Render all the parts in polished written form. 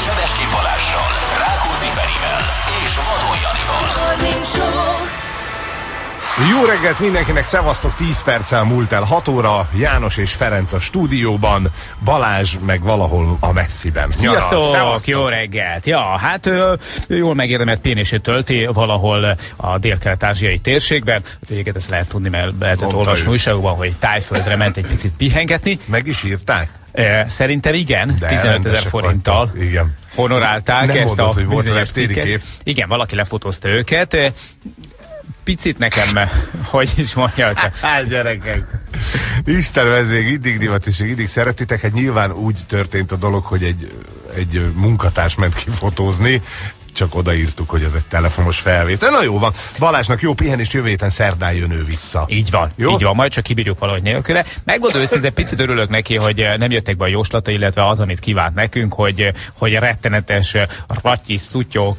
Sebestyén Balázzsal, Rákóczi Ferivel és Vadon Janival. Jó reggelt mindenkinek, szevasztok, 10 perccel múlt el 6 óra, János és Ferenc a stúdióban, Balázs meg valahol a messziben. Sziasztok, jó reggelt! Ja, hát jól megérdemelt pihenését tölti valahol a dél-kelet-ázsiai térségben. Hát egyébként ezt lehet tudni, mert lehetett olvasni újságokban, hogy Tájföldre ment egy picit pihengetni. Meg is írták? Szerintem igen, 15 000 forinttal igen. honorálták nem ezt mondod, a hogy volt bizonyos cikket. Igen, valaki lefotózta őket. Picit nekem, hogy is mondja, csak... Hát gyerekek, Istenem, ez még mindig divat, és még mindig szeretitek. Hát nyilván úgy történt a dolog, hogy egy munkatárs ment kifotózni, csak odaírtuk, hogy ez egy telefonos felvétel. Na jó van, Balázsnak jó pihenést, jövő héten szerdán jön ő vissza. Így van, jó? Így van, majd csak kibírjuk valahogy nélküle. Megmondom őszintén, picit örülök neki, hogy nem jöttek be a jóslata, illetve az, amit kívánt nekünk, hogy rettenetes rattyis, szutyok,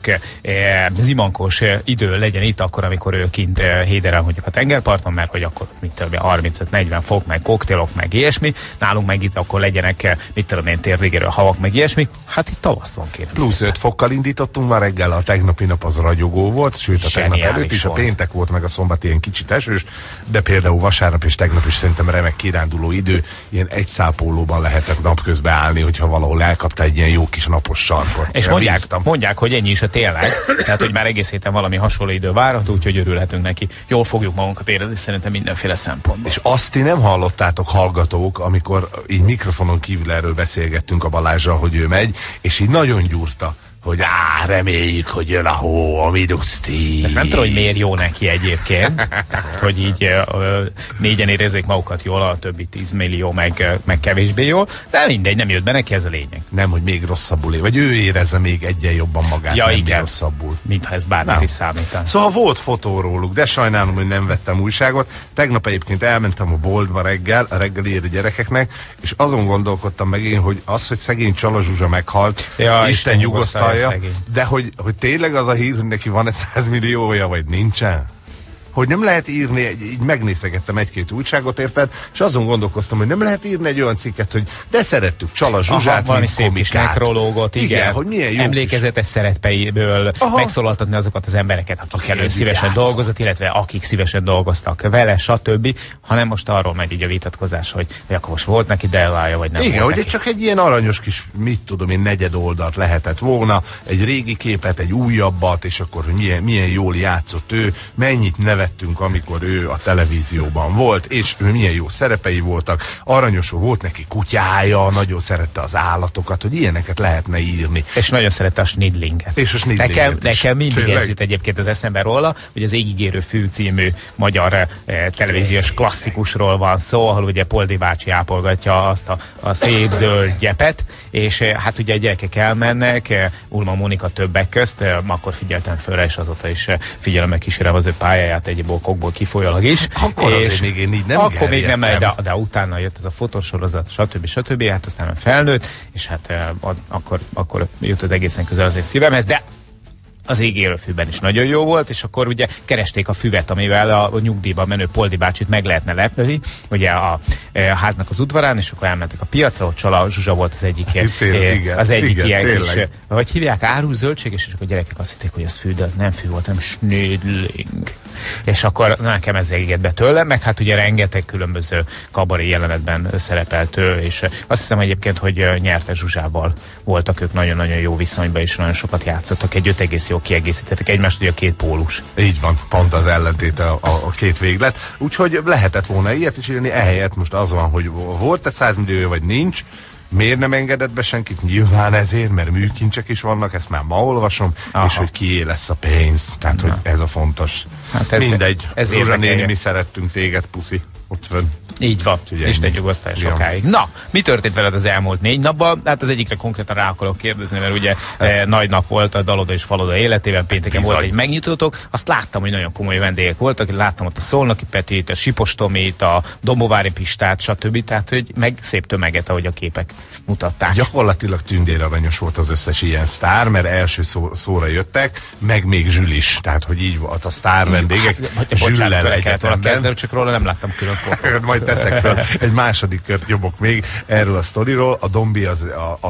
zimankos idő legyen itt akkor, amikor ő kint héderel mondjuk a tengerparton, mert hogy akkor mit tudom, 35-40 fok, meg koktélok, meg ilyesmi. Nálunk meg itt akkor legyenek, mit tudom én, térvégéről havak, meg ilyesmi. Hát itt tavaszon kérem. Plusz 5 fokkal indítottunk már reggel, a tegnapi nap az ragyogó volt, sőt a tegnap előtt is, a péntek volt, meg a szombat ilyen kicsit esős, de például vasárnap és tegnap is szerintem remek kiránduló idő, ilyen egy szápolóban lehetett napközben állni, hogyha valahol elkapta egy ilyen jó kis napos sarkot. És mondják, hogy ennyi is a tényleg, tehát hogy már egész héten valami hasonló idő várható, úgyhogy örülhetünk neki. Jól fogjuk magunkat érezni szerintem mindenféle szempontból. És azt ti nem hallottátok, hallgatók, amikor így mikrofonon kívül erről beszélgettünk a Balázsral, hogy ő megy, és így nagyon gyúrta, hogy reméljük, hogy jön a hó, a -10. És nem tudom, hogy miért jó neki egyébként. Tehát, hogy így négyen érezzék magukat jól, a többi 10 millió meg kevésbé jól. De mindegy, nem jött be neki, ez a lényeg. Nem, hogy még rosszabbul vagy ő érezze még egyen jobban magát, ja, nem igen. rosszabbul. Mintha ez bármit is számítani. Szóval volt fotó róluk, de sajnálom, hogy nem vettem újságot. Tegnap egyébként elmentem a boltba reggel, a reggeliért a gyerekeknek, és azon gondolkodtam meg én, hogy az, hogy szegény Csala Zsuzsa meghalt, ja, Isten nyugosztalja. De hogy tényleg az a hír, hogy neki van egy 100 milliója, vagy nincsen? Hogy nem lehet írni, így megnézegettem egy-két újságot, érted? És azon gondolkoztam, hogy nem lehet írni egy olyan cikket, hogy de szerettük Csala Zsuzsát, valami mint szép kis nekrológot, igen, hogy milyen jó emlékezetes szerepeiből megszólaltatni azokat az embereket, akikkel ő szívesen dolgozott, illetve akik szívesen dolgoztak vele, stb. Hanem most arról megy így a vitatkozás, hogy akkor most volt neki Delvája, vagy nem. Igen, volt hogy neki. csak egy ilyen aranyos kis, mit tudom én, negyed oldalt lehetett volna, egy régi képet, egy újabbat, és akkor hogy milyen jól játszott ő, mennyit nevettünk, amikor ő a televízióban volt, és milyen jó szerepei voltak, aranyos volt neki kutyája, nagyon szerette az állatokat, hogy ilyeneket lehetne írni. És nagyon szerette a Snidlinget. És a Snidlinget nekem mindig ez jut egyébként az eszembe róla, hogy az Égigérő fű című magyar televíziós klasszikusról van szó, ahol ugye Poldi bácsi ápolgatja azt a szép zöld gyepet, és hát ugye a gyerekek elmennek, Ulma Mónika többek közt, akkor figyeltem föl, és azóta is figyelemmel kísérem az ő pályáját egyéb okokból kifolyólag is. Akkor és azért még én így nem akkor még nem, de utána jött ez a fotósorozat, stb. Hát aztán felnőtt, és hát akkor jutott egészen közel azért szívemhez, de az Égérőfűben is nagyon jó volt, és akkor ugye keresték a füvet, amivel a nyugdíjban menő Poldi bácsit meg lehetne lepni, ugye a háznak az udvarán, és akkor elmentek a piacra, ott Csala Zsuzsa volt az egyik, ilyen kis, hogy hívják, áruzöldség, és akkor a gyerekek azt hitték, hogy az fű, de az nem fű volt, hanem Schnödling. És akkor nekem ez égett be tőlem, meg hát ugye rengeteg különböző kabaré jelenetben szerepelt ő, és azt hiszem egyébként, hogy nyerte Zsuzsával voltak ők nagyon-nagyon jó viszonyban, és nagyon sokat játszottak, egy 5 egész jó kiegészítettek egymást, ugye a két pólus. Így van, pont az ellentéte a két véglet. Úgyhogy lehetett volna ilyet is írni, ehelyett most az van, hogy volt-e 100 millió, vagy nincs. Miért nem engedett be senkit? Nyilván ezért, mert műkincsek is vannak, ezt már ma olvasom, és hogy kié lesz a pénz. Tehát, hogy ez a fontos. Hát mindegy. Zsuzsa néni, mi szerettünk téged, puszi. Ott fönn. Így van, Isten nyugosztalja sokáig. Na, mi történt veled az elmúlt 4 napban? Hát az egyikre konkrétan rá akarok kérdezni, mert ugye nagy nap volt a Daloda és Faloda életében, pénteken volt egy megnyitótok. Azt láttam, hogy nagyon komoly vendégek voltak, láttam ott a Szolnoki Petit, a Sipos Tomit, a Dombovári Pistát, stb. Tehát, hogy meg szép tömeget, ahogy a képek mutatták. Gyakorlatilag tündéraranyos volt az összes ilyen sztár, mert első szóra jöttek, meg még Zsül is. Tehát, hogy így volt a sztár vendégek. Zsüllel egyetemben. Csak róla nem láttam külön fotót. Majd teszek fel egy második kört nyomok még erről a sztoriról. A Dombi az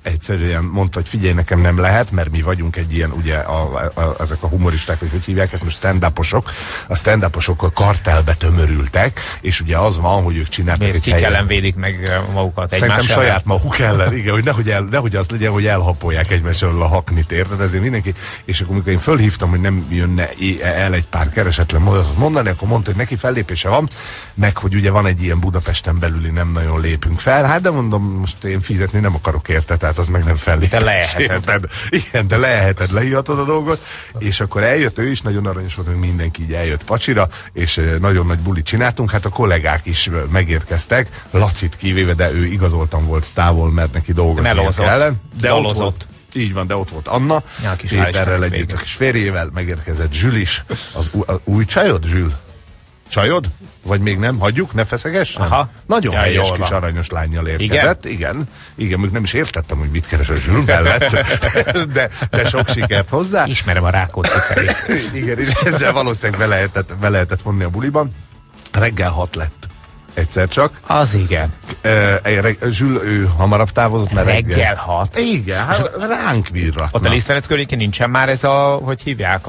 egyszerűen mondta, hogy figyelj, nekem nem lehet, mert mi vagyunk egy ilyen, ugye ezek a humoristák, vagy hogy hívják ezt most, stand-uposok. A stand-uposok kartelbe tömörültek, és ugye az van, hogy ők csináltak egy helyen. Kik ellen védik meg magukat egymás ellen? Szerintem saját maguk ellen, igen, hogy nehogy az legyen, hogy elhapolják egymással a haknit, érted? Ezért mindenki, és akkor amikor én fölhívtam, hogy nem jönne el egy pár keresetlen mondatot mondani, akkor mondta, hogy neki fellépése van, meg hogy ugye van egy ilyen Budapesten belüli, nem nagyon lépünk fel. Hát de mondom, most én fizetni nem akarok érte, tehát az meg nem fellép. Te leheted. Igen, de leheted, lehihatod a dolgot, és akkor eljött ő is, nagyon aranyos volt, hogy mindenki így eljött pacsira, és nagyon nagy bulit csináltunk, hát a kollégák is megérkeztek, Lacit kivéve, de ő igazoltan volt távol, mert neki dolgozni kellene. De ott volt. Így van, de ott volt Anna, Péterrel együtt, a kis férjével megérkezett Zsül is. Az új csajod, Zsül? Csajod? Vagy még nem? Hagyjuk? Ne feszeges? Aha. Nagyon helyes kis aranyos lányjal érkezett. Igen. Még nem is értettem, hogy mit keres a Zsül mellett, de sok sikert hozzá. Ismerem a Rákóczi Ferit. Igen, és ezzel valószínűleg be lehetett vonni a buliban. Reggel 6 lett. Egyszer csak. Az igen. Zsül, ő hamarabb távozott, mert reggel 6. Igen, hát ránk virra. Ott a Lisztvenec környékén nincsen már ez a, hogy hívják,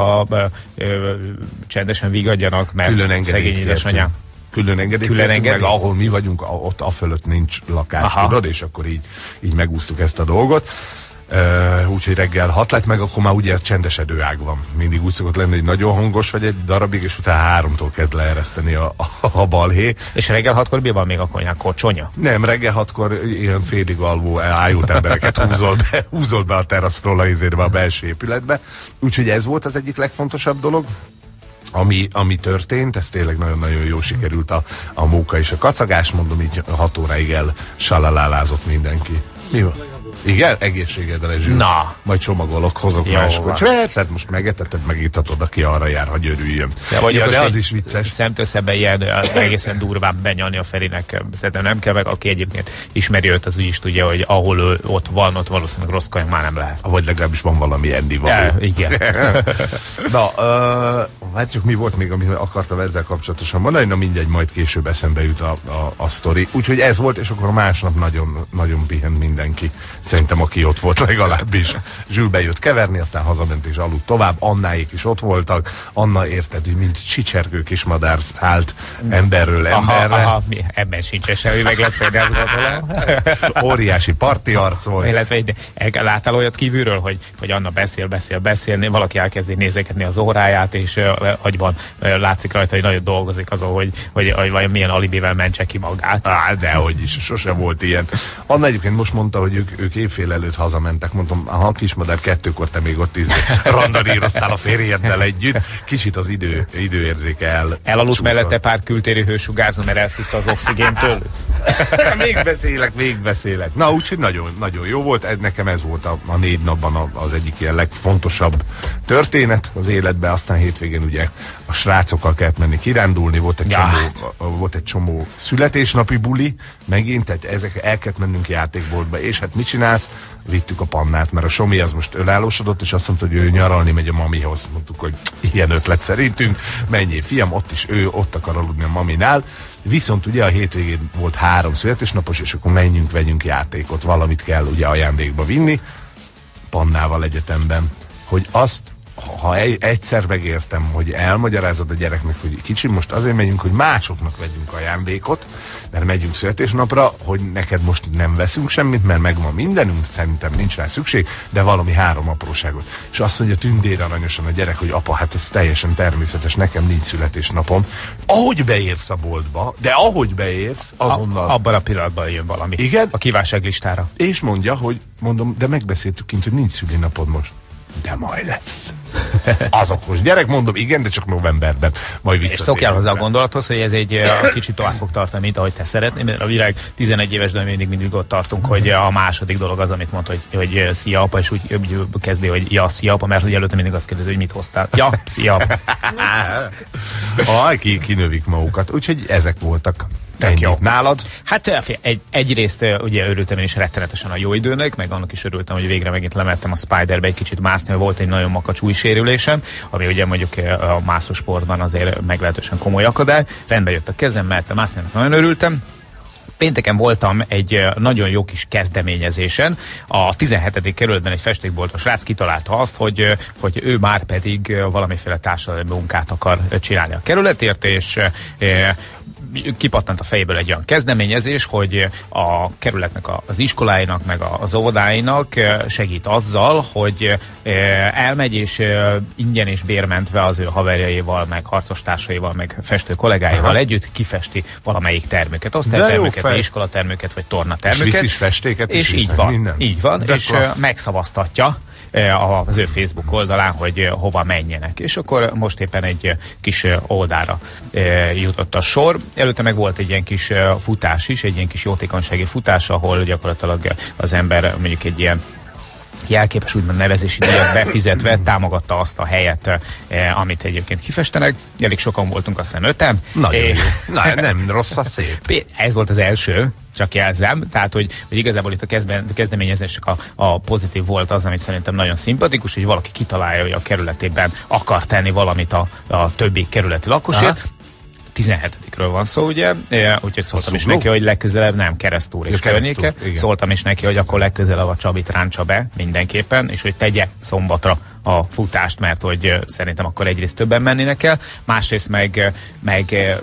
csendesen vigadjanak, mert szegény édesanyám. Külön engedélyt, meg ahol mi vagyunk, ott afölött nincs lakás, tudod, és akkor így megúsztuk ezt a dolgot. Úgyhogy reggel 6 lett, meg akkor már ugye ez csendesedő ág van. Mindig úgy szokott lenni, hogy nagyon hangos vagy egy darabig, és utána 3-tól kezd leereszteni a balhé. És reggel 6-kor mi van még a konyhán? Kocsonya? Nem, reggel 6-kor ilyen félig alvó, ájult embereket húzol be a teraszról a belső épületbe. Úgyhogy ez volt az egyik legfontosabb dolog. Ami történt, ez tényleg nagyon-nagyon jó sikerült a móka és a kacagás, mondom így 6 óráig salalálázott mindenki. Mi van? Igen? Egészségedre, Zsül. Na. Majd csomagolok, hozok máskor. Hát most megeteted, megítatod, aki arra jár, hogy örüljön. De az is vicces. Szemtől szemben ilyen egészen durván benyalni a Ferinek. Szerintem nem kell, meg aki egyébként ismeri őt, az úgy is tudja, hogy ahol ő ott van, ott valószínűleg rossz kaja már nem lehet. Vagy legalábbis van valami ennivaló. Igen. Na, hát csak mi volt még, amit akartam ezzel kapcsolatosan mondani, na mindegy, majd később eszembe jut a sztori. Úgyhogy ez volt, és akkor másnap nagyon, nagyon pihent mindenki. Szerintem aki ott volt legalábbis. Zsül bejött keverni, aztán hazament és aludt tovább. Annáik is ott voltak. Anna, érted, mint csicsergő kismadár szállt emberről emberre. Aha, ebben sincs semmi meglepődni, azt gondolom. Óriási parti arc volt. Illetve láttál olyat kívülről, hogy Anna beszél, valaki elkezdi nézeketni az óráját, és agyban látszik rajta, hogy nagyon dolgozik azon, hogy milyen alibivel mentse ki magát. Dehogy is, sose volt ilyen. Anna egyébként most mondta, hogy ők évfél előtt hazamentek. Mondtam, ha kismadár 2-kor te még ott randalíroztál a férjeddel együtt. Kicsit az időérzéke elaludt mellette pár kültéri hősugárzó, mert elszívta az oxigéntől. Még beszélek. Na, úgyhogy nagyon, nagyon jó volt. Nekem ez volt a 4 napban az egyik ilyen legfontosabb történet az életben. Aztán hétvégén ugye a srácokkal kellett menni kirándulni. Volt egy csomó születésnapi buli megint, tehát el kellett mennünk játékboltba, és hát mit csinálsz? Vittük a Pannát, mert a Somi az most önállósodott, és azt mondta, hogy ő nyaralni megy a mamihoz. Mondtuk, hogy ilyen ötlet szerintünk, menjél fiam, ott akar aludni a maminál. Viszont ugye a hétvégén volt 3 születésnapos, és akkor menjünk, vegyünk játékot, valamit kell ugye ajándékba vinni, Pannával egyetemben, hogy azt, ha egyszer megértem, hogy elmagyarázod a gyereknek, hogy kicsi, most azért megyünk, hogy másoknak vegyünk ajándékot, mert megyünk születésnapra, hogy neked most nem veszünk semmit, mert megvan mindenünk, szerintem nincs rá szükség, de valami 3 apróságot. És azt mondja tündér aranyosan a gyerek, hogy apa, hát ez teljesen természetes, nekem nincs születésnapom. Ahogy beérsz a boltba, de ahogy beérsz, azonnal... Abban a pillanatban jön valami. Igen? A kívánságlistára. És mondja, hogy mondom, de megbeszéltük kint, hogy nincs szülinapod most. De majd lesz. Az okos gyerek, mondom, igen, de csak novemberben. Majd visszatérünk. És szokjál hozzá a gondolathoz, hogy ez egy kicsit tovább fog tartani, mint ahogy te szeretnél, mert a világ 11 éves, de mindig ott tartunk, hogy a második dolog az, amit mondta, hogy szia apa, és úgy kezdi, hogy ja, szia apa, mert hogy előtte mindig azt kérdezi, hogy mit hoztál. Ja, szia apa. Kinövik magukat. Úgyhogy ezek voltak. Jó. Nálad? Hát egyrészt ugye örültem én is rettenetesen a jó időnek, meg annak is örültem, hogy végre megint lemettem a Spiderbe egy kicsit mászni, mert volt egy nagyon makacs új sérülésem, ami ugye mondjuk a mászósportban azért meglehetősen komoly akadály. Rendbe jött a kezem, mehettem mászni, nagyon örültem. Pénteken voltam egy nagyon jó kis kezdeményezésen. A 17. kerületben egy festékboltos srác kitalálta azt, hogy ő már pedig valamiféle társadalmi munkát akar csinálni a kerületért, és kipattant a fejéből egy olyan kezdeményezés, hogy a kerületnek az iskoláinak, meg az óvodáinak segít azzal, hogy elmegy és ingyen és bérmentve az ő haverjaival, meg harcostársaival, meg festő kollégáival együtt kifesti valamelyik termőket, osztálytermőket, vagy iskolatermőket, vagy tornatermőket. És visz is festéket, és így van, minden. Így van, de és megszavaztatja az ő Facebook oldalán, hogy hova menjenek. És akkor most éppen egy kis oldalra jutott a sor. Előtte meg volt egy ilyen kis futás is, egy ilyen kis jótékonysági futás, ahol gyakorlatilag az ember mondjuk egy ilyen jelképes úgymond nevezési díjat befizetve támogatta azt a helyet, amit egyébként kifestenek. Elég sokan voltunk, azt hiszem 5-en. Nagyon jó. Na, nem rossz, a szép. Ez volt az első, csak jelzem. Tehát, hogy igazából itt a kezdeményezések a pozitív volt az, ami szerintem nagyon szimpatikus, hogy valaki kitalálja, hogy a kerületében akar tenni valamit a többi kerületi lakosért. 17-ről van szó, ugye? Úgyhogy szóltam is neki, hogy legközelebb nem Keresztúr és környéke. Szóltam is neki, hogy akkor legközelebb a Csabit ráncsa be mindenképpen, és hogy tegye szombatra a futást, mert hogy szerintem akkor egyrészt többen mennének el, másrészt meg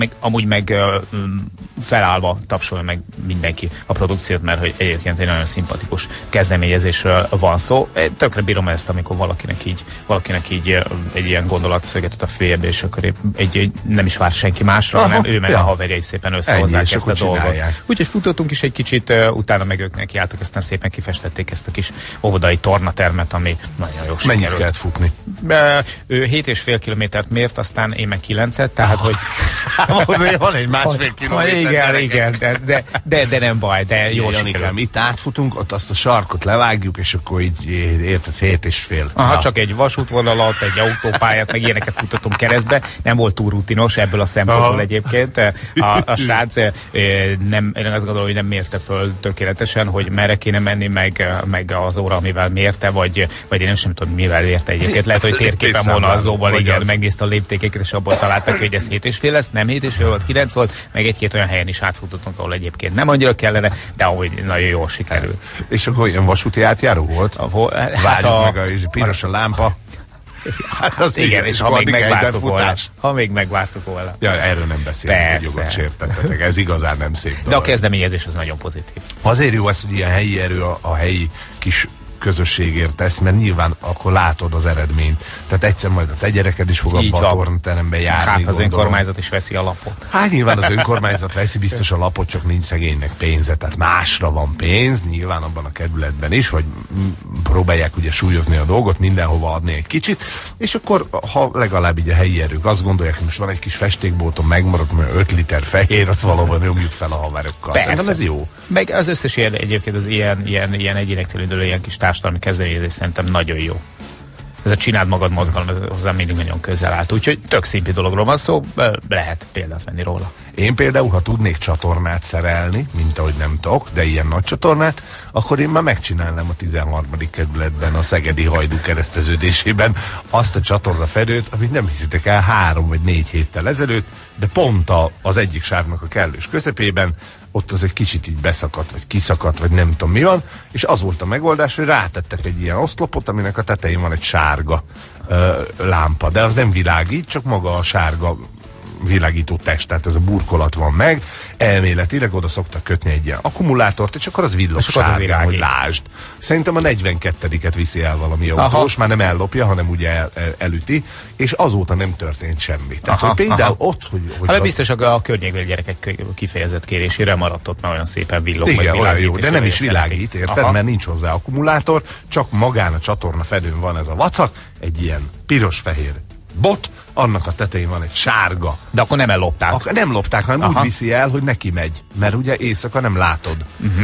felállva tapsolja meg mindenki a produkciót, mert hogy egyébként egy nagyon szimpatikus kezdeményezésről van szó. Tökre bírom ezt, amikor valakinek így egy ilyen gondolat szögetett a fejébe, és akkor nem is vár senki másra, hanem ő meg a haverjai szépen összehozzák ezt a dolgot. Úgyhogy futottunk is egy kicsit, utána meg ők nekiálltak, aztán szépen kifestették ezt a kis óvodai tornatermet, ami nagyon jó. Mennyit kellett futni? Ő 7,5 kilométert mért, aztán én meg 9-et, tehát hogy... Azért van egy másfél kilométer. Igen, de nem baj, de jó sikerül. Itt átfutunk, ott azt a sarkot levágjuk, és akkor így érted 7,5. Aha, csak egy vasútvonalat, egy autópályát, meg ilyeneket futottunk keresztbe. Nem volt túl rutinos ebből a szempontból egyébként. A srác én azt gondolom, hogy nem mérte föl tökéletesen, hogy merre kéne menni, meg az óra, amivel mérte, vagy én nem sem tudom, mivel érte egyébként. Lehet, hogy térképen vonalzóval, igen, megnézte a léptékeket, és abból találtak, hogy ez 7,5 lesz, nem 7,5 volt, 9 volt, meg egy-két olyan helyen is átfutottunk, ahol egyébként nem annyira kellene, de ahogy nagyon jól sikerült. És akkor ilyen vasúti átjáró volt? Várjuk meg a piros a lámpa. Hát igen, és ha még megvártuk volna. Ja, erről nem beszélünk, hogy jogot sértettetek. Ez igazán nem szép dolog. De a kezdeményezés az nagyon pozitív. Azért jó ez, hogy ilyen helyi erő a helyi kis közösségért tesz, mert nyilván akkor látod az eredményt. Tehát egyszer majd a te gyereked is fog abba a tornaterembe járni. Hát az önkormányzat is veszi a lapot. Hát nyilván az önkormányzat veszi biztos a lapot, csak nincs szegénynek pénze, tehát másra van pénz, nyilván abban a kerületben is, vagy próbálják ugye súlyozni a dolgot, mindenhova adni egy kicsit, és akkor ha legalább így a helyi erők azt gondolják, hogy most van egy kis festékbolton, megmaradt, mert 5 liter fehér, azt valahol nyomjuk fel a haverokkal. Szerintem ez jó. Meg az összes egyébként az ilyen egyénektől induló ilyen kis társadalmi kezdeményezés szerintem nagyon jó. Ez a csináld magad mozgalom, ez hozzám mindig nagyon közel állt. Úgyhogy tök szimpi dologról van szó, lehet példát venni róla. Én például, ha tudnék csatornát szerelni, mint ahogy nem tudok, de ilyen nagy csatornát, akkor én már megcsinálnám a 13. kerületben, a Szegedi Hajdú kereszteződésében azt a csatornafedőt, amit nem hiszitek el 3 vagy 4 héttel ezelőtt, de pont az egyik sávnak a kellős közepében, ott az egy kicsit így beszakadt, vagy kiszakadt, vagy nem tudom mi van, és az volt a megoldás, hogy rátettek egy ilyen oszlopot, aminek a tetején van egy sárga lámpa, de az nem világít, csak maga a sárga világító test, tehát ez a burkolat van meg, elméletileg oda szoktak kötni egy ilyen akkumulátort, és akkor az villog sárgán, hogy lásd. Szerintem a 42-et viszi el valami autós, már nem ellopja, hanem ugye elüti, és azóta nem történt semmi. Tehát, hogy például ott, hogy hát biztos a környékbeli gyerekek kifejezett kérésére maradt ott, mert olyan szépen villog, igen, olyan jó, de nem is világít, érted? Mert nincs hozzá akkumulátor, csak magán a csatorna fedőn van ez a vacak, egy ilyen piros-fehér bot, annak a tetején van egy sárga. De akkor nem ellopták. Nem lopták, hanem úgy viszi el, hogy neki megy. Mert ugye éjszaka nem látod.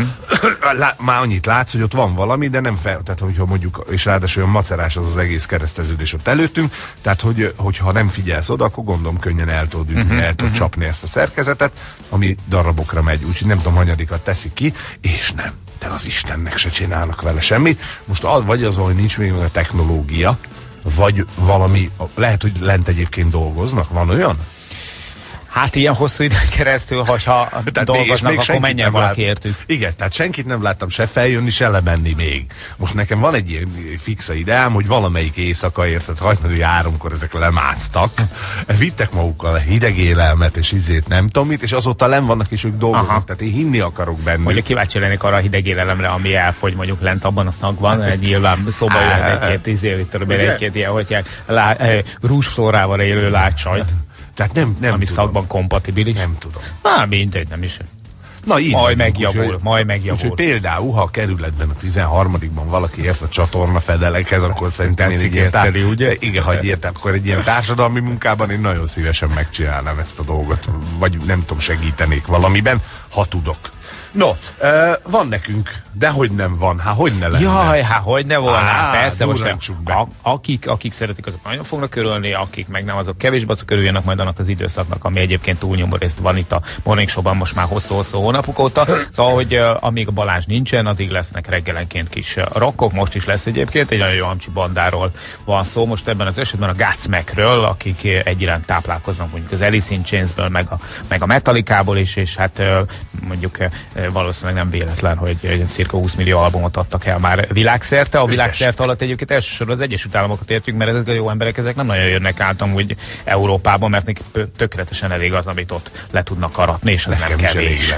Már annyit látsz, hogy ott van valami, de nem fel. Tehát, hogyha mondjuk, és ráadásul olyan macerás az egész kereszteződés ott előttünk, tehát, hogyha nem figyelsz oda, akkor gondolom könnyen el tudod ütni, el tudod csapni ezt a szerkezetet, ami darabokra megy. Úgyhogy nem tudom, hanyadikat teszik ki, és nem. De az Istennek se csinálnak vele semmit. Most vagy az, hogy nincs még meg a technológia, vagy valami, lehet, hogy lent egyébként dolgoznak, van olyan? Hát ilyen hosszú időn keresztül, hogyha dolgoznak, akkor menjen valaki értük. Igen, tehát senkit nem láttam se feljönni, se lemenni még. Most nekem van egy ilyen fixa ideám, hogy valamelyik éjszaka, érted, hajnali 3-kor ezek lemásztak, vittek magukkal a hideg élelmet, és nem tudom mit, és azóta nem vannak, és ők dolgoznak, tehát én hinni akarok bennük. Mondjuk kíváncsi lennék arra a hideg élelemre, ami elfogy mondjuk lent abban a szagban, nyilván szóba jöhet egy-két ilyen, hogy rúzsflórával élő látsajt. Tehát nem ami tudom. Szakban kompatibilis. Nem tudom. Mindegy, nem is. Na, így majd megjavul, majd megjavul. Úgyhogy például, ha a kerületben a 13-ban valaki ért a csatorna fedelekhez, akkor szerintem én igen, ha értem, akkor egy ilyen társadalmi munkában én nagyon szívesen megcsinálnám ezt a dolgot. Vagy nem tudom, segítenék valamiben, ha tudok. No, van nekünk, de hogy nem van, hogy ne lenne? Jaj, hogy ne volna, persze, most akik szeretik, azok nagyon fognak örülni, akik meg nem, azok kevésbé azok örüljenek majd annak az időszaknak, ami egyébként túlnyomó részt van itt a Morning Show-ban most már hosszú-hosszú hónapok óta. Szóval, hogy amíg a Balázs nincsen, addig lesznek reggelenként kis rockok, most is lesz egyébként, egy nagyon jó amcsi bandáról van szó, most ebben az esetben a Godsmackről, akik egyiránt táplálkoznak mondjuk az Alice in Chainsből, meg a Metallicából is, és hát mondjuk valószínűleg nem véletlen, hogy cirka 20 millió albumot adtak el már világszerte. A világszerte alatt egyébként elsősorban az Egyesült Államokat értjük, mert ezek a jó emberek, ezek nem nagyon jönnek át amúgy Európában, mert nekik tökéletesen elég az, amit ott le tudnak aratni, és ez nem kevés.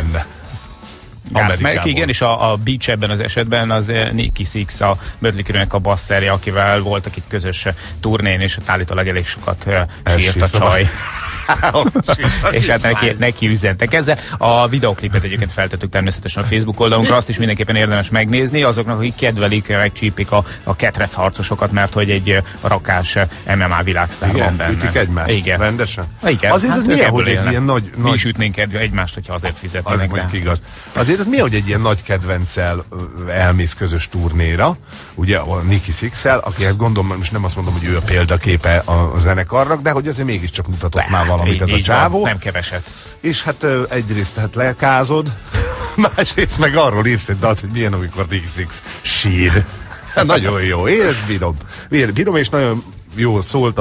Meg igen, és a Beach ebben az esetben az Nicky Six, a Mötley Crüe-nek a basszerje, akivel voltak itt közös turnén, és állítólag elég sokat sírt a csaj. És hát neki üzentek ezzel. A videoklipet egyébként feltettük természetesen a Facebook oldalunkra, azt is mindenképpen érdemes megnézni azoknak, akik kedvelik, megcsípik a ketrec harcosokat, mert hogy egy rakás MMA világsztár van benne. Ütik egymást? Igen. Rendesen? Igen. Azért az milyen, hogy egy ilyen nagy... Mi is ütnénk egymást, hogyha azért fizetnének. Az mondjuk igaz. Azért az mi, hogy egy ilyen nagy kedvenccel elmész közös turnéra, ugye a Nicky Six-el, aki hát gondolom, most nem azt mondom, hogy ő a példaképe a zenekarnak, de hogy azért mégiscsak mutatott már valamit ez a csávó. Nem keveset. És hát egyrészt hát lelkázod, másrészt meg arról írsz egy dalt, hogy milyen, amikor Nicky Six sír. Nagyon jó, én ezt bírom, és nagyon jó szólt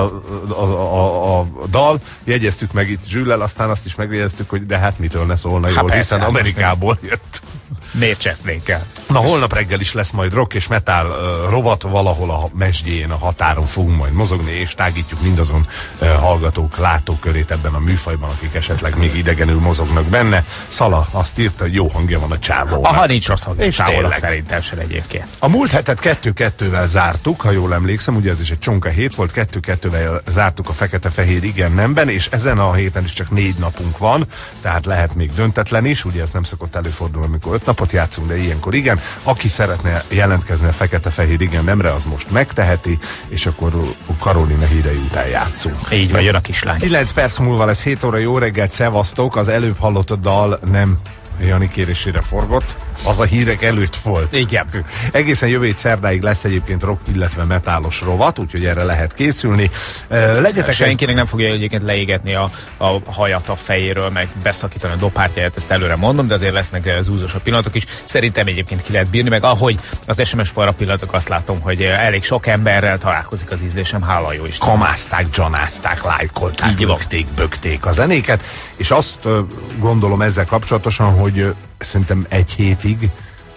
a dal, jegyeztük meg itt Zsüllel, aztán azt is megjegyeztük, hogy de hát mitől ne szólna jól, hiszen Amerikából jött. Miért csesznék el? Na, holnap reggel is lesz majd rock és metal rovat, valahol a mesdjén, a határon fogunk majd mozogni, és tágítjuk mindazon hallgatók látókörét ebben a műfajban, akik esetleg még idegenül mozognak benne. Szala azt írta, hogy jó hangja van a csávónak. Aha, nincs rossz hangja a csávónak, szerintem sem egyébként. A múlt hetet 2-2-vel zártuk, ha jól emlékszem, ugye ez is egy csonka hét volt, 2-2-vel zártuk a fekete-fehér igen-nemben, és ezen a héten is csak 4 napunk van, tehát lehet még döntetlen is, ugye ez nem szokott előfordulni, amikor 5 napot játszunk, de ilyenkor igen. Aki szeretne jelentkezni a fekete-fehér igen-nemre, az most megteheti, és akkor Karolina hírei után játszunk. Így vagy, jön a kislány. 9 perc múlva lesz 7 óra, jó reggelt, szevasztok, az előbb hallott dal nem Jani kérésére forgott, az a hírek előtt volt. Igen. Egészen jövő szerdáig lesz egyébként rock, illetve metálos rovat, úgyhogy erre lehet készülni. Legyetek senkinek nem fogja egyébként leégetni a hajat a fejéről, meg beszakítani a dopártyáját, ezt előre mondom, de azért lesznek zúzósabb pillanatok is. Szerintem egyébként ki lehet bírni, meg ahogy az SMS forra pillanatok, azt látom, hogy elég sok emberrel találkozik az ízlésem, hála jó Isten. Kamázták, dzsanázták, lájkolták, bögték a zenéket, és azt gondolom ezzel kapcsolatosan, hogy szerintem egy hétig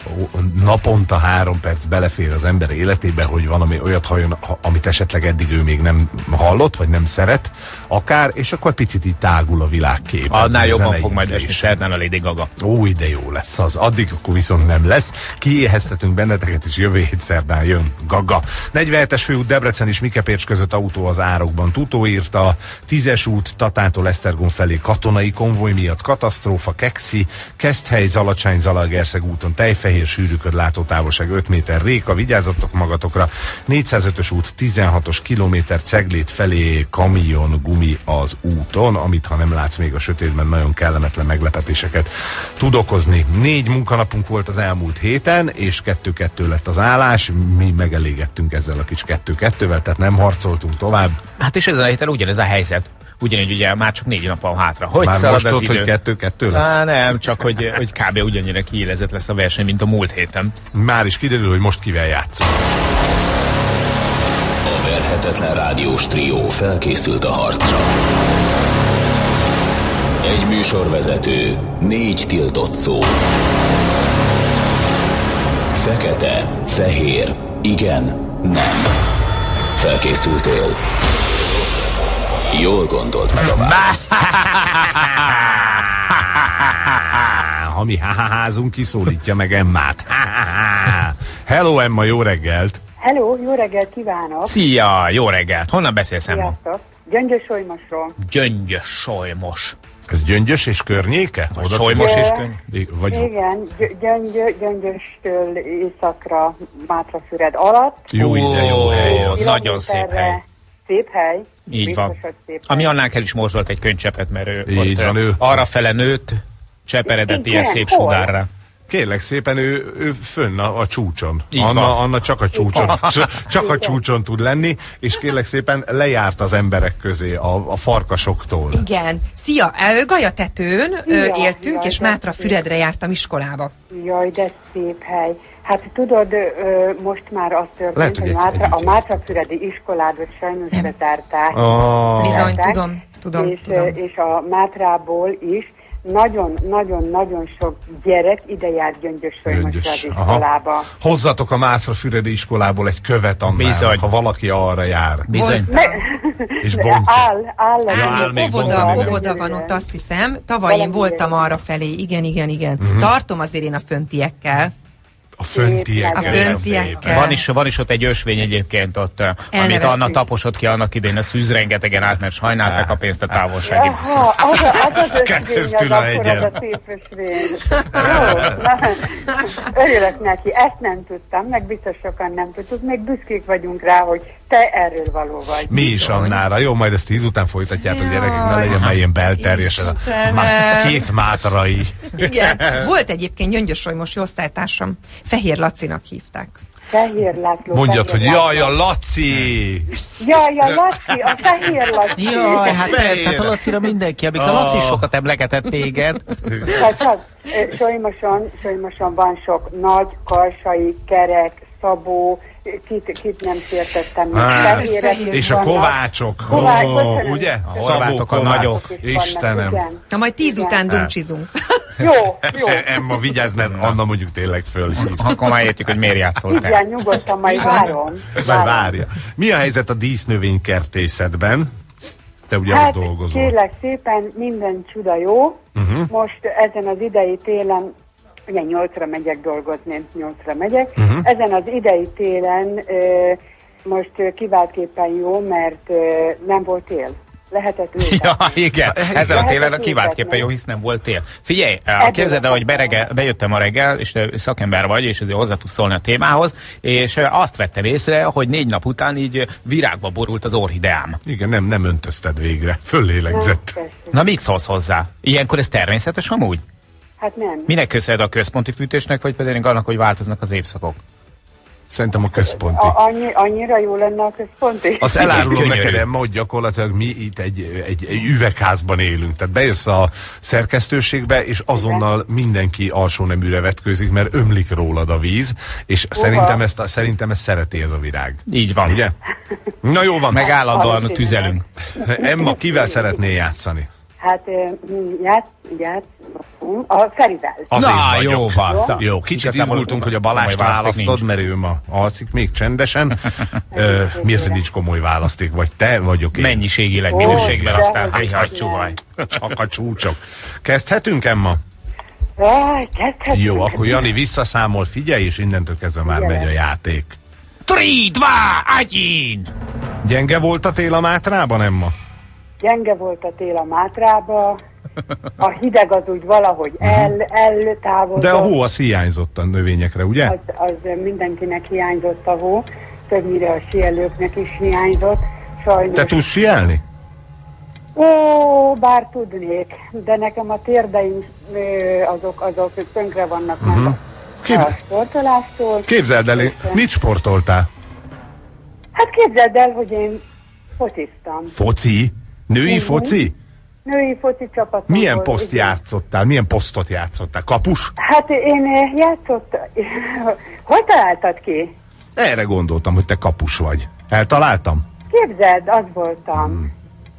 naponta 3 perc belefér az ember életébe, hogy valami olyat halljon, amit esetleg eddig ő még nem hallott, vagy nem szeret, akár, és akkor picit így tágul a világkép. Annál jobban fog majd esni szerdán a Lady Gaga. Ó, de jó lesz az. Addig akkor viszont nem lesz. Kiéheztetünk benneteket, és jövő hét szerdán jön Gaga. 47-es főút Debrecen és Mikepécs között autó az árokban. Tutó írta, 10-es út Tatától Esztergom felé katonai konvoj miatt katasztrófa, Kekszi, Keszthely, Zalacsány, Zalaegerszeg úton tejfehér, sűrűköd, látótávolság 5 méter, Réka, vigyázzatok magatokra, 405-ös út 16-os kilométer Ceglét felé kamion gumi az úton, amit ha nem látsz még a sötétben, nagyon kellemetlen meglepetéseket tud okozni. 4 munkanapunk volt az elmúlt héten, és 2-2 lett az állás, mi megelégettünk ezzel a kis 2-2-vel, tehát nem harcoltunk tovább. Hát és ezen a héten ugyanez a helyzet. Ugyanígy ugye már csak 4 nap van hátra. Hogy már most tudod, hogy 2-2 lesz? Nem, csak hogy kb. Ugyannyire kiélezett lesz a verseny, mint a múlt héten. Már is kiderül, hogy most kivel játszunk. A verhetetlen rádiós trió felkészült a harcra. Egy műsorvezető, 4 tiltott szó. Fekete, fehér, igen, nem. Felkészültél? Jól gondolt meg a választ. Ha mi házunk kiszólítja meg Emmát. Hello Emma, jó reggelt! Hello, jó reggelt kívánok! Szia, jó reggelt! Honnan beszélsz, Emma? Sziasztok! Gyöngyösolymosról. Gyöngyösolymos. Ez Gyöngyös és környéke? Oda Solymos és vagy... Igen, Gyöngyöstől északra, Mátrafüred alatt. Jó ide, jó hely. Az nagyon szép hely. Szép hely. Így biztos, van. hogy szép Ami hely. annál el is morzsolt egy könycsepet, mert ő Így ott van, ő. arrafele nőtt, cseperedett Igen, ilyen szép hol? sugárra. Kérlek szépen, ő fönn a csúcson. Így van. Anna csak a csúcson, csak a csúcson tud lenni, és kérlek szépen lejárt az emberek közé a farkasoktól. Igen. Szia, Galyatetőn éltünk, jaj, és de Mátrafüredre jártam iskolába. Jaj, de szép hely. Hát tudod, most már az Lehet, történt, hogy hogy a együtt Mátrafüredi iskoládot sajnos bezárták. Bizony, Bezárták, tudom. És a Mátrából is nagyon sok gyerek ide jár Gyöngyösolymosra az iskolába. Hozzatok a Mátrafüredi iskolából egy követ annál, Bizony. ha valaki arra jár. Bizony. És bontja. Áll még bontani nem. Óvoda van ott, azt hiszem. Tavaly én voltam arra felé. Igen. Tartom azért én a föntiekkel. A föntiekkel. A föntiekkel. Van is ott egy ösvény egyébként ott, amit Elneveztük. Anna taposott ki annak idején, a szűz rengetegen át, mert sajnálták a pénzt a távolsági buszon. Aha, az ösvény, Keresztül az a akkor hegyen. az a szép ösvény. Jó, örülök neki, ezt nem tudtam, meg biztos sokan nem tudtuk, még büszkék vagyunk rá, hogy te erről való vagy. Mi is Annára. Jó, majd ezt 10 után folytatjátok, gyerekek, ne legyen már ilyen belterjes. Istenem. Két mátrai. Igen. Volt egyébként Gyöngyösolymos osztálytársam. Fehér Lacinak hívták. Fehér László. Mondjad, hogy Fehér jaj, a László. Laci! Jaj, a Laci, a Fehér Laci. Jaj, hát Fehér. persze, hát a Lacira mindenki emlékszik. A Laci sokat emlegetett téged. Tehát Solymoson van sok nagy, karsai, kerek, Szabó, kit nem sértettem. Fehérek is És a vannak. kovácsok. Kovács, Ó, köszönöm. ugye? A horvátok, a nagyok. Istenem. Igen. Na majd 10 Igen. után dumcsizunk. Jó. Emma, vigyázz, mert Anna mondjuk tényleg fölhív. Akkor már értjük, hogy miért játszol te. Igen, nyugodtan, majd várom. Már várja. Mi a helyzet a dísznövénykertészetben? Te ugye ott Hát dolgozol. kérlek szépen, minden csuda jó. Most ezen az idei télen, ugye 8-ra megyek dolgozni, 8-ra megyek. Ezen az idei télen most kiváltképpen jó, mert nem volt tél. Lehetett ültetni. Ja, igen. Ezen a télen a Lehetett kiváltképpen ültetni. jó, hisz nem volt tél. Figyelj, képzeld el, hogy bejöttem a reggel, és te szakember vagy, és azért hozzá tudsz szólni a témához, és azt vettem észre, hogy 4 nap után így virágba borult az orhideám. Igen, nem öntözted végre. Föllélegzett. Persze. Na mit szólsz hozzá? Ilyenkor ez természetes amúgy? Hát nem. Minek köszönhed, a központi fűtésnek, vagy pedig annak, hogy változnak az évszakok? Szerintem a központi. Annyira jó lenne a központi. Azt elárulom Gyönyörű. neked, Emma, hogy gyakorlatilag mi itt egy üvegházban élünk. Tehát bejössz a szerkesztőségbe, és azonnal mindenki alsóneműre vetkőzik, mert ömlik rólad a víz, és szerintem ezt szereti ez a virág. Így van. Ugye? Na jó van. Meg állandóan Valószínűleg. tüzelünk. Emma, kivel szeretnél játszani? Hát a Ferivel. Azért Na, vagyok. jó van. Na. Jó, kicsit Igazából izgultunk, hogy a komoly Balást választék választod, nincs. mert ő ma alszik még csendesen. Mi az, hogy nincs komoly választék? Vagy te, vagyok én? Mennyiségileg, Ó, minőségben de aztán hogy hagyj nem. csuvaj. Csak a csúcsok. Kezdhetünk, Emma? Kezdhetünk. Jó, akkor Jani visszaszámol, figyelj, és innentől kezdve már megy a játék. 3, 2, 1! Gyenge volt a tél a Mátrában, Emma? Gyenge volt a tél a Mátrába, a hideg az úgy valahogy eltávolodott. De a hó az hiányzott a növényekre, ugye? Az mindenkinek hiányzott a hó, többnyire a síelőknek is hiányzott. Sajnos. Te tudsz síelni? Ó, bár tudnék, de nekem a térdeim azok tönkre vannak már Kép- a sportolástól. Képzeld el, mit sportoltál? Hát képzeld el, hogy én fociztam. Foci? Női foci? Női foci csapaton. Milyen volt, poszt igen. játszottál? Milyen posztot játszottál? Kapus? Hát én játszottam. Hogy találtad ki? Erre gondoltam, hogy te kapus vagy. Eltaláltam? Képzeld, az voltam.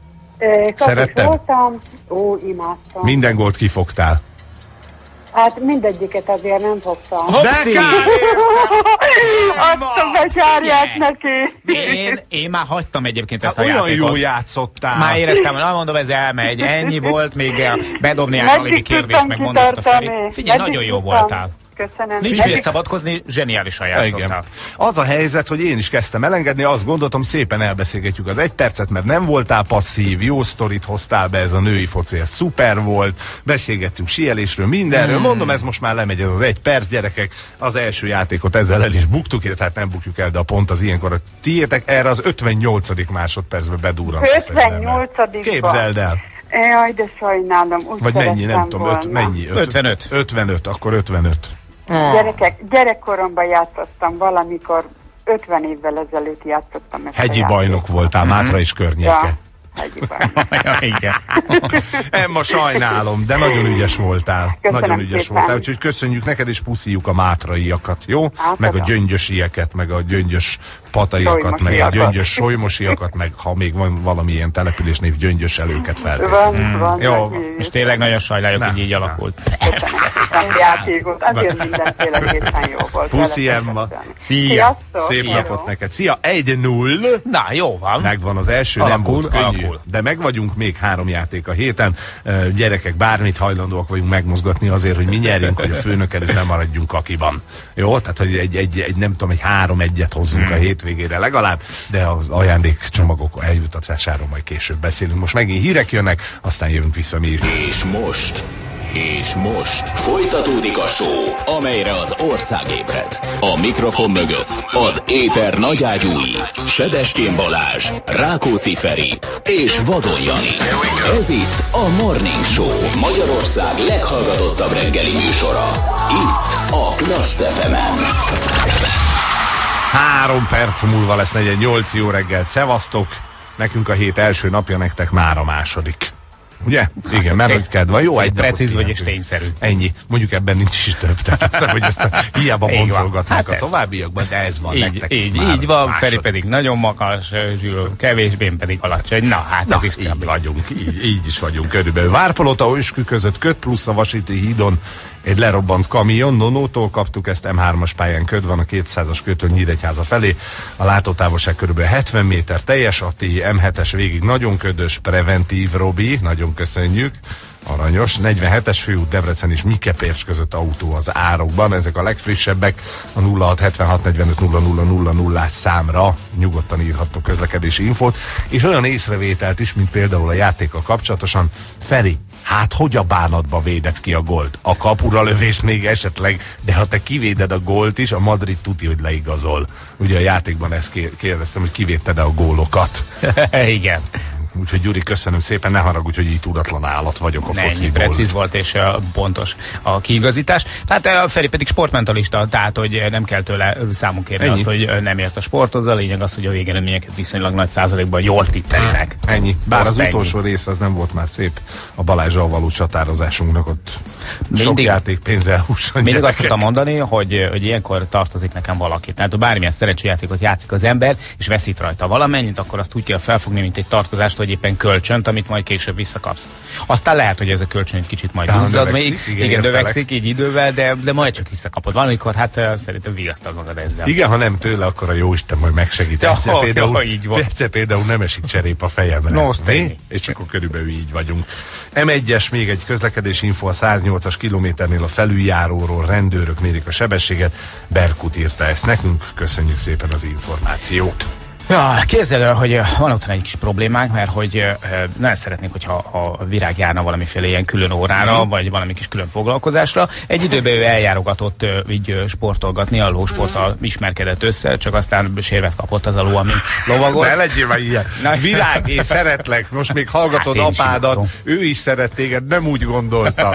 Szeretted? Voltam, imádtam. Minden gólt kifogtál. Hát mindegyiket azért nem fogtam. De kár! Adtam a kárját neki. Én már hagytam egyébként ezt a Olyan játékot. jó játszottál. Már éreztem, hogy mondom, ez elmegy. Ennyi volt, még bedobni egy alibi kérdést, meg mondott a Feri. Figyelj, nagyon jó voltál. Köszönöm. Nincs miért szabadkozni, zseniálisan játszottál. Igen. Az a helyzet, hogy én is kezdtem elengedni, azt gondoltam, szépen elbeszélgetjük az 1 percet, mert nem voltál passzív, jó sztorit hoztál be, ez a női foci, ez szuper volt, beszélgettünk síelésről, mindenről, mondom, ez most már lemegy ez az 1 perc, gyerekek, az első játékot ezzel el is buktuk, tehát nem bukjuk el, de a pont az ilyenkor a tiétek, erre az 58. másodpercbe bedurrant. 58. Képzeld el. Jaj, de sajnálom. Vagy mennyi, nem tudom, mennyi? 55. 55, akkor 55. Gyerekek, gyerekkoromban játszottam valamikor, 50 évvel ezelőtt játszottam ezt Hegyi a bajnok játékot. voltál, Mátra és környéke. Ja, hegyi bajnok. Ja, igen. Emma, sajnálom, de nagyon ügyes voltál. Köszönöm nagyon ügyes szépen. voltál, úgyhogy köszönjük neked, és puszíjuk a mátraiakat, jó? Meg a gyöngyösieket, meg a gyöngyös pataiakat, meg a gyöngyös solymosiakat, meg ha még van valamilyen településnév gyöngyöselőket feltétlenül. Van, Jó, És tényleg nagyon sajnáljuk, hogy így alakult. Köszönöm játékot, azért mindenféle képen jó volt. Puszi, Emma. Szia! Szép Szia. napot neked. Szia, 1-0. Na, jó van. Megvan az első, nem Alakul, volt könnyű. alakul. De meg vagyunk, még 3 játék a héten. Gyerekek, bármit hajlandóak vagyunk megmozgatni azért, hogy mi nyerjünk, hogy a főnök előtt nem maradjunk kakiban. Jó? Tehát, hogy egy nem tudom, egy 3-1-et hozzunk a hétvégére legalább, de az ajándékcsomagok eljutatásáról majd később beszélünk. Most megint hírek jönnek, aztán jövünk vissza mi is. És most folytatódik a show, amelyre az ország ébred. A mikrofon mögött az éter nagyágyúi, Sebestyén Balázs, Rákóczi Feri és Vadon Jani. Ez itt a Morning Show, Magyarország leghallgatottabb reggeli műsora. Itt a Klassz FM-en. 3 perc múlva lesz 48. Jó reggelt, szevasztok! Nekünk a hét első napja, nektek már a második. Ugye? Igen, mert hogy kedv van. Jó, egy precíz vagy és pihenünk. tényszerű. Ennyi. Mondjuk ebben nincs is több. Tehát azt, hogy ezt hiába Így van. boncolgatnánk Hát a ez továbbiakban, de ez van nektek. Így van, Feri pedig nagyon magas, Zsül kevésbé, én pedig alacsony. Na, hát Na, ez is így vagyunk, így is vagyunk körülbelül. Várpalota Öskü között köd, plusz a Vasíti hídon egy lerobbant kamion. Nonótól kaptuk ezt, M3-as pályán köd van a 200-as kötől Nyíregyháza felé. A látótávolság körülbelül 70 méter teljes, a M7-es végig nagyon ködös, preventív, Robi, nagyon köszönjük. Aranyos. 47-es főút Debrecen és Mikepércs között autó az árokban. Ezek a legfrissebbek a 0676450000 számra nyugodtan írhattok közlekedési infót. És olyan észrevételt is, mint például a játékkal kapcsolatosan. Feri, hát hogy a bánatba véded ki a gólt? A kapura lövést még esetleg, de ha te kivéded a gólt is, a Madrid tuti, hogy leigazol. Ugye a játékban ezt kérdeztem, hogy kivédted-e a gólokat. Igen. Úgyhogy Gyuri, köszönöm szépen, ne haragudj, hogy így tudatlan állat vagyok a Ennyi fociból. precíz volt és pontos a kiigazítás. Tehát Feri pedig sportmentalista, tehát hogy nem kell tőle számon kérni Ennyi. azt, hogy nem ért a sporthoz. A lényeg az, hogy a végeredményeket viszonylag nagy százalékban jól tippelnek. Ennyi. Bár az Ennyi. utolsó rész az nem volt már szép a Balázsral való csatározásunknak, ott sok Mindig- játékpénzzel hússon. Mindig azt gyerekek. szoktam mondani, hogy ilyenkor tartozik nekem valaki. Tehát ha bármilyen szerencséjátékot játszik az ember, és veszít rajta valamennyit, akkor azt úgy kell felfogni, mint egy tartozást, vagy éppen kölcsönt, amit majd később visszakapsz. Aztán lehet, hogy ez a kölcsön egy kicsit majd Talán húzzad növekszik, még, igen, igen, értelek. növekszik így idővel, de majd csak visszakapod. Valamikor hát szerintem vigasztad magad ezzel. Igen, ha nem tőle, akkor a jóisten majd megsegít. Ja, így van. Egyszer például nem esik cserép a fejemre. No, azt Mi? tényleg. És akkor körülbelül így vagyunk. M1-es még egy közlekedési info a 108-as kilométernél a felüljáróról rendőrök mérik a sebességet. Berkut írta ezt nekünk. Köszönjük szépen az információt. Ja, képzeld el, hogy van otthon egy kis problémánk, mert hogy nagyon szeretnék, hogyha a Virág járna valamiféle ilyen külön órára, vagy valami kis külön foglalkozásra. Egy időben ő eljárogatott így sportolgatni, a lósporttal ismerkedett össze, csak aztán sérvet kapott az a ló, ami lovagolt. Ne legyél már ilyen. Na. Virág, én szeretlek. Most még hallgatod Hát én is apádat. imádom. Ő is szeret téged, nem úgy gondolta.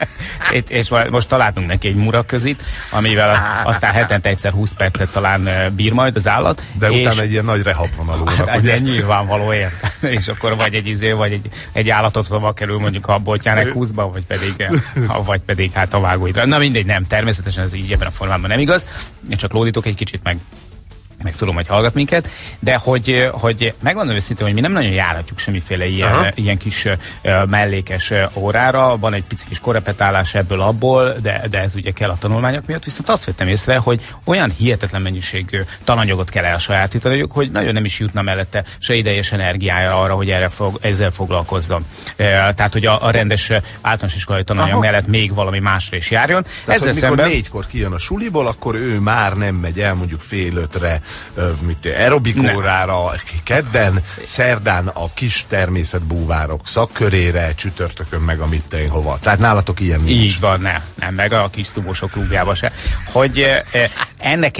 És most találtunk neki egy muraközit, amivel aztán hetente egyszer 20 percet talán bír majd az állat. De és utána egy ilyen nagy rehab van a lónak, hát, ugye? de nyilvánvaló ért. És akkor vagy egy állatot hova kerül mondjuk a boltjának 20-ba, vagy pedig hát a vágóidra. Na mindegy, nem, természetesen ez így ebben a formában nem igaz. Én csak lódítok egy kicsit meg. meg tudom, hogy hallgat minket, de hogy megmondom őszintén, hogy mi nem nagyon járhatjuk semmiféle ilyen kis mellékes órára, van egy pici kis korrepetálás ebből abból, de ez ugye kell a tanulmányok miatt, viszont azt vettem észre, hogy olyan hihetetlen mennyiségű tananyagot kell elsajátítaniuk, hogy nagyon nem is jutna mellette se ideje, se energiája arra, hogy ezzel foglalkozzon. Tehát, hogy a rendes általános iskolai tananyag mellett még valami másra is járjon. Tehát, ezzel mikor 4-kor kijön a suliból, akkor ő már nem megy el mondjuk fél 5-re aerobik órára, kedden, szerdán a kis természetbúvárok szakkörére, csütörtökön meg a mittein hova. Tehát nálatok ilyen nincs. Így van, nem meg a kis szumosok klubjába se. Hogy ennek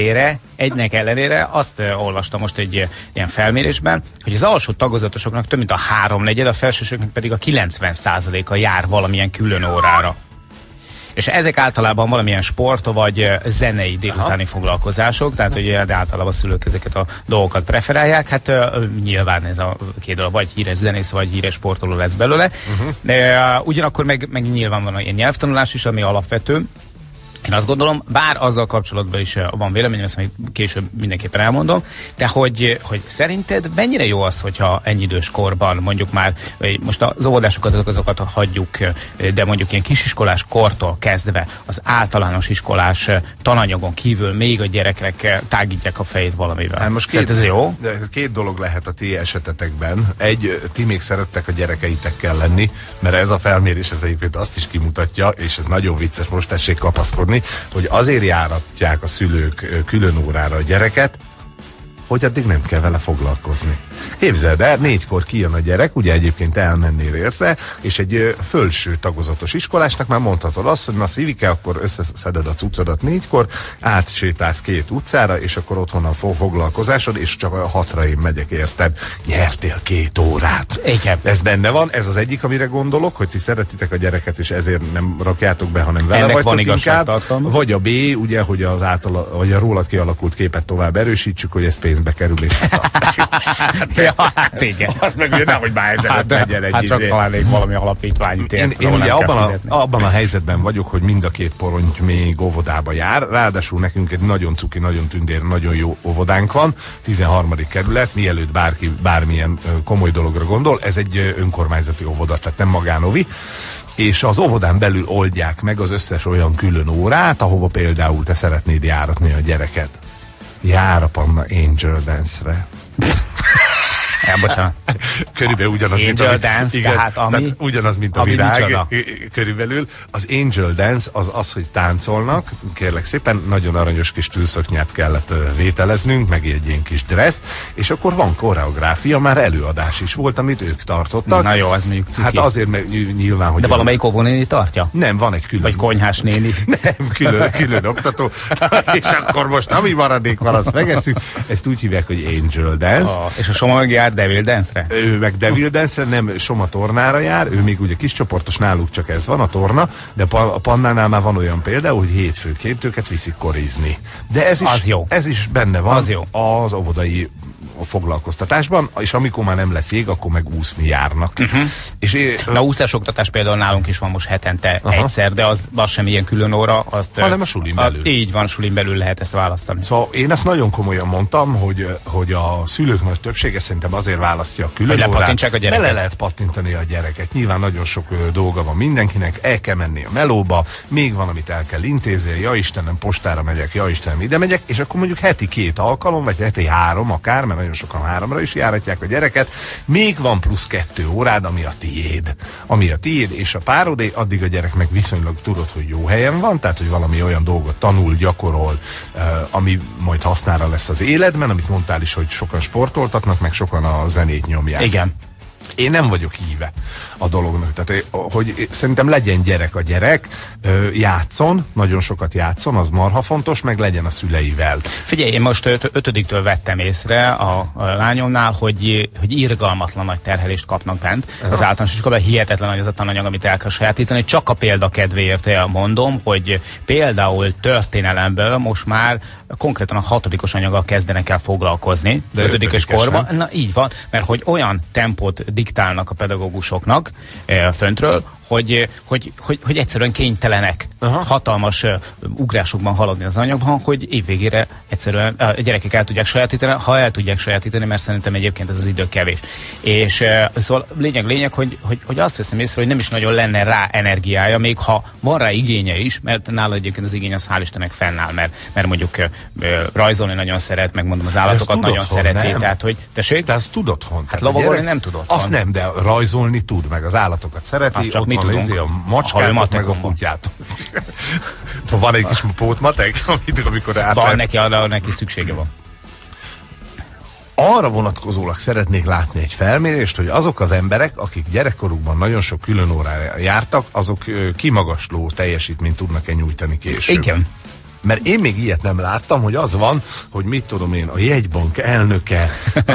ellenére azt olvastam most egy ilyen felmérésben, hogy az alsó tagozatosoknak több mint a 3/4, a felsősöknek pedig a 90%-a jár valamilyen külön órára. És ezek általában valamilyen sport vagy zenei délutáni foglalkozások, tehát hogy általában a szülők ezeket a dolgokat preferálják. Hát nyilván ez a két dolog, vagy híres zenész, vagy híres sportoló lesz belőle. De ugyanakkor meg nyilván van ilyen nyelvtanulás is, ami alapvető. Én azt gondolom, bár azzal kapcsolatban is van véleményem, ezt majd később mindenképpen elmondom, de hogy szerinted mennyire jó az, hogyha ennyi idős korban, mondjuk már, most az óvodásokat azokat hagyjuk, de mondjuk ilyen kisiskolás kortól kezdve az általános iskolás tananyagon kívül még a gyerekek tágítják a fejét valamivel. Hát most ez jó? Két dolog lehet a ti esetetekben. Ti még szerettek a gyerekeitekkel lenni, mert ez a felmérés ez egyébként azt is kimutatja, és ez nagyon vicces, most tessék kapaszkodni, hogy azért járatják a szülők külön órára a gyereket, hogy addig nem kell vele foglalkozni. Képzeld el, 4-kor kijön a gyerek, ugye egyébként elmennél érte, és egy fölső tagozatos iskolásnak már mondhatod azt, hogy na Szivike, akkor összeszeded a cuccodat 4-kor, átsétálsz 2 utcára, és akkor otthon a foglalkozásod, és csak a 6-ra én megyek, érted? Nyertél 2 órát. Igen. Ez benne van, ez az egyik, amire gondolok, hogy ti szeretitek a gyereket, és ezért nem rakjátok be, hanem vele ennek vagytok inkább. Vagy a B, ugye, hogy vagy a rólad kialakult képet tovább erősítsük, hogy ez pénzbe kerül, és hát igen. Azt meg ugye nehogy már ezelőtt legyen egy csak találnék valami alapítványi tért. Én ugye abban a helyzetben vagyok, hogy mind a 2 porony még óvodába jár, ráadásul nekünk egy nagyon cuki, nagyon tündér, nagyon jó óvodánk van, 13. kerület, mielőtt bárki bármilyen komoly dologra gondol, ez egy önkormányzati óvoda, tehát nem magánovi, és az óvodán belül oldják meg az összes olyan külön órát, ahova például te szeretnéd járatni a gyereket. Jár a Panna Angel Dance-re. Bocsánat. Körülbelül ugyanaz, Angel Dance, igen, tehát ugyanaz, mint a virág. Körülbelül. Az Angel Dance az, hogy táncolnak, kérlek szépen, nagyon aranyos kis tűzszoknyát kellett vételeznünk, meg egy ilyen kis dresszt, és akkor van koreográfia, már előadás is volt, amit ők tartottak. Na jó, az mondjuk cuki. Hát azért, mert nyilván, hogy... De valamelyik óvónéni tartja? Nem, van egy külön. Vagy konyhás néni? Nem, külön oktató. És akkor most, ami maradék van, azt megeszünk. Ezt úgy hívják, hogy Angel Dance. És a Soma meg jár Devil Dance-re? Ő meg Devil Dance-re, nem Soma tornára jár, ő még ugye kis csoportos, náluk csak ez van, a torna, de a Pannánál már van olyan példa, hogy hétfőként őket viszik korizni. De ez is benne van az óvodai foglalkoztatásban, és amikor már nem lesz jég, akkor meg úszni járnak. Na, úszásoktatás például nálunk is van most hetente egyszer, de az sem ilyen külön óra. Hanem a sulin belül. Így van, sulin belül lehet ezt választani. Szóval én ezt nagyon komolyan mondtam, hogy a szülők nagy többsége szerintem azért választja a külön órát, bele lehet pattintani a gyereket. Nyilván nagyon sok dolga van mindenkinek, el kell menni a melóba, még van, amit el kell intézni, ja Istenem, postára megyek, ja Istenem, ide megyek, és akkor mondjuk heti 2 alkalom, vagy heti 3 akár, mert nagyon sokan 3-ra is járatják a gyereket, még van plusz 2 órád, ami a tiéd, és a párodé, addig a gyereknek viszonylag tudod, hogy jó helyen van, tehát, hogy valami olyan dolgot tanul, gyakorol, ami majd hasznára lesz az életben, amit mondtál is, hogy sokan sportoltatnak, meg sokan a zenét nyomják. Igen. Én nem vagyok híve a dolognak, tehát hogy szerintem legyen gyerek a gyerek, játszon, nagyon sokat játszon, az marha fontos, meg legyen a szüleivel. Figyelj, én most 5-től vettem észre a lányomnál, hogy irgalmatlan nagy terhelést kapnak bent. Az általános iskolában hihetetlen nagy az a tananyag, amit el kell sajátítani. Csak a példa kedvéért mondom, hogy például történelemből most már konkrétan a 6-os anyaggal kezdenek el foglalkozni. 5-ös korban. Na így van, mert hogy olyan tempót diktálnak a pedagógusoknak föntről, hogy egyszerűen kénytelenek hatalmas ugrásokban haladni az anyagban, hogy évvégére egyszerűen a gyerekek el tudják sajátítani, ha el tudják sajátítani, mert szerintem egyébként ez az idő kevés. És szóval lényeg, hogy azt veszem észre, hogy nem is nagyon lenne rá energiája, még ha van rá igénye is, mert nála egyébként az igény az hál' Istennek fennáll, mert mondjuk rajzolni nagyon szeret, megmondom az állatokat nagyon szereti. Tehát, hogy tessék? De azt tud otthon. Hát lovagolni nem tud otthon. Azt nem, de rajzolni tud, meg az állatokat szereti, csak ott van a macskát, meg a kutyát. Van egy kis pótmatek, amikor van neki szüksége van. Arra vonatkozólag szeretnék látni egy felmérést, hogy azok az emberek, akik gyerekkorukban nagyon sok külön órára jártak, azok kimagasló teljesítményt tudnak-e nyújtani később. Igen. Mert én még ilyet nem láttam, hogy az van, hogy mit tudom én, a jegybank elnöke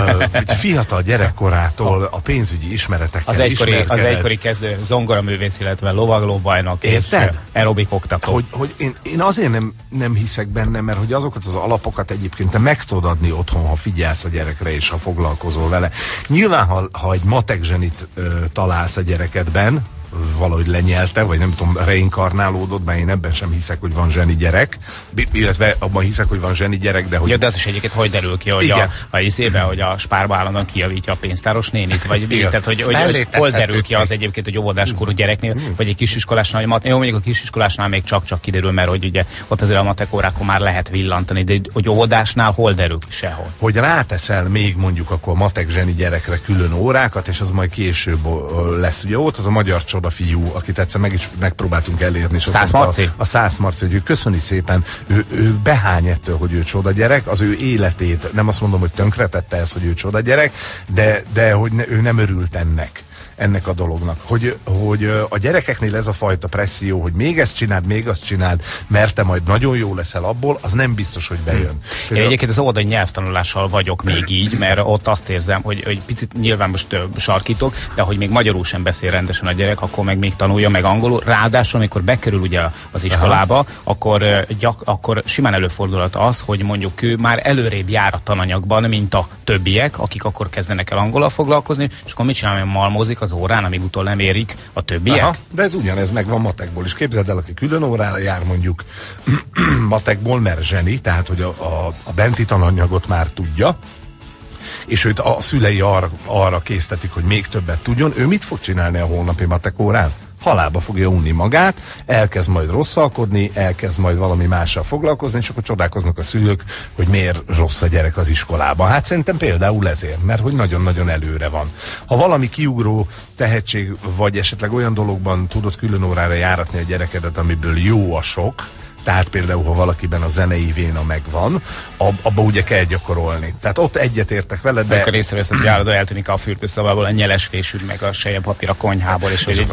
fiatal gyerekkorától a pénzügyi ismeretekkel ismerkedett. Az egykori kezdő zongoraművész, illetve lovaglóbajnok és aerobik oktató. Hogy én azért nem hiszek benne, mert hogy azokat az alapokat egyébként te meg tudod adni otthon, ha figyelsz a gyerekre és ha foglalkozol vele. Nyilván, ha egy matek zsenit találsz a gyerekedben, valahogy lenyelte, vagy nem tudom, reinkarnálódott, mert én ebben sem hiszek, hogy van zseni gyerek, illetve abban hiszek, hogy van zseni gyerek, de hogy... Ja, de az is egyébként hogy derül ki, hogy hogy a spárba állandóan kijavítja a pénztáros nénit, vagy tehát, hogy hol derül ki az egyébként, hogy óvodáskorú gyereknél, vagy egy kisiskolásnál, jó, mondjuk a kisiskolásnál még csak kiderül, mert hogy ugye ott azért a matek órákon már lehet villantani, de hogy óvodásnál hol derül ki? Sehol. Hogy ráteszel még mondjuk akkor matek zseni gyerekre külön órákat, és az majd később lesz. Ugye ott az a magyar csoda fiú, akit egyszer megpróbáltunk elérni, és a Szász Marci, hogy ő köszöni szépen, ő behány ettől, hogy ő csoda gyerek, az ő életét, nem azt mondom, hogy tönkretette ez, hogy ő csoda gyerek, de hogy ő nem örült ennek a dolognak. Hogy a gyerekeknél ez a fajta presszió, hogy még ezt csináld, még azt csináld, mert te majd nagyon jó leszel abból, az nem biztos, hogy bejön. Én egyébként az óvodai nyelvtanulással vagyok még így, mert ott azt érzem, hogy picit nyilván most sarkítok, de hogy még magyarul sem beszél rendesen a gyerek, akkor meg még tanulja meg angolul. Ráadásul, amikor bekerül ugye az iskolába, akkor simán előfordulhat az, hogy mondjuk ő már előrébb jár a tananyagban, mint a többiek, akik akkor kezdenek el angolal foglalkozni, és akkor mit csinál, malmozik az órán, amíg utol nem érik a többiek. Aha, de ez ugyanez megvan matekból is. Képzeld el, aki külön órára jár mondjuk matekból, mert zseni, tehát hogy a benti tananyagot már tudja, és őt a szülei arra késztetik, hogy még többet tudjon. Ő mit fog csinálni a holnapi matek órán? Halálba fogja unni magát, elkezd majd rosszalkodni, elkezd majd valami mással foglalkozni, és akkor csodálkoznak a szülők, hogy miért rossz a gyerek az iskolában. Hát szerintem például ezért, mert hogy nagyon-nagyon előre van. Ha valami kiugró tehetség, vagy esetleg olyan dologban tudod külön órára járatni a gyerekedet, amiből jó a sok, tehát például, ha valakiben a zenei véna megvan, abba ugye kell gyakorolni. Tehát ott egyetértek veled, de... Amikor észrevesz, hogy járod, eltűnik a fürdőszobából a nyeles fésűd, meg a selyempapír a konyhából, és hogy...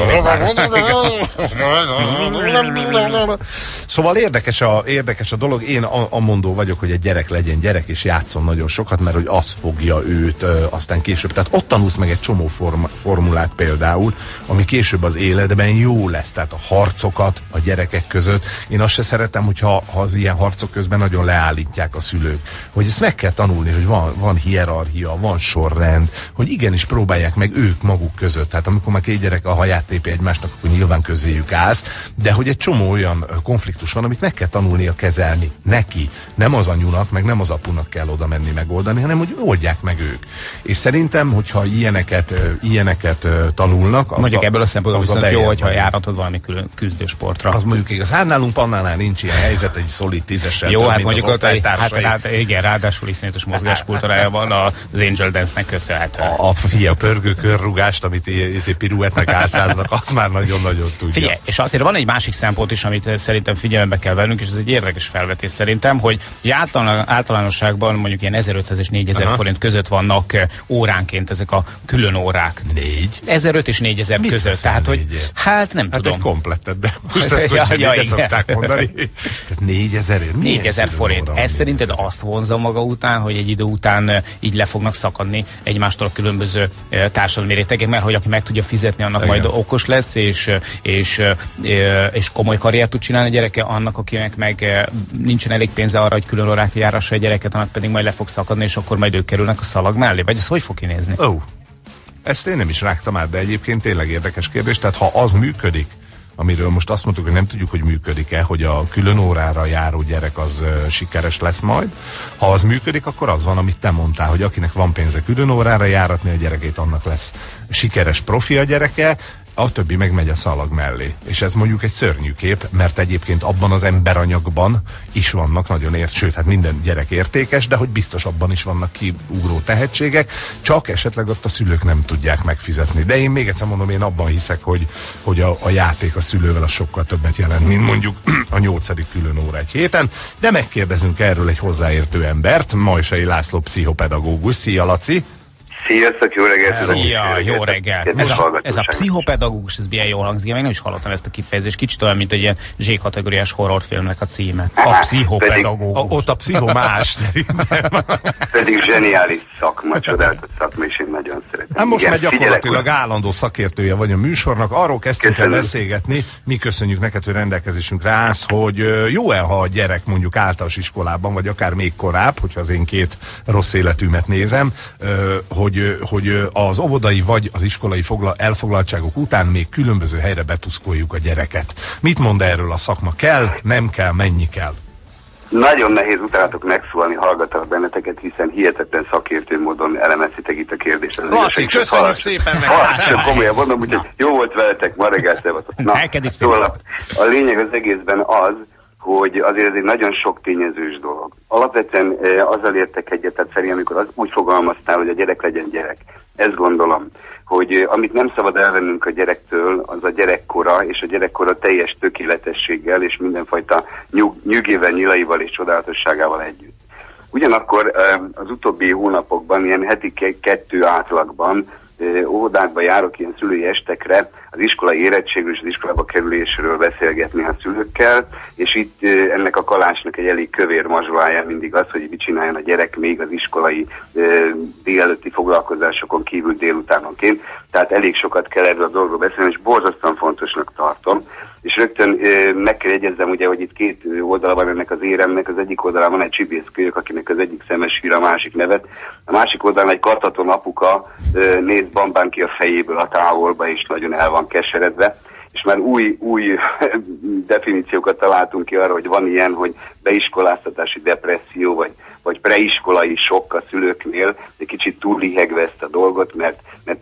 Szóval érdekes a dolog. Én amondó vagyok, hogy egy gyerek legyen gyerek, és játszon nagyon sokat, mert hogy az fogja őt aztán később. Tehát ott tanulsz meg egy csomó formulát például, ami később az életben jó lesz. Tehát a harcokat a gyerekek között. Én azt se szeretem, hogyha az ilyen harcok közben nagyon leállítják a szülők. Hogy ezt meg kell tanulni, hogy van hierarchia, van sorrend, hogy igenis próbálják meg ők maguk között. Tehát amikor már két gyerek a haját tépi egymásnak, akkor nyilván közéjük állsz, de hogy egy csomó olyan konfliktus van, amit meg kell tanulnia kezelni neki. Nem az anyunak, meg nem az apunak kell oda menni megoldani, hanem hogy oldják meg ők. És szerintem, hogyha ilyeneket tanulnak, mondjuk ebből a szempontból viszont jó, hogyha járatod valami külön küzdősportra. Az mondjuk igaz. Hát nálunk Pannánál nincs ilyen helyzet, egy szolid 10-essel jó, több, hát mint mondjuk az osztálytársai. Hát igen, ráadásul iszonyatos mozgáskultúrája van az Angel Dance-nek köszönhetően. A pörgő körrugást, amit piruettnek álcáznak, az már nagyon-nagyon tudja. Figyelj, és azért van egy másik szempont is, amit szerintem figyelembe kell vennünk, és ez egy érdekes felvetés szerintem, hogy általánosságban mondjuk ilyen 1500 és 4000 forint között vannak óránként ezek a külön órák. 1500 és 4000 között. Tehát, hogy hát nem tudom. Hát egy komplettet, de most ezt hogy szokták mondani. Tehát 4000 forint. Ez szerinted azt vonza maga után, hogy egy idő után így le fognak szakadni egymástól a különböző társadalmi rétegek, mert hogy aki meg tudja fizetni, annak majd okos lesz, és komoly karriert tud csinálni a gyereke, annak, akinek meg nincsen elég pénze arra, hogy külön órákra járassa a gyereket, annak pedig majd le fog szakadni, és akkor majd ők kerülnek a szalag mellé. Vagy ez hogy fog kinézni? Ezt én nem is rágtam át, de egyébként tényleg érdekes kérdés. Tehát ha az működik, amiről most azt mondtuk, hogy nem tudjuk, hogy működik-e, hogy a külön órára járó gyerek az sikeres lesz majd. Ha az működik, akkor az van, amit te mondtál, hogy akinek van pénze külön órára járatni a gyerekét, annak lesz sikeres profi a gyereke, a többi meg megy a szalag mellé. És ez mondjuk egy szörnyű kép, mert egyébként abban az emberanyagban is vannak nagyon sőt, hát minden gyerek értékes, de hogy biztos abban is vannak kiugró tehetségek, csak esetleg ott a szülők nem tudják megfizetni. De én még egyszer mondom, én abban hiszek, hogy a játék a szülővel az sokkal többet jelent, mint mondjuk a 8. külön óra egy héten, de megkérdezünk erről egy hozzáértő embert, Majsai László pszichopedagógus. Szia, Laci! Sziasztok, jó reggelt! Szia, jó reggelt! Ez a pszichopedagógus, ez milyen jól hangzik, én még nem is hallottam ezt a kifejezést, kicsit olyan, mint egy ilyen Z-kategóriás horrorfilmnek a címe. A pszichopedagógus. Ott a pszichomás szerintem. Pedig zseniális szakma, csodálatos szakma, és én nagyon szeretem. Hát most már gyakorlatilag állandó szakértője vagy a műsornak, arról kezdtünk el beszélgetni, mi köszönjük neked, hogy rendelkezésünkre állsz, hogy jó-e, ha a gyerek mondjuk általános iskolában, vagy akár még korább, hogyha az én két rossz életűmet nézem, hogy az óvodai vagy az iskolai elfoglaltságok után még különböző helyre betuszkoljuk a gyereket. Mit mond erről a szakma? Kell, nem kell, mennyi kell? Nagyon nehéz utánatok megszólalni, hallgatlak benneteket, hiszen hihetetlen szakértő módon elemeztétek itt a kérdést. Laci, köszönjük szépen meg! Komolyan mondom, úgyhogy jó volt veletek, ma reggel szevatok. Szóval a lényeg az egészben az, hogy azért ez egy nagyon sok tényezős dolog. Alapvetően azzal értek egyet, tehát Feri, amikor úgy fogalmaztál, hogy a gyerek legyen gyerek. Ezt gondolom, hogy amit nem szabad elvennünk a gyerektől, az a gyerekkora, és a gyerekkora teljes tökéletességgel, és mindenfajta nyugével, nyilaival és csodálatosságával együtt. Ugyanakkor az utóbbi hónapokban, ilyen heti 2 átlagban óvodákba járok ilyen szülői estekre, az iskolai érettségről és az iskolába kerülésről beszélgetni a szülőkkel, és itt ennek a kalásnak egy elég kövér mazsolája mindig az, hogy mit csináljon a gyerek még az iskolai délelőtti foglalkozásokon kívül délutánonként. Tehát elég sokat kell erről a dolgról beszélni, és borzasztóan fontosnak tartom. És rögtön meg kell jegyezzem, ugye, hogy itt 2 oldala van ennek az éremnek, az egyik oldalán van egy csibészkölyök, akinek az egyik szeme sír, a másik nevet. A másik oldalán egy kartaton apuka néz bambán ki a fejéből a távolba, és nagyon el van keseredve. És már új definíciókat találtunk ki arra, hogy van ilyen, hogy beiskoláztatási depresszió, vagy preiskolai sok a szülőknél, de kicsit túl lihegve ezt a dolgot, mert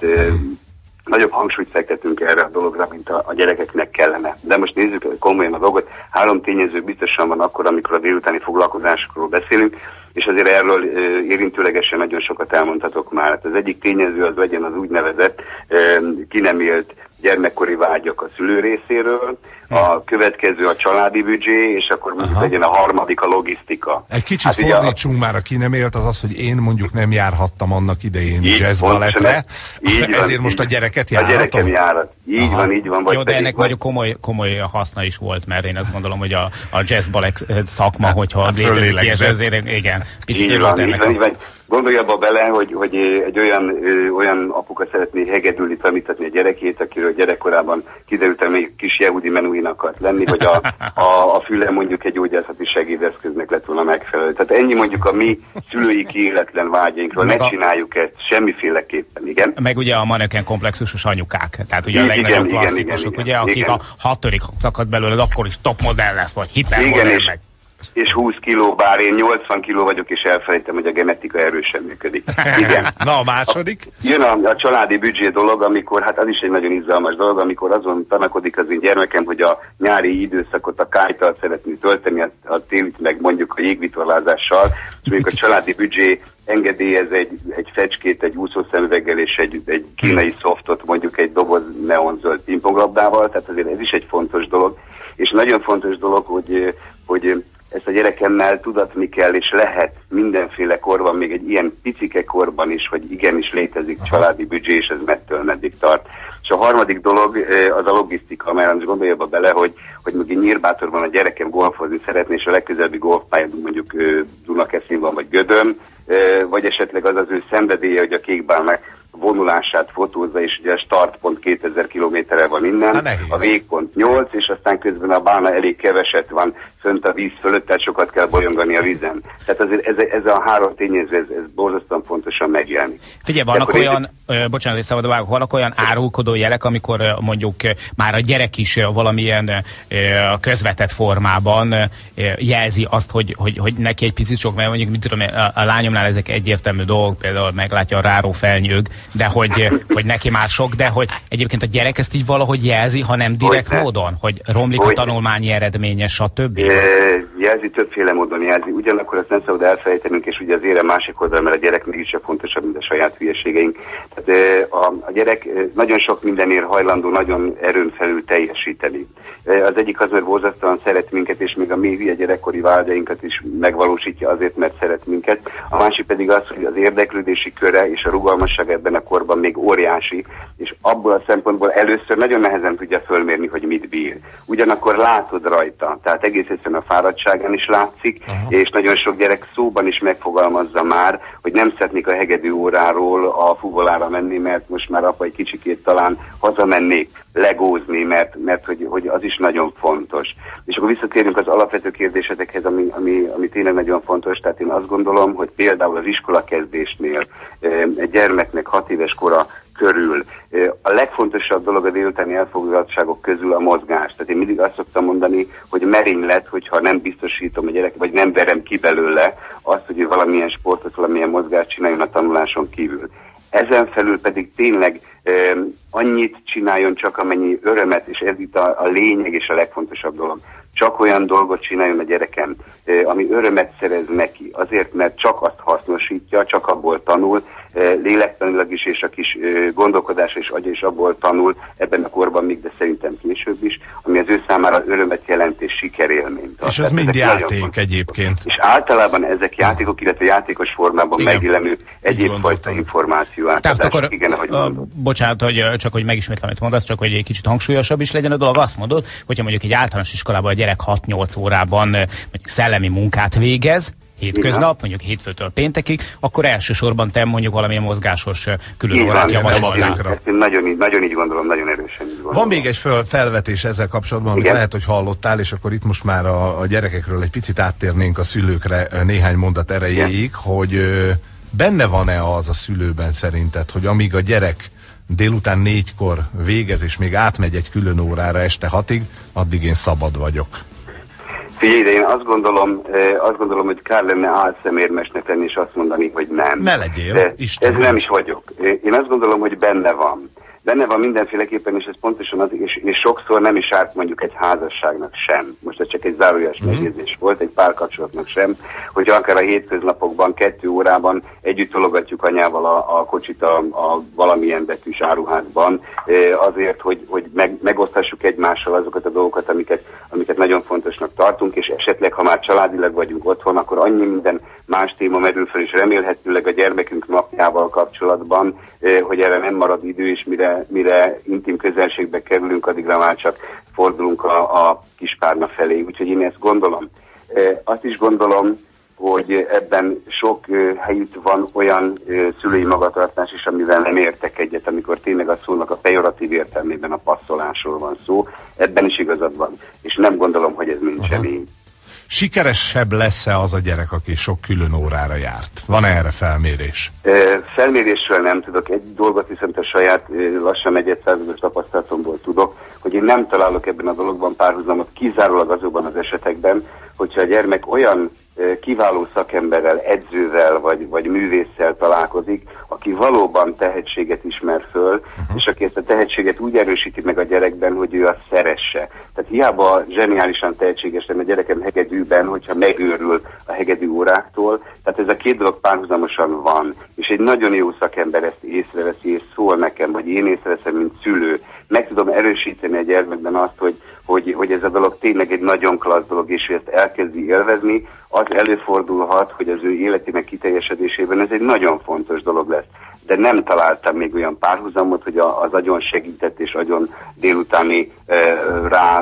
nagyobb hangsúlyt fektetünk erre a dologra, mint a gyerekeknek kellene. De most nézzük komolyan a dolgot. 3 tényező biztosan van akkor, amikor a délutáni foglalkozásokról beszélünk, és azért erről érintőlegesen nagyon sokat elmondhatok már. Az egyik tényező az legyen az úgynevezett ki nem élt gyermekkori vágyak a szülő részéről, a következő a családi büdzsé, és akkor mondjuk legyen a harmadik a logisztika. Egy kicsit fordítsunk már, a ki nem élt, az, hogy én mondjuk nem járhattam annak idején jazzbalettre, ezért most a gyereket járhatom? A gyerekem járat. Így van. Jó, de ennek nagyon komoly haszna is volt, mert én azt gondolom, hogy a jazzbalett szakma, hogyha létezik, azért igen, picit örült ennek. Így van. Gondolj abba bele, hogy egy olyan apuka szeretné hegedülni, tanítatni a gyerekét, akiről gyerekkorában kiderült, hogy még kis jehudi menuhin akart lenni, vagy a füle mondjuk egy gyógyászati segédeszköznek lett volna megfelelő. Tehát ennyi mondjuk a mi szülői kiéletlen vágyainkról, ne csináljuk ezt semmiféleképpen, igen. Meg ugye a maneken komplexusos anyukák, tehát ugye a legnagyobb klasszikusok, ugye, akik ha törik szakad belőle, akkor is top modell lesz, vagy hipermodell meg. És 20 kiló, bár én 80 kiló vagyok, és elfelejtem, hogy a genetika erősen működik. Igen. Na, a második? Jön a családi büdzsé dolog, amikor, hát az is egy nagyon izgalmas dolog, amikor azon tanakodik az én gyermekem, hogy a nyári időszakot a kájtal szeretné tölteni, a télit meg mondjuk a jégvitorlázással, és mondjuk a családi büdzsé engedélyez egy fecskét, egy úszószemüveggel és egy kínai szoftot, mondjuk egy doboz neonzöld pingponglabdával, tehát azért ez is egy fontos dolog, és nagyon fontos dolog, hogy ezt a gyerekemmel tudatni kell, és lehet mindenféle korban, még egy ilyen picike korban is, hogy igenis létezik családi büdzsé, és ez mettől meddig tart. És a harmadik dolog az a logisztika, mert most gondolj abba bele, hogy még Nyírbátorban a gyerekem golfozni szeretné, és a legközelebbi golfpálya mondjuk Dunakeszin van, vagy Gödöm, vagy esetleg az ő szenvedélye, hogy a Kékbálnak vonulását fotózza, és ugye a startpont 2000 kilométerre van innen, a végpont 8, és aztán közben a bána elég keveset van fönt a víz fölött, tehát sokat kell bolyongani a vízen. Tehát azért ez a három tényező, ez borzasztóan fontosan megjelenik. Figyelj, vannak olyan, bocsánat, hogy szabad vágok, vannak olyan árulkodó jelek, amikor mondjuk már a gyerek is valamilyen közvetett formában jelzi azt, hogy neki egy picit sok, mert mondjuk, mit tudom, a lányomnál ezek egyértelmű dolgok, például meglátja a ráró felnyőg, de hogy neki már sok, de hogy egyébként a gyerek ezt így valahogy jelzi, ha nem direkt módon, hogy romlik a tanulmányi eredménye, stb. Jelzi, többféle módon jelzi. Ugyanakkor azt nem szabad elfelejtenünk, és ugye az érem másik oldal, mert a gyerek mégiscsak fontosabb, mint a saját hülyeségeink. Tehát a gyerek nagyon sok mindenért hajlandó nagyon erőn felül teljesíteni. Az egyik az, mert borzasztóan szeret minket, és még a mi hülye gyerekkori vágyainkat is megvalósítja azért, mert szeret minket. A másik pedig az, hogy az érdeklődési köre és a rugalmasság ebben a korban még óriási, és abból a szempontból először nagyon nehezen tudja fölmérni, hogy mit bír. Ugyanakkor látod rajta, tehát egész egyszerűen a fáradtságán is látszik, és nagyon sok gyerek szóban is megfogalmazza már, hogy nem szeretnék a hegedű óráról a fuvolára menni, mert most már apa egy kicsikét talán hazamennék legózni, mert hogy az is nagyon fontos. És akkor visszatérünk az alapvető kérdésetekhez, ami tényleg nagyon fontos. Tehát én azt gondolom, hogy például az iskolakezdésnél egy gyermeknek 6 éves kora körül a legfontosabb dolog a délutáni elfoglaltságok közül a mozgás. Tehát én mindig azt szoktam mondani, hogy merénylet, hogyha nem biztosítom a gyerek, vagy nem verem ki belőle azt, hogy valamilyen sportot, valamilyen mozgást csináljon a tanuláson kívül. Ezen felül pedig tényleg annyit csináljon csak, amennyi örömet, és ez itt a lényeg és a legfontosabb dolog. Csak olyan dolgot csináljon a gyerekem, ami örömet szerez neki, azért, mert csak azt hasznosítja, csak abból tanul, lélektanilag is, és a kis gondolkodás és agya is abból tanul ebben a korban még, de szerintem később is, ami az ő számára örömet jelent és sikerélményt. És ez mind játék egyébként. És általában ezek játékok, illetve játékos formában megjelenő egyéb fajta információ átadás. Akkor, igen, ahogy bocsánat, hogy csak hogy megismétlem, amit mondasz, csak hogy egy kicsit hangsúlyosabb is legyen a dolog. Azt mondod, hogyha mondjuk egy általános iskolában a gyerek 6-8 órában mondjuk szellemi munkát végez, hétköznap, mondjuk hétfőtől péntekig, akkor elsősorban te mondjuk valamilyen mozgásos külön órát javasolnál. Nagyon így gondolom, nagyon erősen így gondolom. Van még egy felvetés ezzel kapcsolatban, amit lehet, hogy hallottál, és akkor itt most már a gyerekekről egy picit áttérnénk a szülőkre néhány mondat erejéig, hogy benne van-e az a szülőben szerinted, hogy amíg a gyerek délután 4-kor végez, és még átmegy egy külön órára este 6-ig, addig én szabad vagyok? Figyelj, de én azt gondolom, hogy kár lenne álszemérmesnek lenni, és azt mondani, hogy nem. Ne legyél, Isten. Ez nem is vagyok. Én azt gondolom, hogy benne van. Benne van mindenféleképpen, és ez pontosan az, és sokszor nem is árt mondjuk egy házasságnak sem. Most ez csak egy zárójeles megjegyzés volt, egy párkapcsolatnak sem, hogy akár a hétköznapokban 2 órában együtt tologatjuk anyával a kocsit a valamilyen betűs áruházban, azért, hogy megosztassuk egymással azokat a dolgokat, amiket nagyon fontosnak tartunk, és esetleg, ha már családilag vagyunk otthon, akkor annyi minden más téma merül fel, és remélhetőleg a gyermekünk napjával kapcsolatban, hogy erre nem marad idő, és mire intim közelségbe kerülünk, addigra már csak fordulunk a kispárna felé. Úgyhogy én ezt gondolom. Azt is gondolom, hogy ebben sok helyütt van olyan szülői magatartás is, amivel nem értek egyet, amikor tényleg a szónak a pejoratív értelmében a passzolásról van szó. Ebben is igazad van. És nem gondolom, hogy ez nincsen így. Sikeresebb lesz-e az a gyerek, aki sok külön órára járt? Van erre felmérés? Felmérésről nem tudok. Egy dolgot viszont a saját lassan 1%-os tapasztalatomból tudok, hogy én nem találok ebben a dologban párhuzamot, kizárólag azokban az esetekben, hogyha a gyermek olyan kiváló szakemberrel, edzővel vagy művésszel találkozik, aki valóban tehetséget ismer föl, és aki ezt a tehetséget úgy erősíti meg a gyerekben, hogy ő azt szeresse. Tehát hiába zseniálisan tehetséges lenne a gyerekem hegedűben, hogyha megőrül a hegedű óráktól. Tehát ez a két dolog párhuzamosan van. És egy nagyon jó szakember ezt észreveszi, és szól nekem, vagy én észreveszem, mint szülő. Meg tudom erősíteni a gyermekben azt, hogy ez a dolog tényleg egy nagyon klassz dolog, és ő ezt elkezdi élvezni, az előfordulhat, hogy az ő életének kiteljesedésében ez egy nagyon fontos dolog lesz. De nem találtam még olyan párhuzamot, hogy az agyon segített és agyon délutáni rá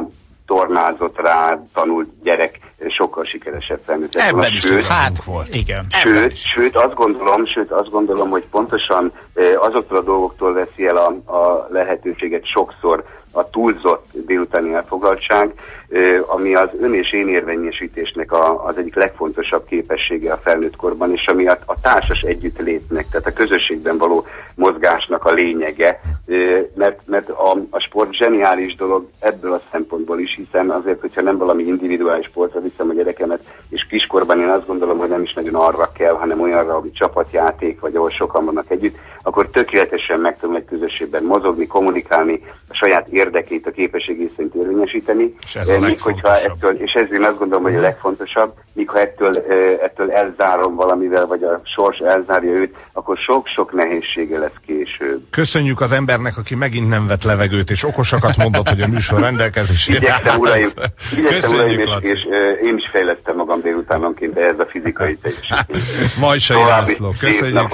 tornázott rá, tanult gyerek sokkal sikeresebb felnőtt. Ebben is volt. Igen. Sőt, azt gondolom, hogy pontosan azoktól a dolgoktól veszi el a lehetőséget sokszor a túlzott délutáni elfoglaltság, ami az ön és én érvényesítésnek az egyik legfontosabb képessége a felnőtt korban, és ami a társas együttlétnek, tehát a közösségben való mozgásnak a lényege, mert a sport zseniális dolog ebből a szempontból is, hiszen azért, hogyha nem valami individuális sportra viszem a gyerekemet, és kiskorban én azt gondolom, hogy nem is nagyon arra kell, hanem olyanra, ami csapatjáték, vagy ahol sokan vannak együtt, akkor tökéletesen meg tudom egy közösségben mozogni, kommunikálni, a saját érdekét, a képességét szerint érvényesíteni. És ez a legfontosabb. És ezért azt gondolom, hogy a legfontosabb, míg ha ettől elzárom valamivel, vagy a sors elzárja őt, akkor sok-sok nehézsége lesz később. Köszönjük az embernek, aki megint nem vett levegőt, és okosakat mondott, hogy a műsor rendelkezésére. Igyekszem, uraim, és én is fejlesztem magam délutánonként ehhez a fizikai teljesítményhez. Majsai László, köszönjük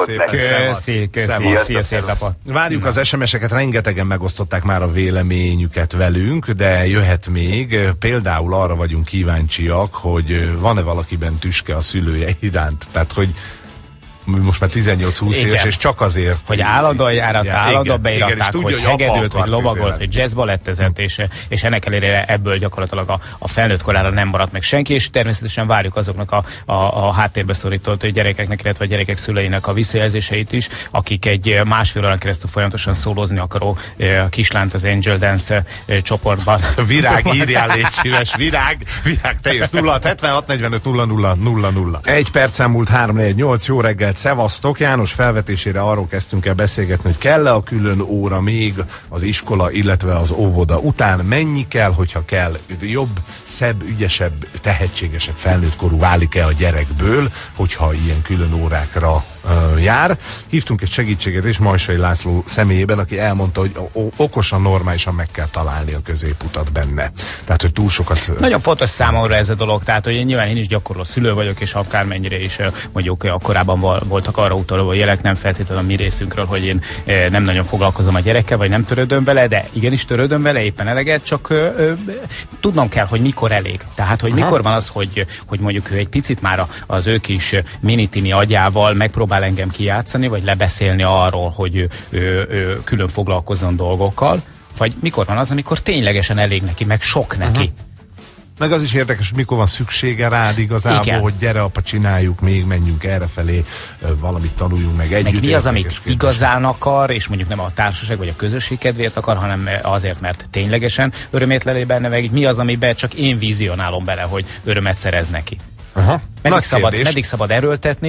szépen. Szia, szép napot. Várjuk az SMS-eket, rengetegen megosztották már a véleményüket velünk, de jöhet még. Például arra vagyunk kíváncsiak, hogy van-e valakiben tüske a szülője iránt. Tehát, hogy most már 18-20 éves, és csak azért, hogy állandóan járat, állandóan beiratták, hogy hegedült, hogy lovagolt, hogy jazzbalettezett, és ennek ellenére ebből gyakorlatilag a felnőtt korára nem maradt meg senki, és természetesen várjuk azoknak a háttérbe szorított gyerekeknek, illetve a gyerekek szüleinek a visszajelzéseit is, akik egy másfél órán keresztül folyamatosan szólózni akaró kislányt az Angel Dance csoportban. Virág, írjál, légy szíves, Virág, te jössz 0676 45 00 00. 1 perc múlt 3-4-8, jó reggelt, szevasztok! János felvetésére arról kezdtünk el beszélgetni, hogy kell-e a külön óra még az iskola, illetve az óvoda után, mennyi kell, hogyha kell, jobb, szebb, ügyesebb, tehetségesebb felnőttkorú válik-e a gyerekből, hogyha ilyen külön órákra jár. Hívtunk egy segítséget és Majsai László személyében, aki elmondta, hogy okosan, normálisan meg kell találni a középutat benne. Tehát, hogy túl sokat... Nagyon fontos számomra ez a dolog, tehát, hogy nyilván én is gyakorló szülő vagyok, és akármennyire is mondjuk korábban voltak arra utaló jelek, nem feltétlenül a mi részünkről, hogy én nem nagyon foglalkozom a gyerekkel, vagy nem törődöm vele, de igenis törődöm vele, éppen eleget, csak tudnom kell, hogy mikor elég. Tehát, hogy mikor van az, hogy mondjuk ő egy picit már az ő kis minitini agyával megpróbál engem kijátszani, vagy lebeszélni arról, hogy ő külön foglalkozzon dolgokkal, vagy mikor van az, amikor ténylegesen elég neki, meg sok neki. Meg az is érdekes, hogy mikor van szüksége rád igazából, igen, hogy gyere apa, csináljuk még, menjünk errefelé, valamit tanuljunk meg együtt. Meg mi az, amit igazán akar, és mondjuk nem a társaság vagy a közösség kedvéért akar, hanem azért, mert ténylegesen örömét lelé benne, meg mi az, amiben csak én vizionálom bele, hogy örömet szerez neki. Aha. Meddig szabad erőltetni,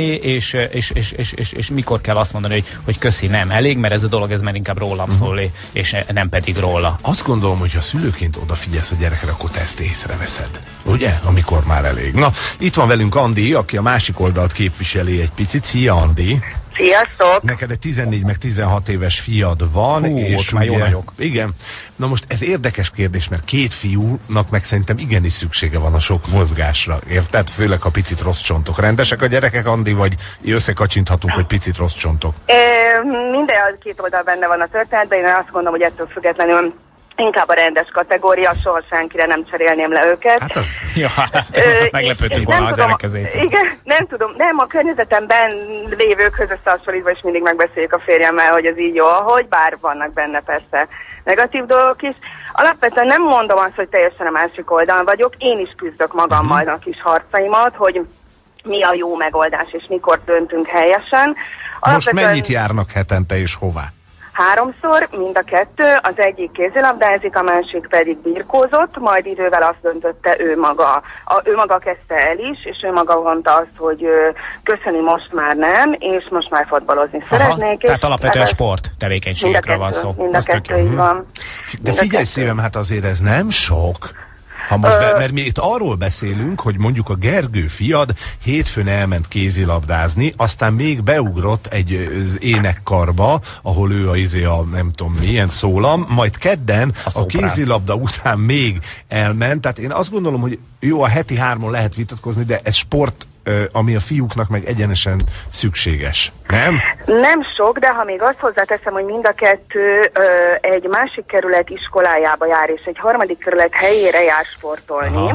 és mikor kell azt mondani, hogy köszi, nem elég, mert ez a dolog ez már inkább rólam szól, és nem pedig róla. Azt gondolom, hogy ha szülőként odafigyelsz a gyerekre, akkor te ezt észreveszed. Ugye? Amikor már elég. Na, itt van velünk Andi, aki a másik oldalt képviseli egy picit. Szia, Andi! Sziasztok! Neked egy 14 meg 16 éves fiad van, és már jó nagyok. Igen. Na most ez érdekes kérdés, mert két fiúnak meg szerintem igenis szüksége van a sok mozgásra, érted? Főleg a picit rossz csontok. Rendesek a gyerekek, Andi, vagy összekacsinthatunk, hogy picit rossz csontok? Minden két oldal benne van a történetben, én azt gondolom, hogy ettől függetlenül inkább a rendes kategória, soha senkire nem cserélném le őket. Hát az... Ja, meglepődtünk volna az elkezét. Igen, nem tudom, nem, a környezetemben lévőkhöz összehasonlítva is mindig megbeszéljük a férjemmel, hogy ez így jó, ahogy, bár vannak benne persze negatív dolgok is. Alapvetően nem mondom azt, hogy teljesen a másik oldalon vagyok, én is küzdök magammal a kis harcaimat, hogy mi a jó megoldás, és mikor döntünk helyesen. Most mennyit járnak hetente, és hová? 3-szor, mind a kettő, az egyik kézilabdázik, a másik pedig birkózott, majd idővel azt döntötte ő maga. Ő maga kezdte el is, és ő maga mondta azt, hogy köszöni, most már nem, és most már fotbalozni szeretnék. Tehát alapvetően sport tevékenységekről van szó. Mind a kettő így van. De figyelj szívem, hát azért ez nem sok. Ha most mert mi itt arról beszélünk, hogy mondjuk a Gergő fiad hétfőn elment kézilabdázni, aztán még beugrott egy énekkarba, ahol ő a nem tudom milyen szólam, majd kedden a kézilabda után még elment. Tehát én azt gondolom, hogy jó, a heti 3-on lehet vitatkozni, de ez sport ami a fiúknak meg egyenesen szükséges, nem? Nem sok, de ha még azt hozzáteszem, hogy mind a kettő egy másik kerület iskolájába jár, és egy harmadik kerület helyére jár sportolni,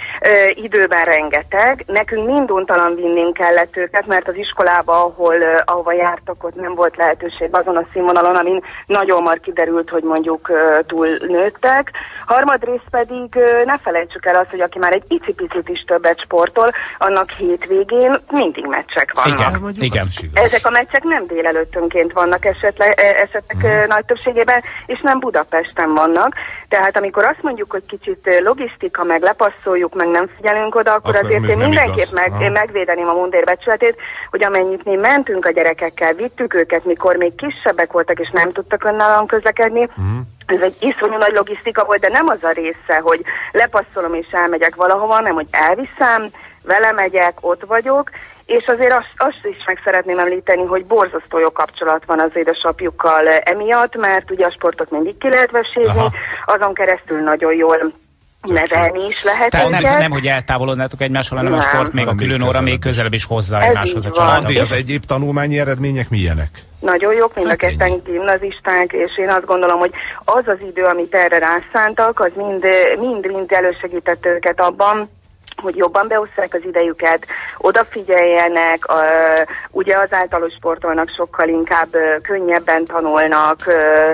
időben rengeteg. Nekünk minduntalan vinnénk kellett őket, mert az iskolába, ahova jártak, ott nem volt lehetőség azon a színvonalon, amin nagyon hamar kiderült, hogy mondjuk túl nőttek. Harmadrészt pedig ne felejtsük el azt, hogy aki már egy icipicit is többet sportol, annak hétvégén mindig meccsek vannak. Igen. Ezek a meccsek nem délelőttönként vannak esetek nagy többségében, és nem Budapesten vannak. Tehát amikor azt mondjuk, hogy kicsit logisztika, meg lepasszoljuk, meg nem figyelünk oda, akkor azért én mindenképp megvédeném a mundér becsületét, hogy amennyit mi mentünk a gyerekekkel, vittük őket, mikor még kisebbek voltak, és nem tudtak önállóan közlekedni. Ez egy iszonyú nagy logisztika volt, de nem az a része, hogy lepasszolom és elmegyek valahova, hanem hogy elviszem, vele megyek, ott vagyok, és azért azt is meg szeretném említeni, hogy borzasztó jó kapcsolat van az édesapjukkal emiatt, mert ugye a sportot mindig ki lehet vesézni, azon keresztül nagyon jól nevelni is lehet. Tehát nem, hogy eltávolodnátok egymással, hanem a sport még a külön óra még közelebb is hozzá egymáshoz a családnak. Andi, az egyéb tanulmányi eredmények milyenek? Nagyon jók, mind a ketten gimnazisták, és én azt gondolom, hogy az az idő, amit erre rászántak, az mind elősegített őket abban, hogy jobban beosszák az idejüket, odafigyeljenek, ugye azáltal, hogy sportolnak, sokkal inkább könnyebben tanulnak,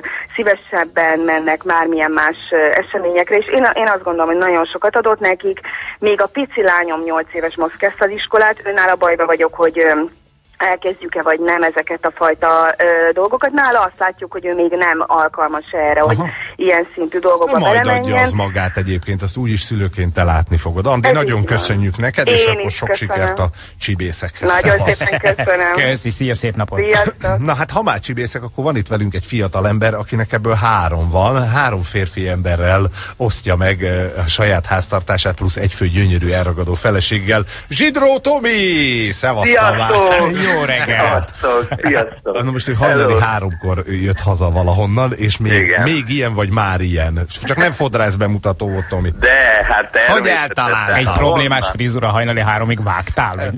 szívesebben mennek bármilyen más eseményekre, és én azt gondolom, hogy nagyon sokat adott nekik. Még a pici lányom 8 éves, most kezdte az iskolát, őnála bajba vagyok, hogy elkezdjük-e vagy nem ezeket a fajta dolgokat. Nála azt látjuk, hogy ő még nem alkalmas erre, hogy ilyen szintű dolgokba belemenjen. Majd adja az magát egyébként, azt úgyis szülőként te látni fogod. Andi, nagyon köszönjük neked, és akkor sok sikert a csibészekhez. Nagyon szépen köszönöm. Köszi, szia, szép napot. Sziasztok. Na hát, ha már csibészek, akkor van itt velünk egy fiatal ember, akinek ebből 3 van. 3 férfi emberrel osztja meg a saját háztartását, plusz egy fő gyönyörű elragadó feleséggel. Zsidró Tomi! Szevasztok! Jó reggelt! Sziasztok! Na most ő hajnali 3-kor jött haza valahonnan, és még ilyen vagy már ilyen. Csak nem fodrász bemutató volt, Tomi. De, hát hogy eltaláltál? Egy problémás frizura hajnali 3-ig vágtál?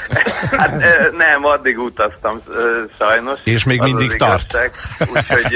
Hát nem, addig utaztam sajnos. És még mindig tart. Úgyhogy...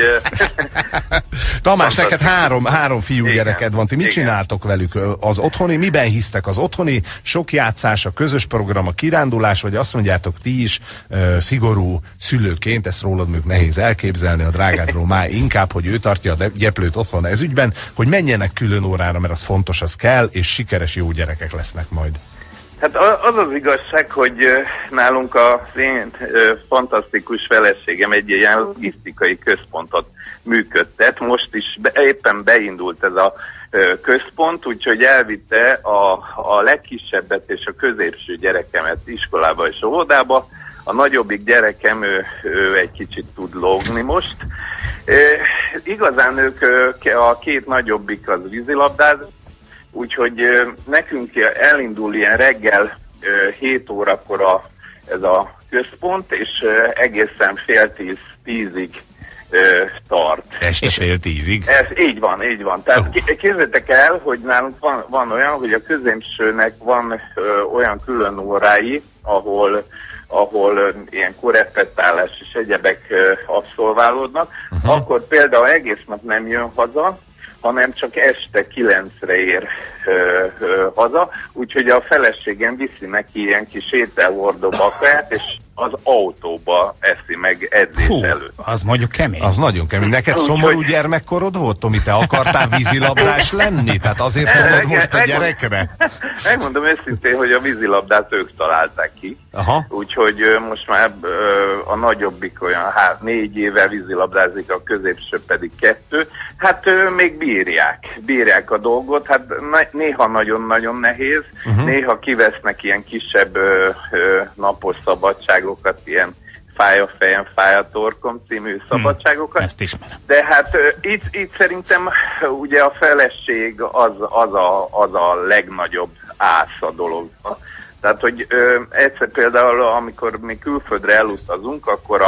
Tamás, neked 3 fiú gyereked van. Ti mit csináltok velük? Az otthoni, miben hisztek? Az otthoni sok játszás, a közös program, a kirándulás, vagy azt mondjátok ti is szigorú szülőként, ezt rólad még nehéz elképzelni, a drágádról már inkább, hogy ő tartja a gyeplőt otthon ez ügyben, hogy menjenek külön órára, mert az fontos, az kell, és sikeres jó gyerekek lesznek majd. Hát az az igazság, hogy nálunk az én fantasztikus feleségem egy ilyen logisztikai központot működtet. Most is éppen beindult ez a központ, úgyhogy elvitte a legkisebbet és a középső gyerekemet iskolába és óvodába. A nagyobbik gyerekem, ő egy kicsit tud lógni most. Igazán ők, a 2 nagyobbik az vízilabdáz, úgyhogy nekünk elindul ilyen reggel 7 órakor ez a központ, és egészen 9:30-10-ig tart. Este 9:30-ig? Ez így van. Tehát képzeljétek el, hogy nálunk van olyan, hogy a középsőnek van olyan külön órái, ahol ilyen korrepetálás és egyebek abszolválódnak, akkor például egész nap nem jön haza, hanem csak este 9-re ér haza, úgyhogy a feleségem viszi neki ilyen kis ételhordóba a kaját, és az autóba eszi meg edzés előtt. Az mondjuk kemény. Az nagyon kemény. Neked szomorú gyermekkorod volt, Tomi? Te akartál vízilabdás lenni? Tehát azért tolod most a gyerekre? Megmondom őszintén, hogy a vízilabdát ők találták ki. Úgyhogy most már a nagyobbik olyan 4 éve vízilabdázik, a középső pedig 2. Hát még bírják a dolgot. Hát néha nagyon-nagyon nehéz, néha kivesznek ilyen kisebb napos szabadságokat, ilyen fáj a fejem, fáj a torkom című szabadságokat. Ezt ismerem. De hát itt szerintem ugye a feleség az a legnagyobb ász a dologban. Tehát, hogy egyszer például, amikor mi külföldre elutazunk, akkor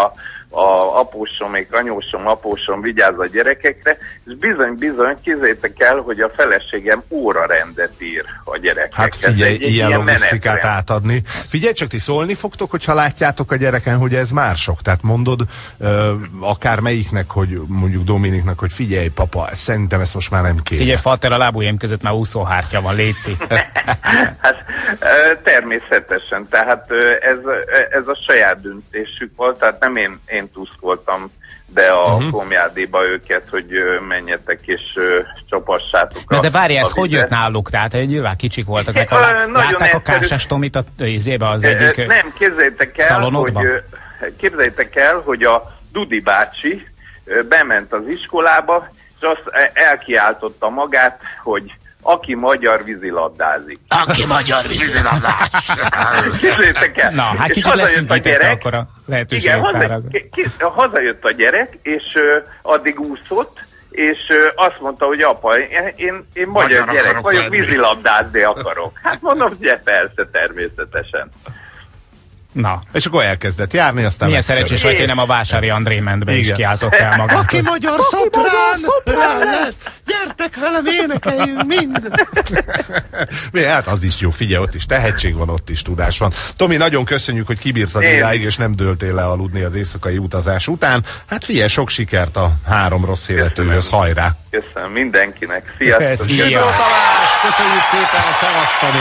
apósomék, anyósom, apósom vigyáz a gyerekekre, és bizony, képzeljétek el, hogy a feleségem órarendet ír a gyerekekhez. Hát figyelj, ilyen logisztikát átadni. Figyelj csak, ti szólni fogtok, hogyha látjátok a gyereken, hogy ez már sok. Tehát mondod akármelyiknek, hogy mondjuk Dominiknak, hogy figyelj papa, szerintem ezt most már nem kéne. Figyelj, Fater, a lábujjaim között már úszóhártya van, léci. Hát természetesen, tehát ez a saját döntésük volt, tehát nem én tuszkoltam be a komjádéba őket, hogy menjetek és csapassátok. De várj, ez hogy jött náluk? Tehát nyilván kicsik voltak, látták a Kásás Tomit az egyik nem, képzeljétek el, hogy a Dudi bácsi bement az iskolába, és azt elkiáltotta magát, hogy aki magyar vízilabdázik. Aki magyar vízilabdás! Képzeljétek el! Na, hát kicsit leszűkítette akkor a lehetőséget. Igen, hazajött a gyerek, és addig úszott, és azt mondta, hogy apa, én magyar gyerek vagyok, vízilabdázni akarok. Hát mondom, hogy persze, természetesen. Na. És akkor elkezdett járni, aztán milyen szerencsés vagy, hogy nem a Vásári André ment be és kiáltottál magad. Aki magyar szoprán lesz, gyertek velem, énekeljünk mind! Hát az is jó, figyelj, ott is tehetség van, ott is tudás van. Tomi, nagyon köszönjük, hogy kibírtad idáig, és nem dőltél le aludni az éjszakai utazás után. Hát figyelj, sok sikert a 3 rossz életűhöz, hajrá! Köszönöm mindenkinek, sziasztok! Sündró Tamás, köszönjük szépen, szevasz Tomi!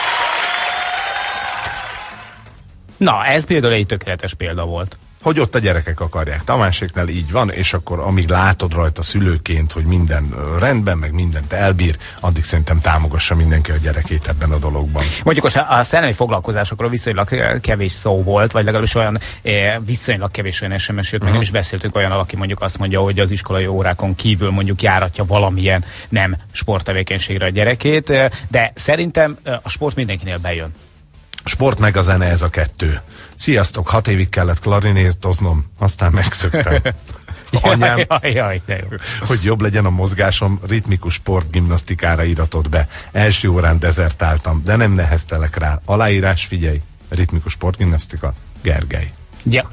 Na, ez például egy tökéletes példa volt. Hogy ott a gyerekek akarják. Tamáséknál így van, és akkor amíg látod rajta szülőként, hogy minden rendben, meg mindent elbír, addig szerintem támogassa mindenki a gyerekét ebben a dologban. Mondjuk a szellemi foglalkozásokról viszonylag kevés szó volt, vagy legalábbis olyan viszonylag kevés olyan SMS jött, meg nem is beszéltünk olyan, aki mondjuk azt mondja, hogy az iskolai órákon kívül mondjuk járatja valamilyen nem sporttevékenységre a gyerekét, de szerintem a sport mindenkinél bejön. Sport meg a zene, ez a 2. Sziasztok, 6 évig kellett klarinétoznom, aztán megszöktem. Anyám, jaj, de jó. Hogy jobb legyen a mozgásom, ritmikus sportgimnasztikára iratott be. Első órán dezertáltam, de nem neheztelek rá. Aláírás, figyelj, ritmikus sportgimnasztika, Gergely. Ja.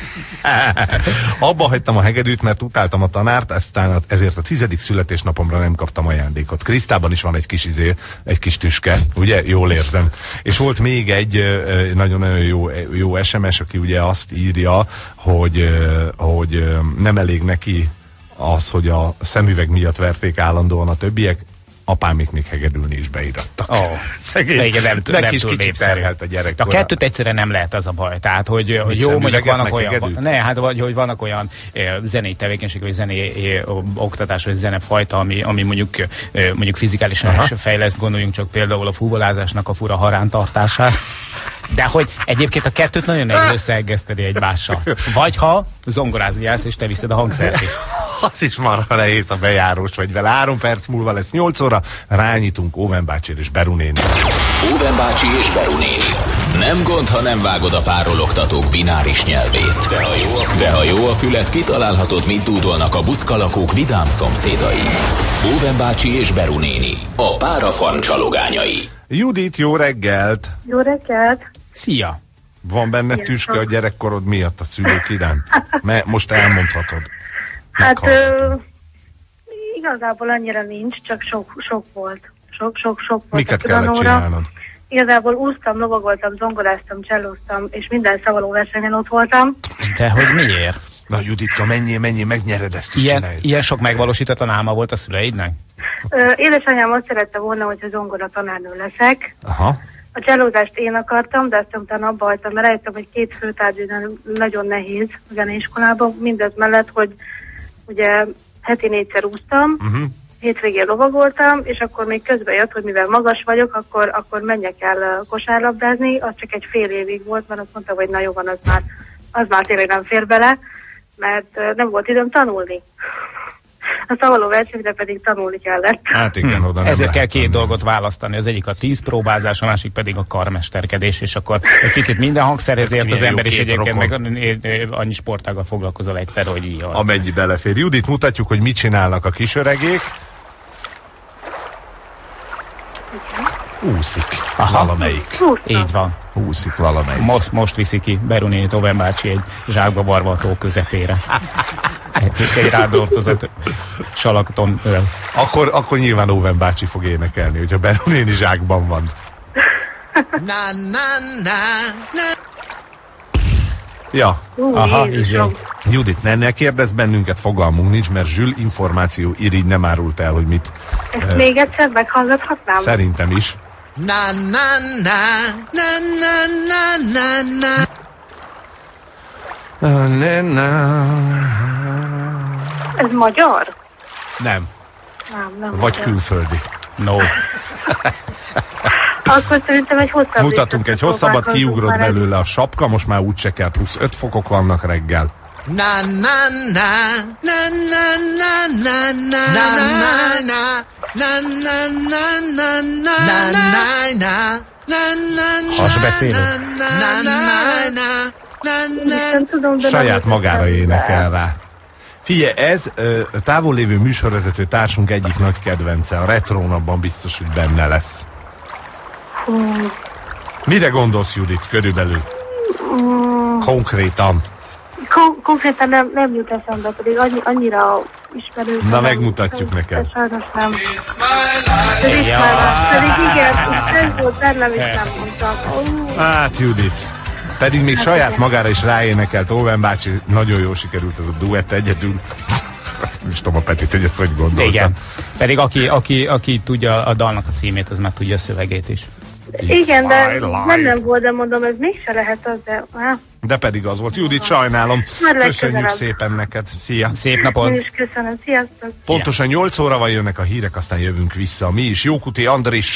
Abba hagytam a hegedűt, mert utáltam a tanárt, aztán ezért a 10. születésnapomra nem kaptam ajándékot. Krisztában is van egy kis tüske, ugye? Jól érzem. És volt még egy nagyon jó SMS, aki ugye azt írja, hogy nem elég neki az, hogy a szemüveg miatt verték állandóan a többiek, apámik még hegedülni is beírattak. Szegény. Nem is kicsit terhelt a gyerekkora. A kettőt egyszerűen nem lehet az a baj. Tehát, hogy jó, mondjuk vannak olyan... Hát vagy, hogy vannak olyan zenei tevékenység, vagy zenei oktatás, vagy zenefajta, ami mondjuk fizikálisan is fejleszt, gondoljunk csak például a fuvolázásnak a fura harántartására. De hogy egyébként a kettőt nagyon nehéz összeegeszteni egymással. Vagy ha zongorázni jársz, és te viszed a hangszert is. Az is marha nehéz, a bejárós vagy vele. 3 perc múlva lesz 8 óra, rányitunk Óven bácsi és Beru néni. Óven bácsi és Beru néni. Nem gond, ha nem vágod a párologtatók bináris nyelvét. De ha jó a fület, kitalálhatod, mit dúdolnak a buckalakók vidám szomszédai. Óven bácsi és Beru néni. A Párafarm csalogányai. Judit, jó reggelt! Jó reggelt! Szia! Van benne tüske a gyerekkorod miatt a szülők iránt? Most elmondhatod. Hát igazából annyira nincs, csak sok volt. Sok volt. Miket kellett csinálnod? Igazából úsztam, lovagoltam, zongoráztam, csellóztam, és minden szavaló versenyen ott voltam. De hogy miért? Na Juditka, menjél, megnyered ezt, és csinálj. Ilyen sok megvalósítatlan álma volt a szüleidnek? Édesanyám azt szerette volna, hogyha zongora tanárnő leszek. Aha. A csellózást én akartam, de aztán utána abba hagytam, mert rájöttem, hogy 2 főtárgy nagyon nehéz a zeneiskolában, mindez mellett, hogy ugye heti 4-szer úsztam, hétvégén lovagoltam, és akkor még közben jött, hogy mivel magas vagyok, akkor menjek el kosárlabdázni, az csak egy fél évig volt, mert azt mondta, hogy na jó van, az már tényleg nem fér bele, mert nem volt időm tanulni. A szavaló versenyre pedig tanulni kellett. Hát igen, oda nem ezért kell 2 dolgot választani. Az egyik a 10 próbázás, a másik pedig a karmesterkedés, és akkor egy picit minden hangszerhez ért az ember, és egyébként meg annyi sportággal foglalkozol egyszer, hogy így. Amennyi belefér. Judit, mutatjuk, hogy mit csinálnak a kisöregék. Úszik valamelyik. Így van. Úszik valamelyik. Most viszi ki Berunéni Owen bácsi egy zsákba varva a tó közepére. Egy rádoltozott salakton öl. Akkor nyilván Owen bácsi fog énekelni, hogyha Berunéni zsákban van. Ja. Aha, izé. Judit, ne kérdezz bennünket, fogalmunk nincs, mert Zsül információ irigy nem árult el, hogy mit. Ezt még egyszer meghallgathatnám? Szerintem is. Ez magyar? Nem. Nem Vagy magyar. külföldi. No. Akkor szerintem egy hosszabb. Mutatunk egy hosszabbat, kiugrott belőle a sapka, most már úgyse kell, plusz 5 fokok vannak reggel. Hasbeszélő. Saját magára énekel rá. Figyelj, ez távol lévő műsorvezető társunk egyik nagy kedvence. A retrónapban biztos, hogy benne lesz. Mire gondolsz, Judit, körülbelül? Konkrétan. Konkrétan nem jut eszembe, pedig annyira ismerő. Na, megmutatjuk neked. Sajnos nem. Pedig igen, ez volt bennem, és nem mondtam. Hát, Judit. Pedig még saját magára is ráénekelt Owen bácsi, nagyon jól sikerült ez a duett egyedül. Nem is tudom a Petit, hogy ezt hogy gondoltam. Igen. Pedig aki tudja a dalnak a címét, az meg tudja a szövegét is. Igen, de nem volt, de mondom, ez mégse lehet az, de... De pedig az volt. Judit, sajnálom. Köszönjük szépen neked. Szia! Szép napot! Én is köszönöm. Sziasztok! Pontosan 8 óra van, jönnek a hírek, aztán jövünk vissza. Mi is Jókuti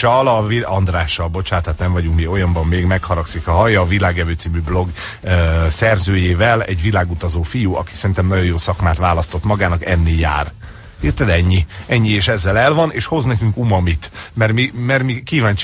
Andrással, bocsánat, hát nem vagyunk mi olyanban, még megharagszik a haja, a Világevő című blog szerzőjével, egy világutazó fiú, aki szerintem nagyon jó szakmát választott magának, enni jár. Érted, ennyi, és ezzel el van, és hoz nekünk umamit, mert mi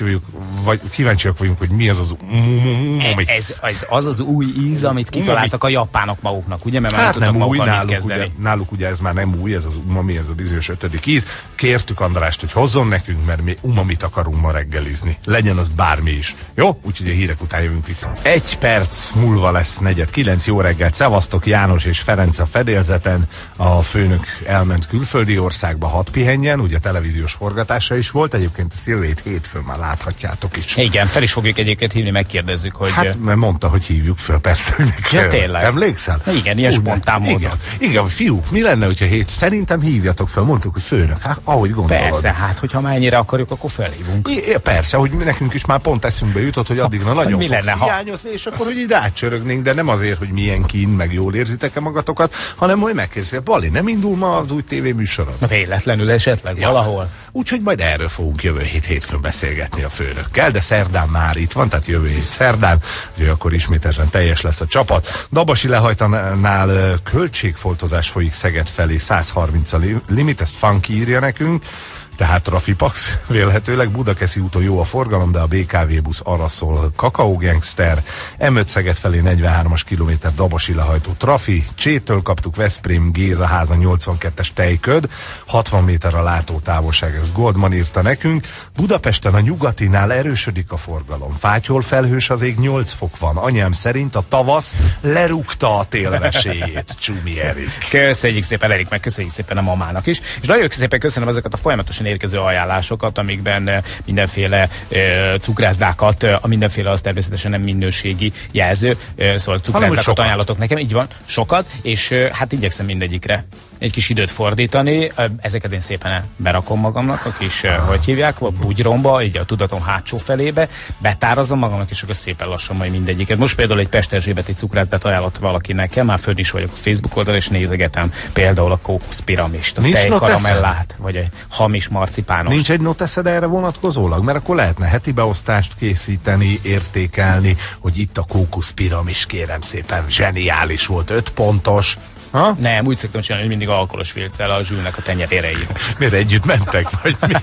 kíváncsiak vagyunk, hogy mi az az umami. Ez az új íz, amit kitaláltak a japánok maguknak, ugye? Mert hát nem új, náluk ugye ez már nem új, ez az umami, ez a bizonyos 5. íz. Kértük Andrást, hogy hozzon nekünk, mert mi umamit akarunk ma reggelizni. Legyen az bármi is. Jó? Úgyhogy a hírek után jövünk vissza. 1 perc múlva lesz 4:09. Jó reggelt, szevasztok, János és Ferenc a fedélzeten. A főnök elment külföldre országba, hadd pihenjen, ugye televíziós forgatása is volt, egyébként ezt jövő hétfőn már láthatjátok is. Igen, fel is fogjuk egyébként hívni, megkérdezzük, hogy... Hát, mert mondta, hogy hívjuk föl, persze, hogy ja, tényleg. Emlékszel? Igen, ilyen spontán módon. Igen, fiúk, mi lenne, hogyha szerintem hívjatok fel, mondtuk, hogy főnök, hát ahogy gondolod. Persze, hát, hogyha mennyire akarjuk, akkor felhívunk. Persze, hogy nekünk is már pont eszünkbe jutott, hogy addigra nagyon mi fogsz hiányozni, és akkor, hogy így rácsörögnénk, de nem azért, hogy milyen kín, meg jól érzitek-e magatokat, hanem hogy megkérdezik, Bali, nem indul ma az új tévéműsorod? Véletlenül esetleg valahol. Úgyhogy majd erről fogunk jövő hétfőn beszélgetni a főnökkel, de szerdán már itt van, tehát jövő hét szerdán, hogy akkor ismételten teljes lesz a csapat. Dabasi lehajtanál költségfoltozás folyik Szeged felé, 130 a limit, ezt Funky írja nekünk. Tehát Trafipax vélhetőleg, Budakeszi úton jó a forgalom, de a BKV busz arra szól, Kakao Gangster, M5 Szeged felé 43-as kilométer Dabasi lehajtó trafi, Csétől kaptuk Veszprém Gézaháza 82-es tejköd, 60 méter a látótávolság, ez Goldman írta nekünk. Budapesten a Nyugatinál erősödik a forgalom, Fátyol felhős az ég, 8 fok van, anyám szerint a tavasz lerúgta a télveséjét. Csumi Erik. Köszönjük szépen Erik, meg köszönjük szépen a mamának is, és nagyon szépen köszönöm ezeket a folyamatosan érkező ajánlásokat, amikben mindenféle cukrászdákat, a mindenféle az természetesen nem minőségi jelző, szóval cukrászdákat ajánlatok nekem, így van, sokat, és hát igyekszem mindegyikre egy kis időt fordítani, ezeket én szépen berakom magamnak, a kis, hogy hívják, a bugyromba, így a tudatom hátsó felébe, betárazom magamnak, és akkor szépen lassan majd mindegyiket. Most például egy Pest Erzsébet egy cukrászdát ajánlott valaki nekem, már fönn is vagyok a Facebook oldalon, és nézegetem például a kókuszpiramist, a tejkaramellát, vagy egy hamis marcipános. Nincs egy noteszed erre vonatkozólag? Mert akkor lehetne heti beosztást készíteni, értékelni, hogy itt a kókuszpiramis, kérem szépen, zseniális volt, 5 pontos. Ha? Nem, úgy szoktam csinálni, hogy mindig alkoholos filccel a Zsülnek a tenyerére írom. Miért együtt mentek? Vagy mi?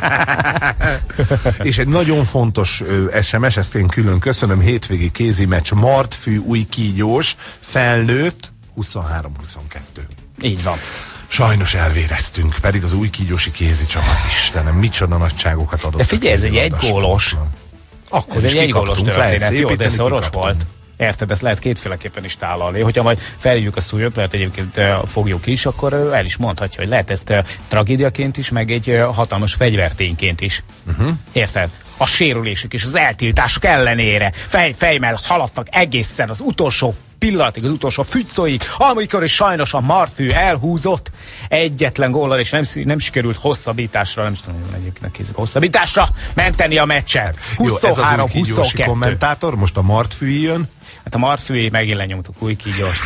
És egy nagyon fontos SMS, ezt én külön köszönöm, hétvégi kézi meccs, Martfű, új kígyós, felnőtt, 23-22. Így van. Sajnos elvéreztünk, pedig az újkígyósi kézi csapat, Istenem, micsoda nagyságokat adott. De figyelj, ez egy egygólos. Ez egy egygólos történet, jó, de szoros volt. Érted, ezt lehet kétféleképpen is tálalni. Hogyha majd felhívjuk a Súlyót, mert egyébként fogjuk is, akkor el is mondhatja, hogy lehet ezt tragédiaként is, meg egy hatalmas fegyvertényként is. Érted? A sérülések és az eltiltások ellenére fejmel haladtak egészen az utolsó pillanatig, az utolsó fügyszóig, amikor is sajnos a Marfű elhúzott egyetlen góllal, és nem sikerült hosszabbításra, nem is tudom, hogy egyébként kézzel hosszabbításra menteni a meccset. 23-22. Kommentátor, most a Martfűi jön. Hát a Martfűi megint lenyomtuk új kígyóst.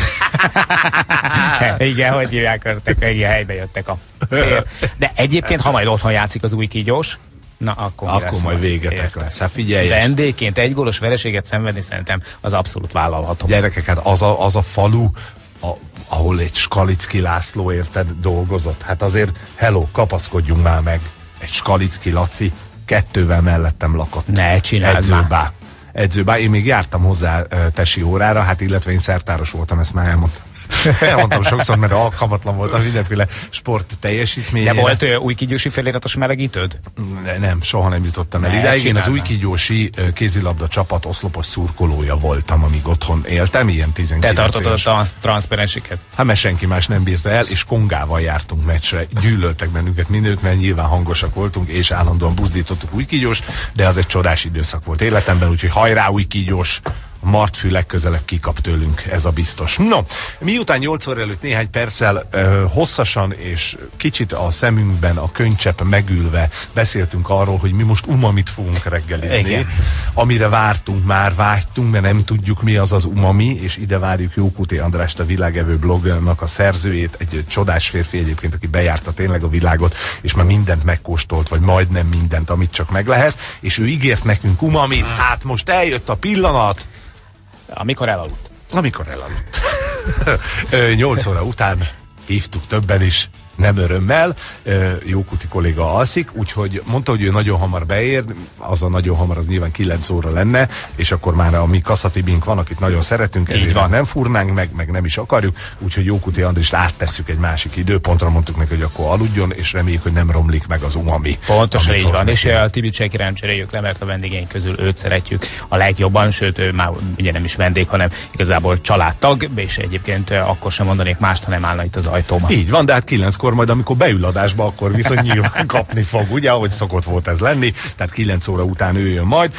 Igen, hogy hívják, igen, helybe jöttek a szél. De egyébként, ha majd otthon játszik az új kígyós, na akkor majd végetek lesz. Hát figyelj. Vendégként egy gólos vereséget szenvedni szerintem az abszolút vállalható. Gyerekek, hát az a falu, ahol egy Skalicki László, érted, dolgozott. Hát azért, hello, kapaszkodjunk már meg. Egy Skalicki Laci 2-vel mellettem lakott. Ne csináld már. Edzőbá. Én még jártam hozzá tesi órára, hát illetve én szertáros voltam, ezt már elmondtam. Elmondtam sokszor, mert alkalmatlan voltam mindenféle sport teljesítményére. De volt újkígyósi feliratos melegítőd? Nem, soha nem jutottam el ideig. Én az újkígyósi kézilabda csapat oszlopos szurkolója voltam, amíg otthon éltem, ilyen 19 éves. Te tartottad a transzparensiket? Hát mert senki más nem bírta el, és kongával jártunk meccsre. Gyűlöltek bennünket mindenütt, mert nyilván hangosak voltunk, és állandóan buzdítottuk újkígyós, de az egy csodás időszak volt életemben, úgyhogy hajrá újkígyós! Martfű legközelebb kikap tőlünk, ez a biztos. No, miután 8 óra előtt néhány perccel hosszasan és kicsit a szemünkben a könycsepp megülve beszéltünk arról, hogy mi most umamit fogunk reggelizni, igen, amire vágytunk, mert nem tudjuk, mi az az umami, és ide várjuk Jókuti Andrást, a Világevő blognak a szerzőjét, egy csodás férfi egyébként, aki bejárta tényleg a világot, és már mindent megkóstolt, vagy majdnem mindent, amit csak meg lehet, és ő ígért nekünk umamit, hát most eljött a pillanat. Amikor elaludt. 8 óra után hívtuk többen is, nem örömmel, Jókuti kolléga alszik, úgyhogy mondta, hogy ő nagyon hamar beér, az a nagyon hamar, az nyilván 9 óra lenne, és akkor már a mi kasszatibink van, akit nagyon szeretünk, ezért nem fúrnánk meg nem is akarjuk, úgyhogy Jókuti Andrist áttesszük egy másik időpontra, mondtuk neki, hogy akkor aludjon, és reméljük, hogy nem romlik meg az umami. Pontosan így van, és a Tibit senki nem cseréljük le, mert a vendégeink közül őt szeretjük a legjobban, sőt, ő már ugye nem is vendég, hanem igazából családtag, és egyébként akkor sem mondanék mást, ha nem állna itt az ajtóban. Így van, de hát 9-kor majd, amikor beül adásba, akkor viszont nyilván kapni fog, ugye, ahogy szokott volt ez lenni, tehát 9 óra után ő jön majd.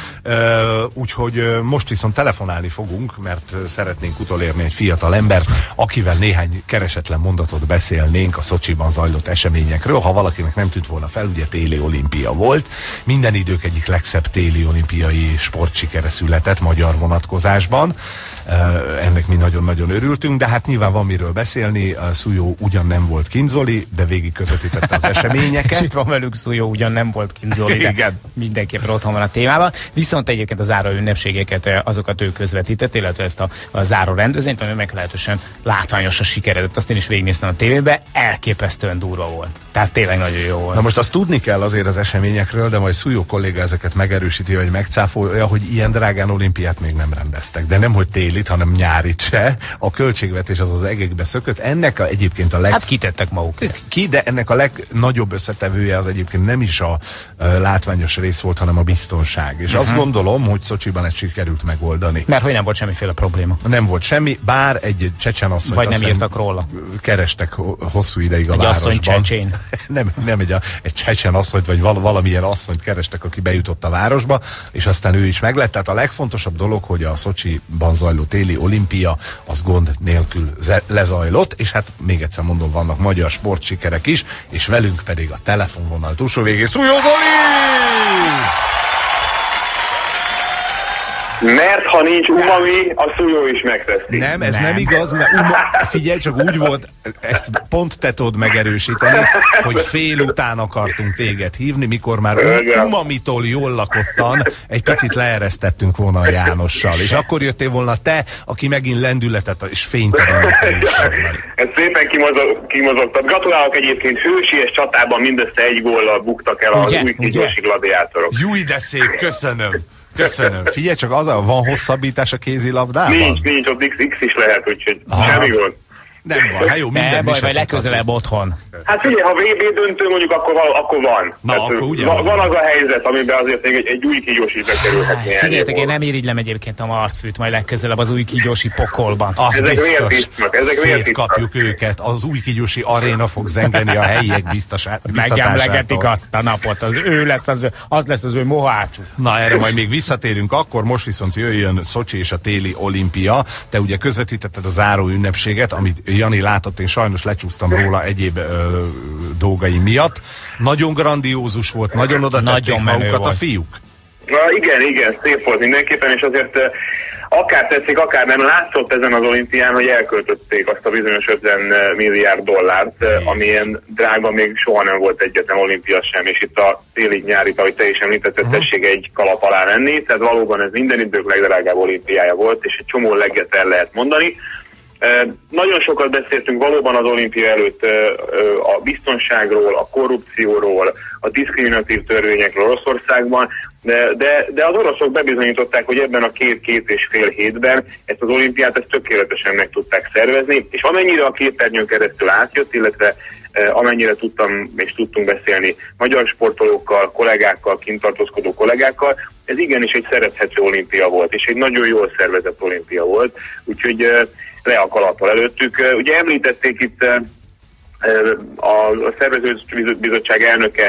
Úgyhogy most viszont telefonálni fogunk, mert szeretnénk utolérni egy fiatal embert, akivel néhány keresetlen mondatot beszélnénk a Szocsiban zajlott eseményekről. Ha valakinek nem tűnt volna fel, ugye téli olimpia volt. Minden idők egyik legszebb téli olimpiai sportsikere született magyar vonatkozásban. Ennek mi nagyon-nagyon örültünk, de hát nyilván van miről beszélni. A Súlyó ugyan nem volt kint Zoli, de végig közvetítette az eseményeket. És itt van velük Súlyó, ugyan nem volt kint Zoli, de mindenképpen otthon van a témában. Viszont egyébként a záró ünnepségeket, azokat ő közvetített, illetve ezt a záró rendezvényt, ami meglehetősen látványos a sikeredett. Azt én is végignéztem a tévébe, elképesztően durva volt. Tehát tényleg nagyon jó volt. Na most azt tudni kell azért az eseményekről, de majd Súlyó kolléga ezeket megerősíti, vagy megcáfolja, hogy ilyen drágán olimpiát még nem rendeztek. De nem, hogy télit, hanem nyárit se. A költségvetés az egekbe szökött. Ennek egyébként hát kitettek maguk. De ennek a legnagyobb összetevője az egyébként nem is a látványos rész volt, hanem a biztonság. És azt gondolom, hogy Szocsiban ezt sikerült megoldani. Mert hogy nem volt semmiféle probléma. Nem volt semmi, bár egy csecsen asszonyt, vagy nem írtak róla. Kerestek hosszú ideig a egy városban. Asszony csecsén. nem egy csecsen asszonyt, vagy valamilyen asszonyt kerestek, aki bejutott a városba, és aztán ő is meglett. Tehát a legfontosabb dolog, hogy a Szocsiban zajló téli olimpia az gond nélkül lezajlott, és hát még egyszer mondom, vannak magyar sportsikerek is, és velünk pedig a telefonvonal túlsó végén Súlyó Zoli! Mert ha nincs umami, a Súlyó is megteszi. Nem, ez nem igaz, mert figyelj, csak úgy volt, ezt pont te tudod megerősíteni, hogy fél után akartunk téged hívni, mikor már umamitól jól lakottan egy picit leeresztettünk volna a Jánossal, és akkor jöttél volna te, aki megint lendületet és fényt ad ennek a műsornak. Ez szépen kimozogtad. Gratulálok egyébként, hősies csatában mindössze egy góllal buktak el az új kígyósi gladiátorok. Júj, de szép, köszönöm. Figyelj, csak van hosszabbítás a kézilabdában? Nincs, ott X is lehet, úgyhogy semmi gond. Nem baj, hát jó, minden baj, vagy legközelebb otthon. Hát figyelj, ha VB döntő mondjuk, akkor van. Na, hát, akkor ugye van az a helyzet, amiben azért még egy új kígyós is bekerülhetné. Figyeljetek, én nem irigylem egyébként a Martfűt, majd legközelebb az új kígyósi pokolban. Ezek miért tisztnak? Szétkapjuk őket, az új kígyósi aréna fog zengeni a helyiek biztatásától. Megemlegetik azt a napot, az lesz az ő mohácsuk. Na, erre majd még visszatérünk akkor, most viszont jöjjön Szocsi és a téli olimpia. Te ugye közvetítetted a záró ünnepséget, amit Jani látott, én sajnos lecsúsztam róla egyéb dolgai miatt. Nagyon grandiózus volt, nagyon oda tették magukat a fiúk. Na igen, szép volt mindenképpen, és azért akár tetszik, akár nem, látszott ezen az olimpián, hogy elköltötték azt a bizonyos 50 milliárd dollárt, amilyen drága még soha nem volt egyetlen olimpia sem, és itt a télig-nyári, ahogy te is említetted, tessék egy kalap alá venni, tehát valóban ez minden idők legdrágább olimpiája volt, és egy csomó legget el lehet mondani. Nagyon sokat beszéltünk valóban az olimpia előtt a biztonságról, a korrupcióról, a diszkriminatív törvényekről Oroszországban, de az oroszok bebizonyították, hogy ebben a két és fél hétben ezt az olimpiát ezt tökéletesen meg tudták szervezni, és amennyire a képernyőn keresztül átjött, illetve amennyire tudtam és tudtunk beszélni magyar sportolókkal, kollégákkal, kint tartózkodó kollégákkal, ez igenis egy szerethető olimpia volt, és egy nagyon jól szervezett olimpia volt, úgyhogy le a kalappal előttük. Ugye említették itt a szervezőbizottság elnöke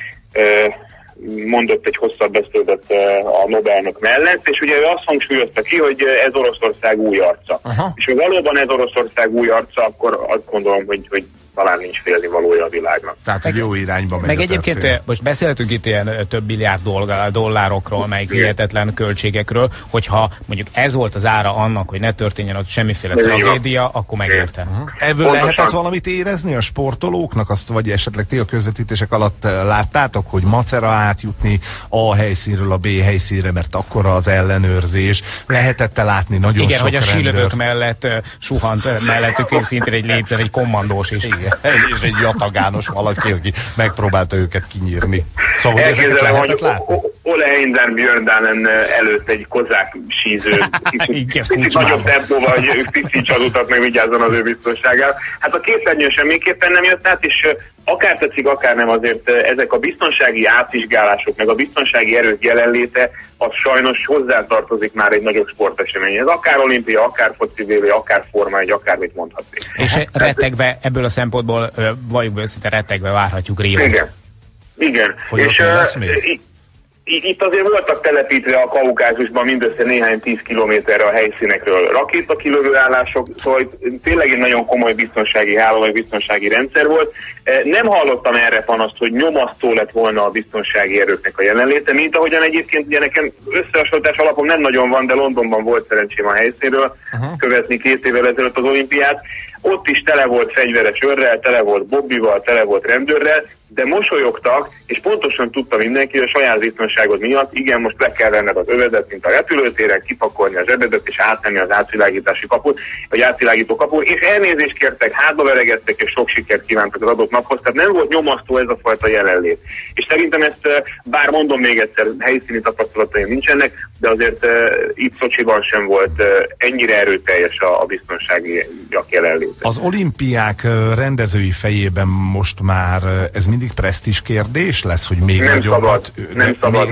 mondott egy hosszabb beszédet a Nobelnök mellett, és ugye ő azt hangsúlyozta ki, hogy ez Oroszország új arca. Aha. És ha valóban ez Oroszország új arca, akkor azt gondolom, hogy talán nincs félnivalója a világnak. Tehát jó irányba megy. Meg egyébként most beszéltünk itt ilyen több milliárd dollárokról, meg hihetetlen költségekről, hogyha mondjuk ez volt az ára annak, hogy ne történjen ott semmiféle tragédia, akkor megértem. Ebből lehetett valamit érezni a sportolóknak, azt vagy esetleg ti a közvetítések alatt láttátok, hogy macera átjutni A helyszínről a B helyszínre, mert akkora az ellenőrzés, lehetett-e látni nagyon igen, sok hogy a rendőr. sílövők mellett suhant mellettük szintén egy létzer, egy kommandós is. Igen, és egy jatagános valaki, aki megpróbálta őket kinyírni. Szóval ezeket lehetett látni? Ole Einder Björndanen előtt egy kozák síző, kicsit nagyobb tempóval, hogy ő tisztítsa az utat, meg vigyázzon az ő biztonságára. Hát a képernyőn semmiképpen nem jött át, és akár tetszik, akár nem, azért ezek a biztonsági átvizsgálások, meg a biztonsági erők jelenléte, az sajnos hozzátartozik már egy nagyobb sporteseményhez. Akár olimpia, akár foci VB, akár Forma 1, akármit mondhatnék. És rettegve, ebből a szempontból, valljuk be őszinte, rettegve várhatjuk Riót. Igen. Hogy és lesz még? Itt azért voltak telepítve a Kaukázusban mindössze néhány 10 kilométerre a helyszínekről rakétakilövő állások, szóval tényleg egy nagyon komoly biztonsági háló, vagy biztonsági rendszer volt. Nem hallottam erre panaszt, hogy nyomasztó lett volna a biztonsági erőknek a jelenléte, mint ahogyan egyébként ugye nekem összehasonlítás alapon nem nagyon van, de Londonban volt szerencsém a helyszínről követni 2 évvel ezelőtt az olimpiát. Ott is tele volt fegyveres őrrel, tele volt bobbival, tele volt rendőrrel, de mosolyogtak, és pontosan tudta mindenki, hogy a saját biztonságod miatt, igen, most le kell venned az övedet, mint a repülőtéren, kipakolni a zsebedet, és áttenni az átvilágítási kaput, vagy átvilágító kaput, és elnézést kértek, hátba veregettek, és sok sikert kívántak az adott naphoz, tehát nem volt nyomasztó ez a fajta jelenlét. És szerintem ezt, bár mondom még egyszer, helyszíni tapasztalataim nincsenek, de azért itt Szocsiban sem volt ennyire erőteljes a biztonsági jelenlét. Az olimpiák rendezői fejében most már ez mindig presztízs kérdés lesz, hogy még nem nagyobbat... Szabad,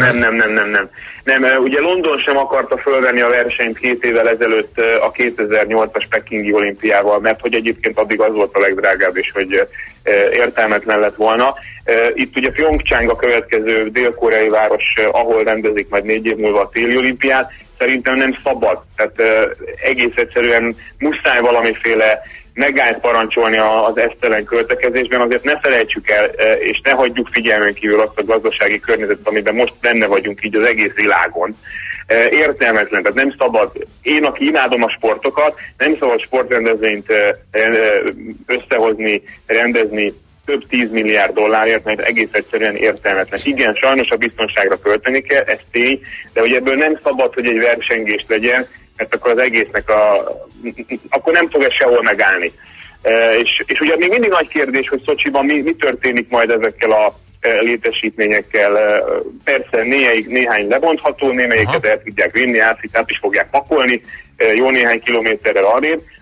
nem. Ugye London sem akarta fölvenni a versenyt 2 évvel ezelőtt a 2008-as pekingi olimpiával, mert hogy egyébként addig az volt a legdrágább, és hogy értelmetlen lett volna. Itt ugye Pyeongchang a következő dél-koreai város, ahol rendezik majd 4 év múlva a téli olimpiát, szerintem nem szabad. Tehát egész egyszerűen muszáj valamiféle megállt parancsolni az esztelen költekezésben, azért ne felejtsük el, és ne hagyjuk figyelmen kívül azt a gazdasági környezetet, amiben most benne vagyunk így az egész világon. Értelmetlen, tehát nem szabad, én aki imádom a sportokat, nem szabad sportrendezvényt összehozni, rendezni több 10 milliárd dollárért, mert egész egyszerűen értelmetlen. Igen, sajnos a biztonságra költeni kell, ez tény, de hogy ebből nem szabad, hogy egy versengés legyen, mert akkor az egésznek akkor nem fog ez sehol megállni. És ugye még mindig nagy kérdés, hogy Szocsiban mi történik majd ezekkel a létesítményekkel. Persze néhány lebontható, némelyiket el tudják vinni, át is fogják pakolni, jó néhány kilométerrel arrébb,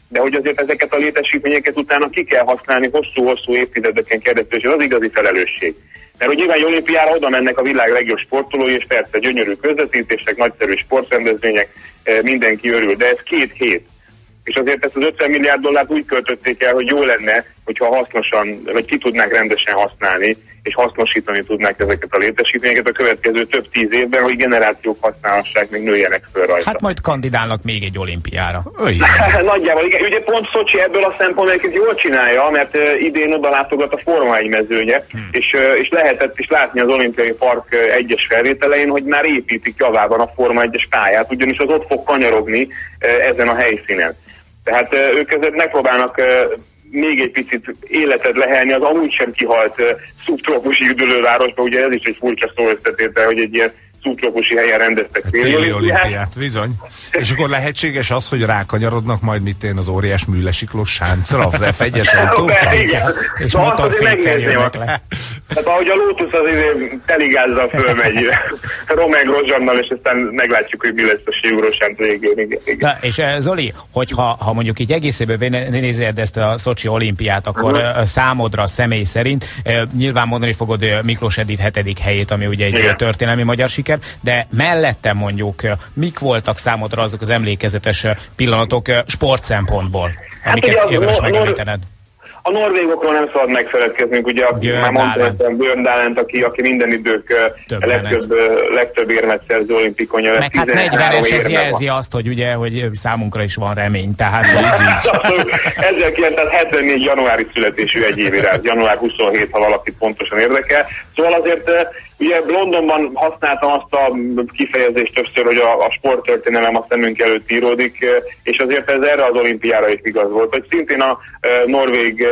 de hogy azért ezeket a létesítményeket utána ki kell használni hosszú-hosszú évtizedeken keresztül, és ez az igazi felelősség. Mert hogy nyilván egy olimpiára oda mennek a világ legjobb sportolói, és persze gyönyörű közvetítések, nagyszerű sportrendezvények, mindenki örül, de ez 2 hét. És azért ezt az $50 milliárd úgy költötték el, hogy jó lenne, hogyha hasznosan, vagy ki tudnák rendesen használni, és hasznosítani tudnák ezeket a létesítményeket a következő több 10 évben, hogy generációk használhassák, még nőjenek föl rajta. Hát majd kandidálnak még egy olimpiára. Nagyjából, igen. Ugye pont Szocsi ebből a szempontból jól csinálja, mert idén oda látogat a Forma 1 mezőnye, és lehetett is látni az olimpiai park egyes felvételein, hogy már építik javában a Forma 1-es pályát, ugyanis az ott fog kanyarogni ezen a helyszínen. Tehát ők ezért megpróbálnak még egy picit életet lehelni az amúgy sem kihalt szubtrópusi üdülővárosba, ugye ez is egy furcsa szó összetétel, hogy egy ilyen szubtrópusi helyen rendeztek téli olimpiát, bizony. És akkor lehetséges az, hogy rákanyarodnak majd az óriás műlesiklós sáncra, az F1-es autókkal? És motorfékkel jönnek le. Tehát ahogy a Lotus az teligázzal fölmegy Romain Grosjeannal, és aztán meglátjuk, hogy mi lesz a síugrósánt végén. Na, és Zoli, hogyha mondjuk így egészében nézed ezt a Szocsi olimpiát, akkor számodra személy szerint nyilván mondani fogod Miklós Edith 7. helyét, ami ugye egy történelmi magyar siker, de mellette mondjuk mik voltak számodra azok az emlékezetes pillanatok sport szempontból, amiket érdemes megemlítened? A norvégokról nem szabad megfeledkeznünk, ugye már mondtam Björn Dahlent, aki minden idők legtöbb érmet szerző olimpikonja. Meg hát 40-es, ez jelzi azt, hogy ugye, hogy számunkra is van remény, tehát 1974. januári születésű egyévirát, január 27, ha valaki pontosan érdekel. Szóval azért ugye Londonban használtam azt a kifejezést többször, hogy a sporttörténelem a szemünk előtt íródik, és azért ez erre az olimpiára is igaz volt, hogy szintén a norvég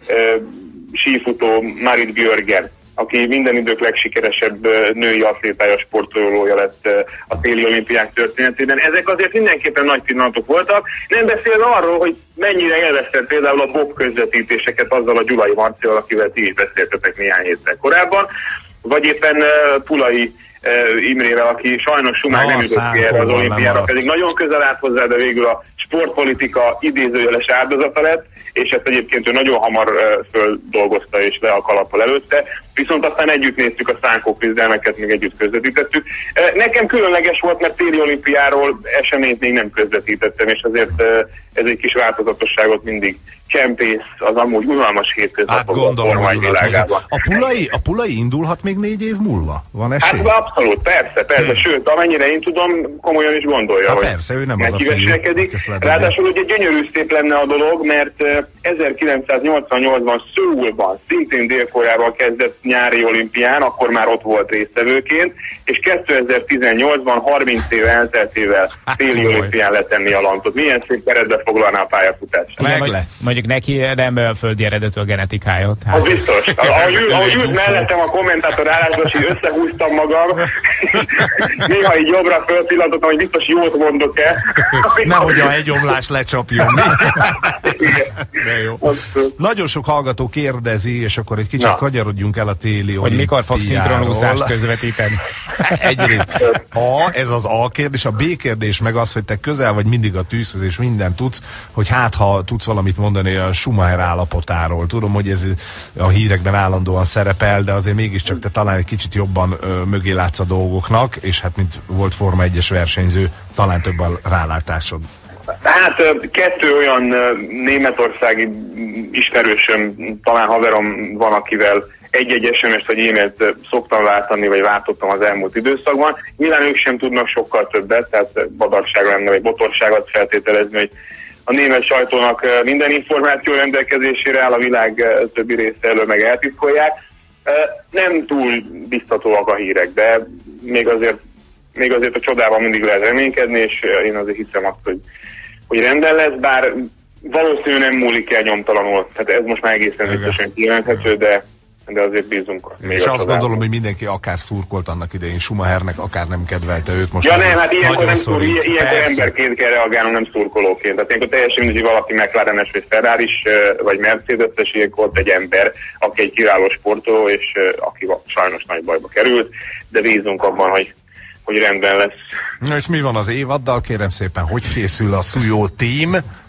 sífutó Marit Björgen, aki minden idők legsikeresebb női atlétája, sportolója lett a téli olimpiák történetében. Ezek azért mindenképpen nagy pillanatok voltak, nem beszélve arról, hogy mennyire élveztem például a bob közvetítéseket azzal a Gyulai Marcival, akivel ti is beszéltetek néhány héttel korábban, vagy éppen Pulai Imrével, aki sajnos Schumacher nem jutott ki erre az olimpiára, pedig nagyon közel állt hozzá, de végül a sportpolitika idézőjeles áldozata lett, és ezt egyébként ő nagyon hamar földolgozta és le a kalappal előtte, viszont aztán együtt néztük a szánkó küzdelmeket, még együtt közvetítettük. Nekem különleges volt, mert téli olimpiáról eseményt még nem közvetítettem, és azért ez egy kis változatosságot mindig csempész az amúgy unalmas hétköznapokban a Forma 1 világában. A Pulai indulhat még 4 év múlva? Van esély? Hát abszolút, persze. Sőt, amennyire én tudom, komolyan is gondolja, hogy persze, ő nem az a fiú. Ráadásul ugye gyönyörű szép lenne a dolog, mert 1988-ban Szöulban, szintén Dél-Koreával kezdett nyári olimpián, akkor már ott volt résztvevőként, és 2018-ban 30 év elteltével téli olimpián letenni a lantot. Milyen szép keretbe foglalná a pályafutását. Meg lesz. Mondjuk neki nem földi eredetű a genetikája. Az biztos. Ahogy ült mellettem a kommentátor állásban, és így összehúztam magam, néha így jobbra fölpillantottam, hogy biztos jót mondok-e. Nehogy a hegyomlás lecsapjon. De jó. Nagyon sok hallgató kérdezi, és akkor egy kicsit kanyarodjunk el a téli olimpiáról. Hogy mikor fog szinkronúszást közvetíteni? Egyrészt ez az A kérdés, a B kérdés meg az, hogy te közel vagy mindig a tűzhöz, és mindent tudsz, hogy hát ha tudsz valamit mondani a Schumacher állapotáról. Tudom, hogy ez a hírekben állandóan szerepel, de azért mégiscsak te talán egy kicsit jobban mögé látsz a dolgoknak, és hát mint volt Forma 1-es versenyző, talán több a rálátásod. Hát 2 olyan németországi ismerősöm, talán haverom van, akivel egy-egy SMS-t vagy e-mailt szoktam váltani, vagy váltottam az elmúlt időszakban. Nyilván ők sem tudnak sokkal többet, tehát badarság lenne, vagy botorságot feltételezni, hogy a német sajtónak minden információ rendelkezésére áll, a világ többi része elől meg eltitkolják. Nem túl biztatóak a hírek, de még azért a csodában mindig lehet reménykedni, és én azért hiszem azt, hogy rendben lesz, bár valószínűleg nem múlik el nyomtalanul. Tehát ez most már egészen biztosan kijelenthető, de azért bízunk. És azt gondolom, hogy mindenki akár szurkolt annak idején Schumachernek, akár nem kedvelte őt. Most ja nem, hát ilyenkor emberként kell reagálnom, nem szurkolóként. Tehát ilyenkor teljesen mindegy, hogy valaki McLaren-es, vagy Ferrari-s, vagy Mercedes-es, ilyenkor egy ember, aki egy kiváló sportoló, és aki sajnos nagy bajba került, de bízunk abban, hogy hogy rendben lesz. Na és mi van az évaddal, kérem szépen, hogy készül a Szújó Team?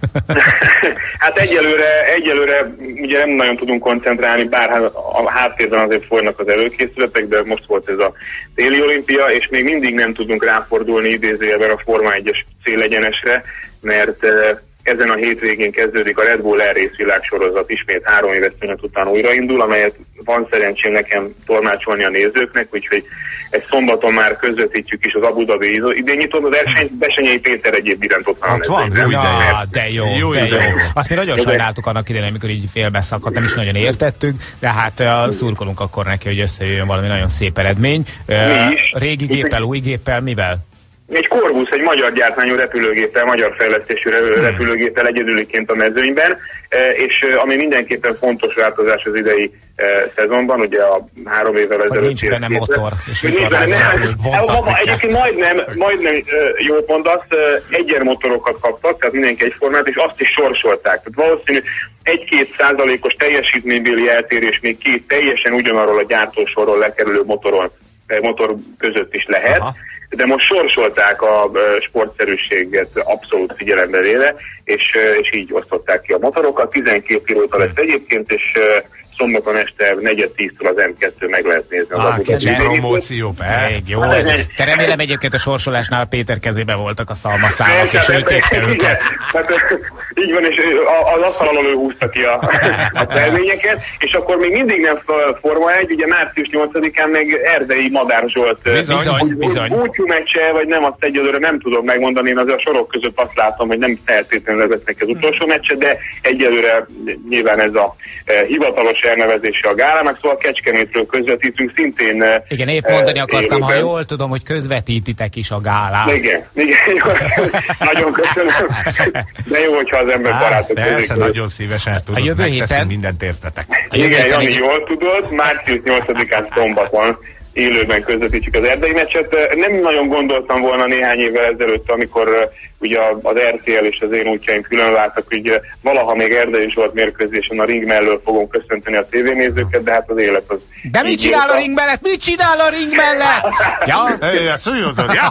Hát egyelőre ugye nem nagyon tudunk koncentrálni, bár a háttérben azért folynak az előkészületek, de most volt ez a téli olimpia, és még mindig nem tudunk ráfordulni idézőjelben a Forma 1-es célegyenesre, mert ezen a hétvégén kezdődik a Red Bull Air Race világsorozat, ismét 3 éves szünet után újraindul, amelyet van szerencsém nekem tolmácsolni a nézőknek, úgyhogy ezt szombaton már közvetítjük is az Abu Dhabi idényítón, az Bessenyei Péter egyéb iránt ott van. De jó. Azt mi nagyon sajnáltuk annak idején, amikor így félbeszakadt, nem is nagyon értettük, de hát szurkolunk akkor neki, hogy összejöjjön valami nagyon szép eredmény. Régi géppel, új géppel, mivel? Egy Corvus, egy magyar gyártmányú repülőgéppel, magyar fejlesztésű repülőgéppel egyedüliként a mezőnyben, és ami mindenképpen fontos változás az idei szezonban, ugye a 3 évvel ezelőtt... Nincs benne motor. Egyébként majdnem jól mondasz, egyenmotorokat kaptak, tehát mindenki egyformát, és azt is sorsolták. Tehát valószínű 1-2% teljesítménybéli eltérés még 2 teljesen ugyanarról a gyártósorról lekerülő motor között is lehet. Aha. De most sorsolták a sportszerűséget abszolút figyelembe véve, és így osztották ki a motorokat. 12 pilóta lesz egyébként, és szombaton este 4:10-től az M2 meg lehet nézni. Kicsi promóció, jó. Te remélem egyébként a sorsolásnál a Péter kezében voltak a szalmaszálak, és ő tépte őket. Hát, így van, és az asztal alól ő húzta ki a terményeket, és akkor még mindig nem Forma 1, ugye március 8-án meg Erdei Madár Zsolt bizony. búcsú meccse, vagy nem, azt egyelőre nem tudom megmondani, én azért a sorok között azt látom, hogy nem feltétlenül lesznek az utolsó meccse, de egyelőre nyilván ez a hivatalos elnevezése a gálának, szóval Kecskemétről közvetítünk szintén. Igen, épp mondani akartam, ha jól tudom, hogy közvetítitek is a gálát. Igen, jó, nagyon köszönöm. De jó, hogyha az ember barátok közé. Persze, nagyon szívesen tudod, megteszünk mindent értetek. Igen, Jani, jól tudod, március 8-án szombaton élőben közvetítjük az erdei meccset. Nem nagyon gondoltam volna néhány évvel ezelőtt, amikor ugye az RTL és az én útjaim külön váltak, hogy valaha még Erdei Zsolt mérkőzésen a ring mellől fogom köszönteni a tévénézőket, de hát az élet az... De mit csinál a ring mellett? Mit csinál a ring mellett? Ja, szúlyozod, ja?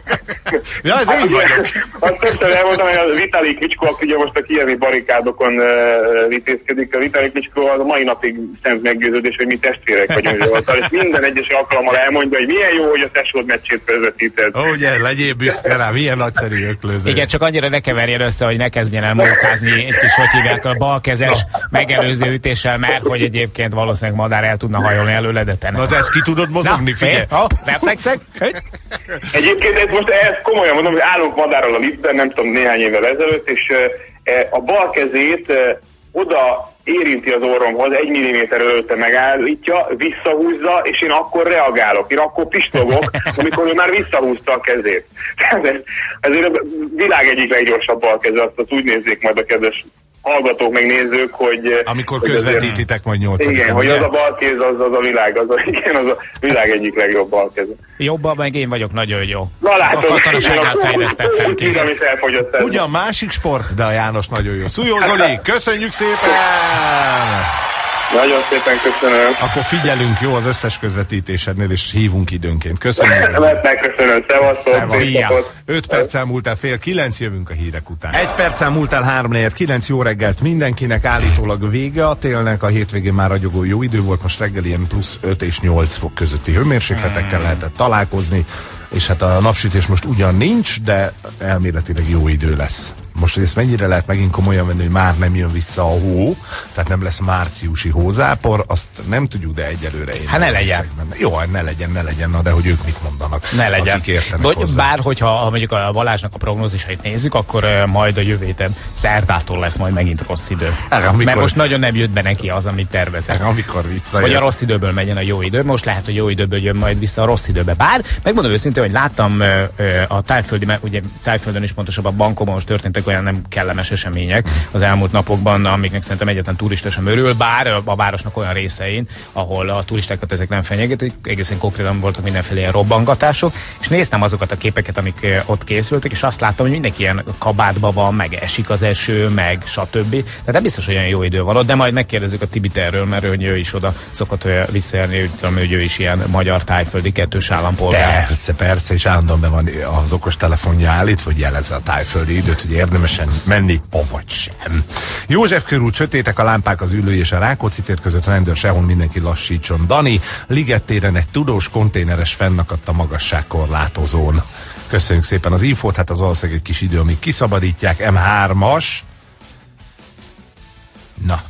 Ja, ez én vagyok. Azt többször elmondtam, hogy a Vitali Klitschko, ugye most a kijemi barikádokon vitézkedik. A Vitali Klitschko a mai napig szent meggyőződés, hogy mi testvérek vagyunk Zsolttal, és minden egyes alkalommal elmondja, hogy milyen jó, hogy a tesód meccsét közvetíted. Ugye, legyél büszke rá, milyen nagyszerű öklöző. Igen, csak annyira ne keverjen össze, hogy ne kezdjen el mókázni egy kis, hogy hívják, a balkezes megelőző ütéssel, mert hogy egyébként valószínűleg Madár el tudna hajolni előle, de te nem. Na de ezt ki tudod mozogni, figyelj! Reflexek? Egyébként most ezt komolyan mondom, hogy állunk Madárral a liftben, nem tudom, néhány évvel ezelőtt, és a bal kezét oda érinti az orromhoz, 1 milliméter előtte megállítja, visszahúzza, és én akkor reagálok, én akkor pistogok, amikor ő már visszahúzta a kezét. Ezért a világ egyik leggyorsabb balkeze, azt úgy nézzék majd a kedves hallgatók, meg nézők, hogy... Amikor közvetítitek majd 8-án. Igen, hogy az a balkéz, az a világ, az a világ egyik legjobb balkeze. Jobban meg én vagyok nagyon jó. Na látom, a katonaságát fejlesztettem ki. Igen, amit elfogyott el. Ugyan másik sport, de a János nagyon jó. Szújó Zoli, köszönjük szépen! Nagyon szépen köszönöm. Akkor figyelünk, jó, az összes közvetítésednél, és hívunk időnként. Köszönjük. Köszönöm, szevasztok. 5 perccel múlt el 8:30, jövünk a hírek után. 1 perccel múlt el 3:49, jó reggelt mindenkinek, állítólag vége a télnek, a hétvégén már ragyogó jó idő volt, most reggel ilyen plusz 5 és 8 fok közötti hőmérsékletekkel lehetett találkozni, és hát a napsütés most ugyan nincs, de elméletileg jó idő lesz. Most, hogy ezt mennyire lehet megint komolyan venni, hogy már nem jön vissza a hó, tehát nem lesz márciusi hózápor, azt nem tudjuk, de egyelőre én... Hát ne legyen. Jó, ne legyen, na de hogy ők mit mondanak. Ne legyen. Bár, hogyha mondjuk a Balázsnak a prognózisait nézzük, akkor majd a jövő héten szerdától lesz majd megint rossz idő. Mert most nagyon nem jött be neki az, amit tervezett. Amikor visszajön. Vagy a rossz időből megyen a jó idő. Most lehet, hogy jó időből jön majd vissza a rossz időbe. Bár, megmondom őszintén, hogy láttam a Tájföldi, ugye Tájföldön is pontosabban Bankomon most történtek olyan egyáltalán nem kellemes események az elmúlt napokban, amiknek szerintem egyetlen turista sem örül, bár a városnak olyan részein, ahol a turistákat ezek nem fenyegetik, egészen konkrétan voltak mindenféle ilyen robbangatások, és néztem azokat a képeket, amik ott készültek, és azt láttam, hogy mindenki ilyen kabátban van, meg esik az eső, meg stb. Tehát nem biztos, hogy olyan jó idő van ott, de majd megkérdezzük a Tibit erről, mert ő is oda szokott visszajárni, úgy tudom, hogy ő is ilyen magyar tájföldi kettős állampolgár. Persze, és állandóan be van az okos telefonja állítva, hogy jelezze a tájföldi időt, hogy érdemesen menni, avagy sem. József körút, sötétek a lámpák az Üllői és a Rákóczi tér között, rendőr sehol, mindenki lassítson. Dani, Liget téren egy tudós konténeres fennakadt a magasságkorlátozón. Köszönjük szépen az infót, hát az valószínűleg egy kis idő, amíg kiszabadítják. M3-as. Na.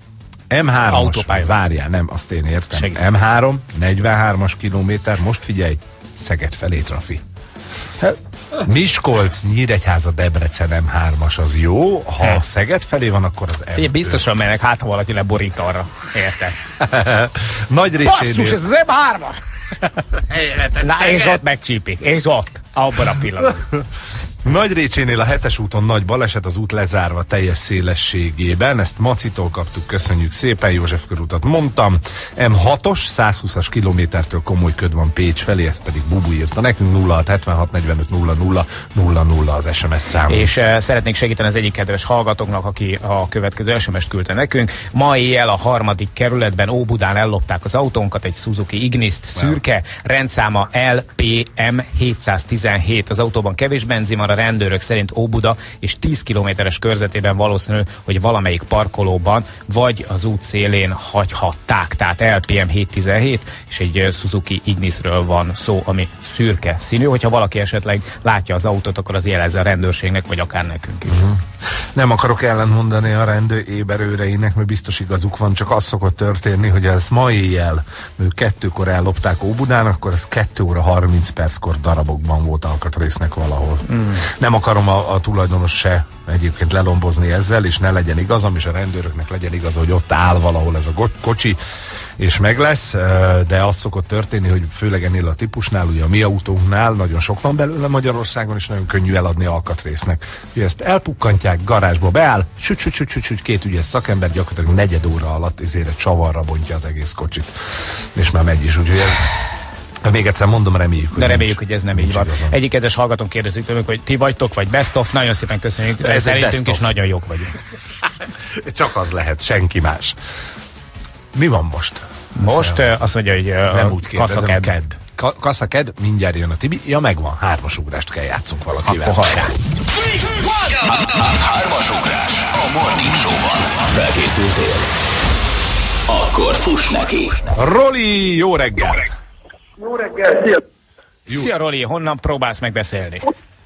M3-as, várjál, nem, azt én értem. Segít. M3, 43-as kilométer, most figyelj, Szeged felé trafi. Miskolc, Nyíregyháza, Debrecen M3-as az jó, ha Szeged felé van, akkor az M5. Biztosan mennek, hát ha valaki leborít arra. Érted? Nagyricsénél... Basszus, ez az M3-as! Na, és ott megcsípik, és ott, abban a pillanatban. Nagyrécsénél a 7-es úton nagy baleset, az út lezárva teljes szélességében. Ezt Macitól kaptuk, köszönjük szépen, József körútat mondtam. M6-os, 120-as kilométertől komoly köd van Pécs felé, ezt pedig Bubu írta nekünk, 0676 45 00 00 az SMS szám. És szeretnék segíteni az egyik kedves hallgatóknak, aki a következő SMS-t küldte nekünk. Ma éjjel a 3. kerületben Óbudán ellopták az autónkat, egy Suzuki Ignis-t, szürke, rendszáma LPM 717. Az autóban kevés benzin van, a rendőrök szerint Óbuda és 10 kilométeres körzetében valószínű, hogy valamelyik parkolóban vagy az út szélén hagyhatták. Tehát LPM 717 és egy Suzuki Ignisről van szó, ami szürke színű. Hogyha valaki esetleg látja az autót, akkor az jelezze a rendőrségnek, vagy akár nekünk is. Nem akarok ellentmondani a rendőr éberőreinek, mert biztos igazuk van, csak az szokott történni, hogy ez ma éjjel 2-kor ellopták Óbudán, akkor ez 2 óra 30 perckor darabokban volt alkatrésznek valahol. Nem akarom a tulajdonos se egyébként lelombozni ezzel, és ne legyen igazam, és a rendőröknek legyen igaz, hogy ott áll valahol ez a kocsi, és meg lesz, de az szokott történni, hogy főleg ennél a típusnál, ugye a mi autónknál nagyon sok van belőle Magyarországon, és nagyon könnyű eladni alkatrésznek. Ugye ezt elpukkantják, garázsba beáll, süt, 2 ügyes szakember gyakorlatilag 4 óra alatt ezért csavarra bontja az egész kocsit. És már megy is, úgyhogy még egyszer mondom, reméljük, hogy reméljük, hogy ez nem így van. Egyik kedves hallgatón kérdezik tőlünk, hogy ti vagytok, vagy best of. Nagyon szépen köszönjük, szerintünk és nagyon jók vagyunk. Csak az lehet, senki más. Mi van most? Most azt mondja, hogy nem úgy kérdezem, kedd. Kaszaked, mindjárt jön a Tibi. Ja, megvan, 3-as ugrást kell játszunk valakivel. Akkor hajrá! 3-as ugrás a Morning Show-ban. Felkészültél? Akkor fuss neki! Roli, jó reggelt! Jó reggelt, szia! Szia, Roli, honnan próbálsz megbeszélni?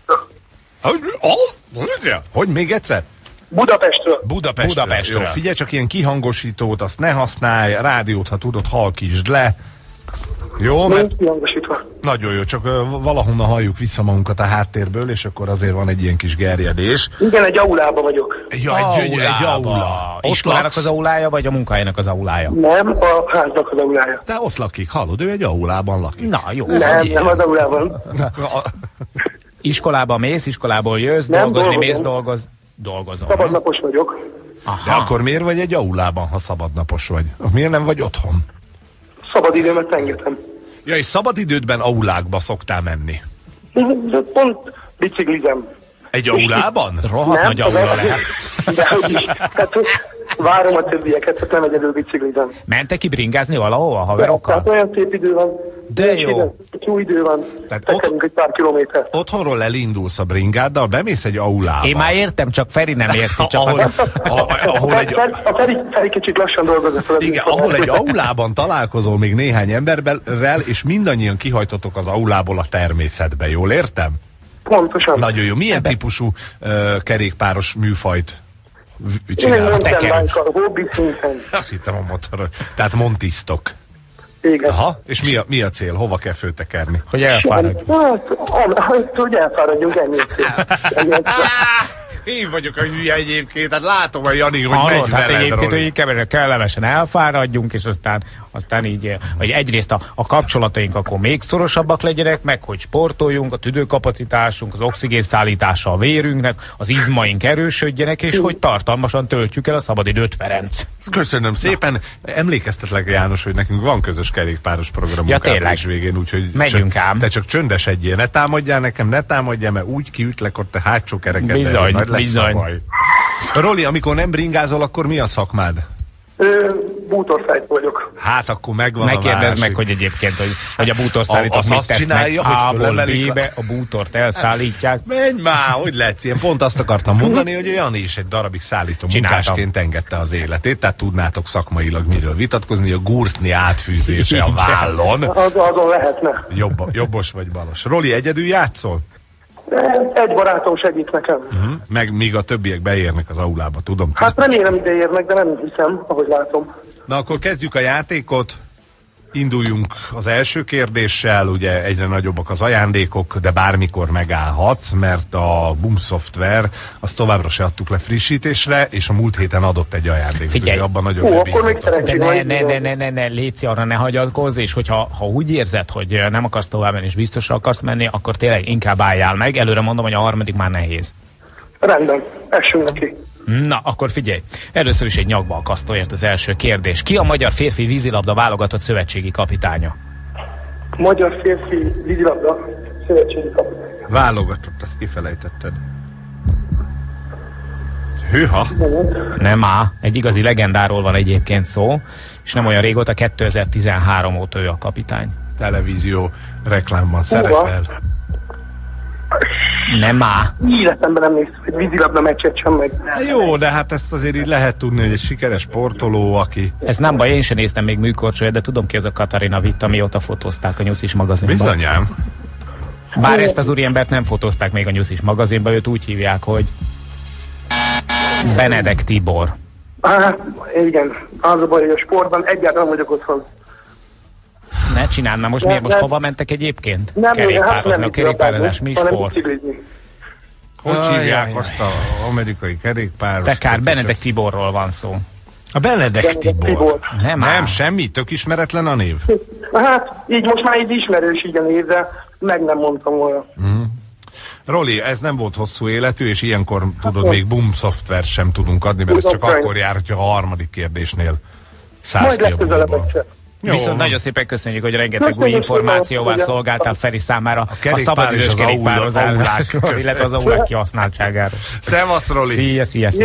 Hogy még egyszer? Budapestről. Jó, figyelj, csak ilyen kihangosítót, azt ne használj, rádiót, ha tudod, halkítsd le. Jó, mert... Nagyon jó, csak valahonnan halljuk vissza magunkat a háttérből, és akkor azért van egy ilyen kis gerjedés. Igen, egy aulában vagyok. Ja, egy aula. Iskolának az aulája, vagy a munkahelynek az aulája? Nem, a háznak az aulája. Te ott lakik, hallod, ő egy aulában lakik. Na, jó. Nem az aulában. Iskolába mész, iskolából jössz, dolgozni, mész, dolgozom. Szabadnapos vagyok. Aha. De akkor miért vagy egy aulában, ha szabadnapos vagy? Miért nem vagy otthon? Szabadidőmet engedem. Ja, és szabadidődben aulákba szoktál menni? Pont biciklizem. Egy aulában? Rohadt nagy aula lehet. De hogy is. Tehát várom a többieket, hogy nem egyedül biciklizem. Mentek ki bringázni valahol a haverokkal? Tehát olyan szép idő van. De jó. Jó idő van. Tekerünk egy pár kilométer. Otthonról elindulsz a bringáddal, bemész egy aulába. Én már értem, csak Feri nem érti. Csak Feri kicsit lassan dolgozott. Igen, ahol egy aulában találkozol még néhány emberrel, és mindannyian kihajtotok az aulából a természetbe, jól értem? Pontosan. Nagyon jó. Milyen típusú kerékpáros műfajt csinálnak? Tekerős. Hobbi szinten. Azt hittem a motoros. Tehát montisztok. Igen. Aha, és mi a cél? Hova kell főtekerni? Hogy elfáradjunk. Hogy elfáradjunk, ennyi. Én vagyok a hülye egyébként, hát látom a Jani, hogy megy hát veled, egyébként, hogy kellemesen elfáradjunk, és aztán aztán így, hogy egyrészt a kapcsolataink akkor még szorosabbak legyenek, meg hogy sportoljunk, a tüdőkapacitásunk, az oxigénszállítása a vérünknek, az izmaink erősödjenek, és hogy tartalmasan töltjük el a szabadidőt, Ferenc. Köszönöm szépen. Emlékeztetlek, János, hogy nekünk van közös kerékpáros programunk április végén, úgyhogy megyünk ám. Te csak csöndesedjél, ne támadjál nekem, ne támadjál, mert úgy kiütlek ott a hátsó kereket, bizony, majd lesz bizony. a baj. Roli, amikor nem bringázol, akkor mi a szakmád? Bútorszájt vagyok. Hát akkor megvan megkérdezd meg, hogy egyébként, hogy a bútorszállítók mit tesznek. Csinálja, A-ból B-be a bútort elszállítják. Menj már, hogy lehetsz ilyen? Pont azt akartam mondani, hogy Jani is egy darabig szállító munkásként engedte az életét, tehát tudnátok szakmailag miről vitatkozni, a gurtni átfűzése a vállon. Azon lehetne. Jobbos vagy balos. Roli, egyedül játszol? Egy barátom segít nekem. Meg míg a többiek beérnek az aulába, tudom. Hát remélem ide érnek, de nem hiszem, ahogy látom. Na akkor kezdjük a játékot. Induljunk az első kérdéssel, ugye egyre nagyobbak az ajándékok, de bármikor megállhatsz, mert a Boom Software azt továbbra se adtuk le frissítésre, és a múlt héten adott egy ajándékot. Figyelj, abban nagyon ne, Léci, arra ne hagyatkozz, és hogyha úgy érzed, hogy nem akarsz tovább menni, és biztosra akarsz menni, akkor tényleg inkább álljál meg. Előre mondom, hogy a harmadik már nehéz. Rendben, essünk neki. Na, akkor figyelj. Először is egy nyakba akasztóért az első kérdés. Ki a magyar férfi vízilabda válogatott szövetségi kapitánya? Magyar férfi vízilabda szövetségi kapitánya. Válogatott, azt kifelejtetted. Hűha! Nem egy igazi legendáról van egyébként szó, és nem olyan régóta, 2013 óta ő a kapitány. Televízió reklámban szerepel. Nem Életemben nem néztem egy vízilabda meccset sem meg. Jó, de hát ezt azért így lehet tudni, hogy egy sikeres sportoló, aki... Ez nem baj, én sem néztem még műkorcsolyát, de tudom ki az a Katarina Witt, amióta fotózták a Nyuszis magazinban. Bizonyám. Bár ezt az úriembert nem fotózták még a Nyuszis magazinban, őt úgy hívják, hogy Benedek Tibor. Hát, igen. Az a baj, hogy a sportban egyáltalán vagyok otthon. Ne csináld, na most miért? Most hova mentek egyébként? Nem, kerékpározni, a kerékpározás, mi sport? Hogy hívják azt az amerikai kerékpáros? Tekár, Benedek Tiborról van szó. A Benedek Tibor. Nem, semmi, tök ismeretlen a név. Hát, így most már így ismerős így a név, de meg nem mondtam volna. Roli, ez nem volt hosszú életű, és ilyenkor tudod, még Boom Software sem tudunk adni, mert ez csak akkor jár, hogyha a harmadik kérdésnél szállsz ki a buliból. Viszont nagyon szépen köszönjük, hogy rengeteg új információval szolgáltál Feri számára a szabadidős kerékpározásról, illetve az aulák kihasználtságáról. Szevasz, Roli! Szia! Ez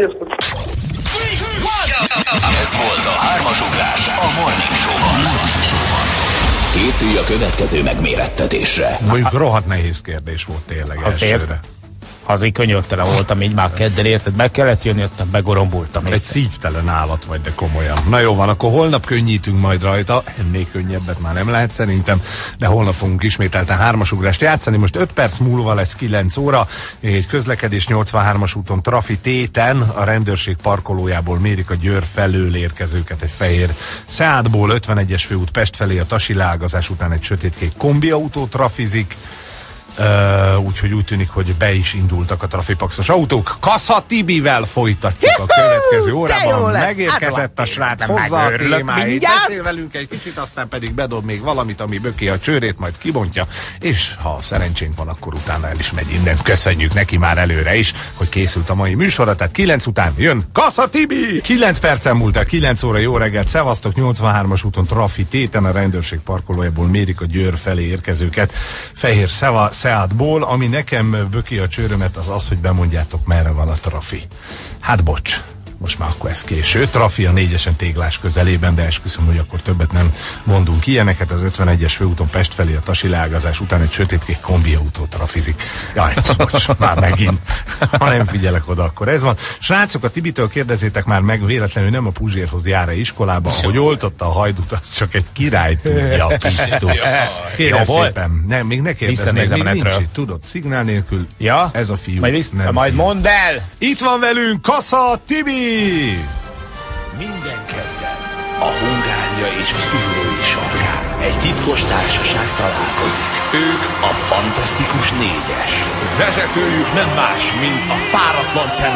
volt a Hármas Ugrás a Morning Show-ban. Készülj a következő megmérettetésre. Mondjuk rohadt nehéz kérdés volt tényleg elsőre. Az így könyörtelen voltam, így már keddel érted, meg kellett jönni, aztán begorombultam. Egy szívtelen állat vagy, de komolyan. Na jó van, akkor holnap könnyítünk majd rajta, ennél könnyebbet már nem lehet szerintem, de holnap fogunk ismételten hármasugrást játszani. Most 5 perc múlva lesz 9 óra, egy közlekedés 83-as úton trafi téten, a rendőrség parkolójából mérik a Győr felől érkezőket, egy fehér Seatból, 51-es főút Pest felé, a Tasi leágazás után egy sötétkék kombiautó trafizik. Úgyhogy úgy tűnik, hogy be is indultak a trafipaxos autók. Kassa Tibivel folytatjuk a következő órában. Megérkezett a srác, hozza a témáit, beszél velünk egy kicsit, aztán pedig bedob még valamit, ami böki a csőrét, majd kibontja, és ha szerencsénk van, akkor utána el is megy innen. Köszönjük neki már előre is, hogy készült a mai műsorra, tehát 9 után jön Kassa Tibi! 9 percen múlt el, 9 óra, jó reggelt, szevasztok, 83-as úton trafi téten, a rendőrség parkolójából mérik a Győr felé érkezőket. Fehér Seatból, ami nekem böki a csőrömet, az, hogy bemondjátok, merre van a trafi. Hát bocs, most már akkor ez késő. Trafi a 4-esen Téglás közelében, de esküszöm, hogy akkor többet nem mondunk ilyeneket. Az 51-es főúton Pest felé a Tasi leágazás után egy sötétkék kombiautó trafizik. Jaj, bocs, már megint. Ha nem figyelek oda, akkor ez van. Srácok, a Tibitől kérdezzétek már meg, véletlenül nem a Puzsérhoz jár-e iskolába, ahogy oltotta a Hajdut, az csak egy király tudja, a Pisztó. Kérem szépen. Nem, még ne kérdezz meg, még nincs itt, tudod, szignál nélkül. Ja? Ez a fiú. Majd mondd el! Itt van velünk Kassa Tibi! Minden kedden a Hungária és az Üllői sarkán egy titkos társaság találkozik. Ők a Fantasztikus Négyes. Vezetőjük nem más, mint a páratlan tenor,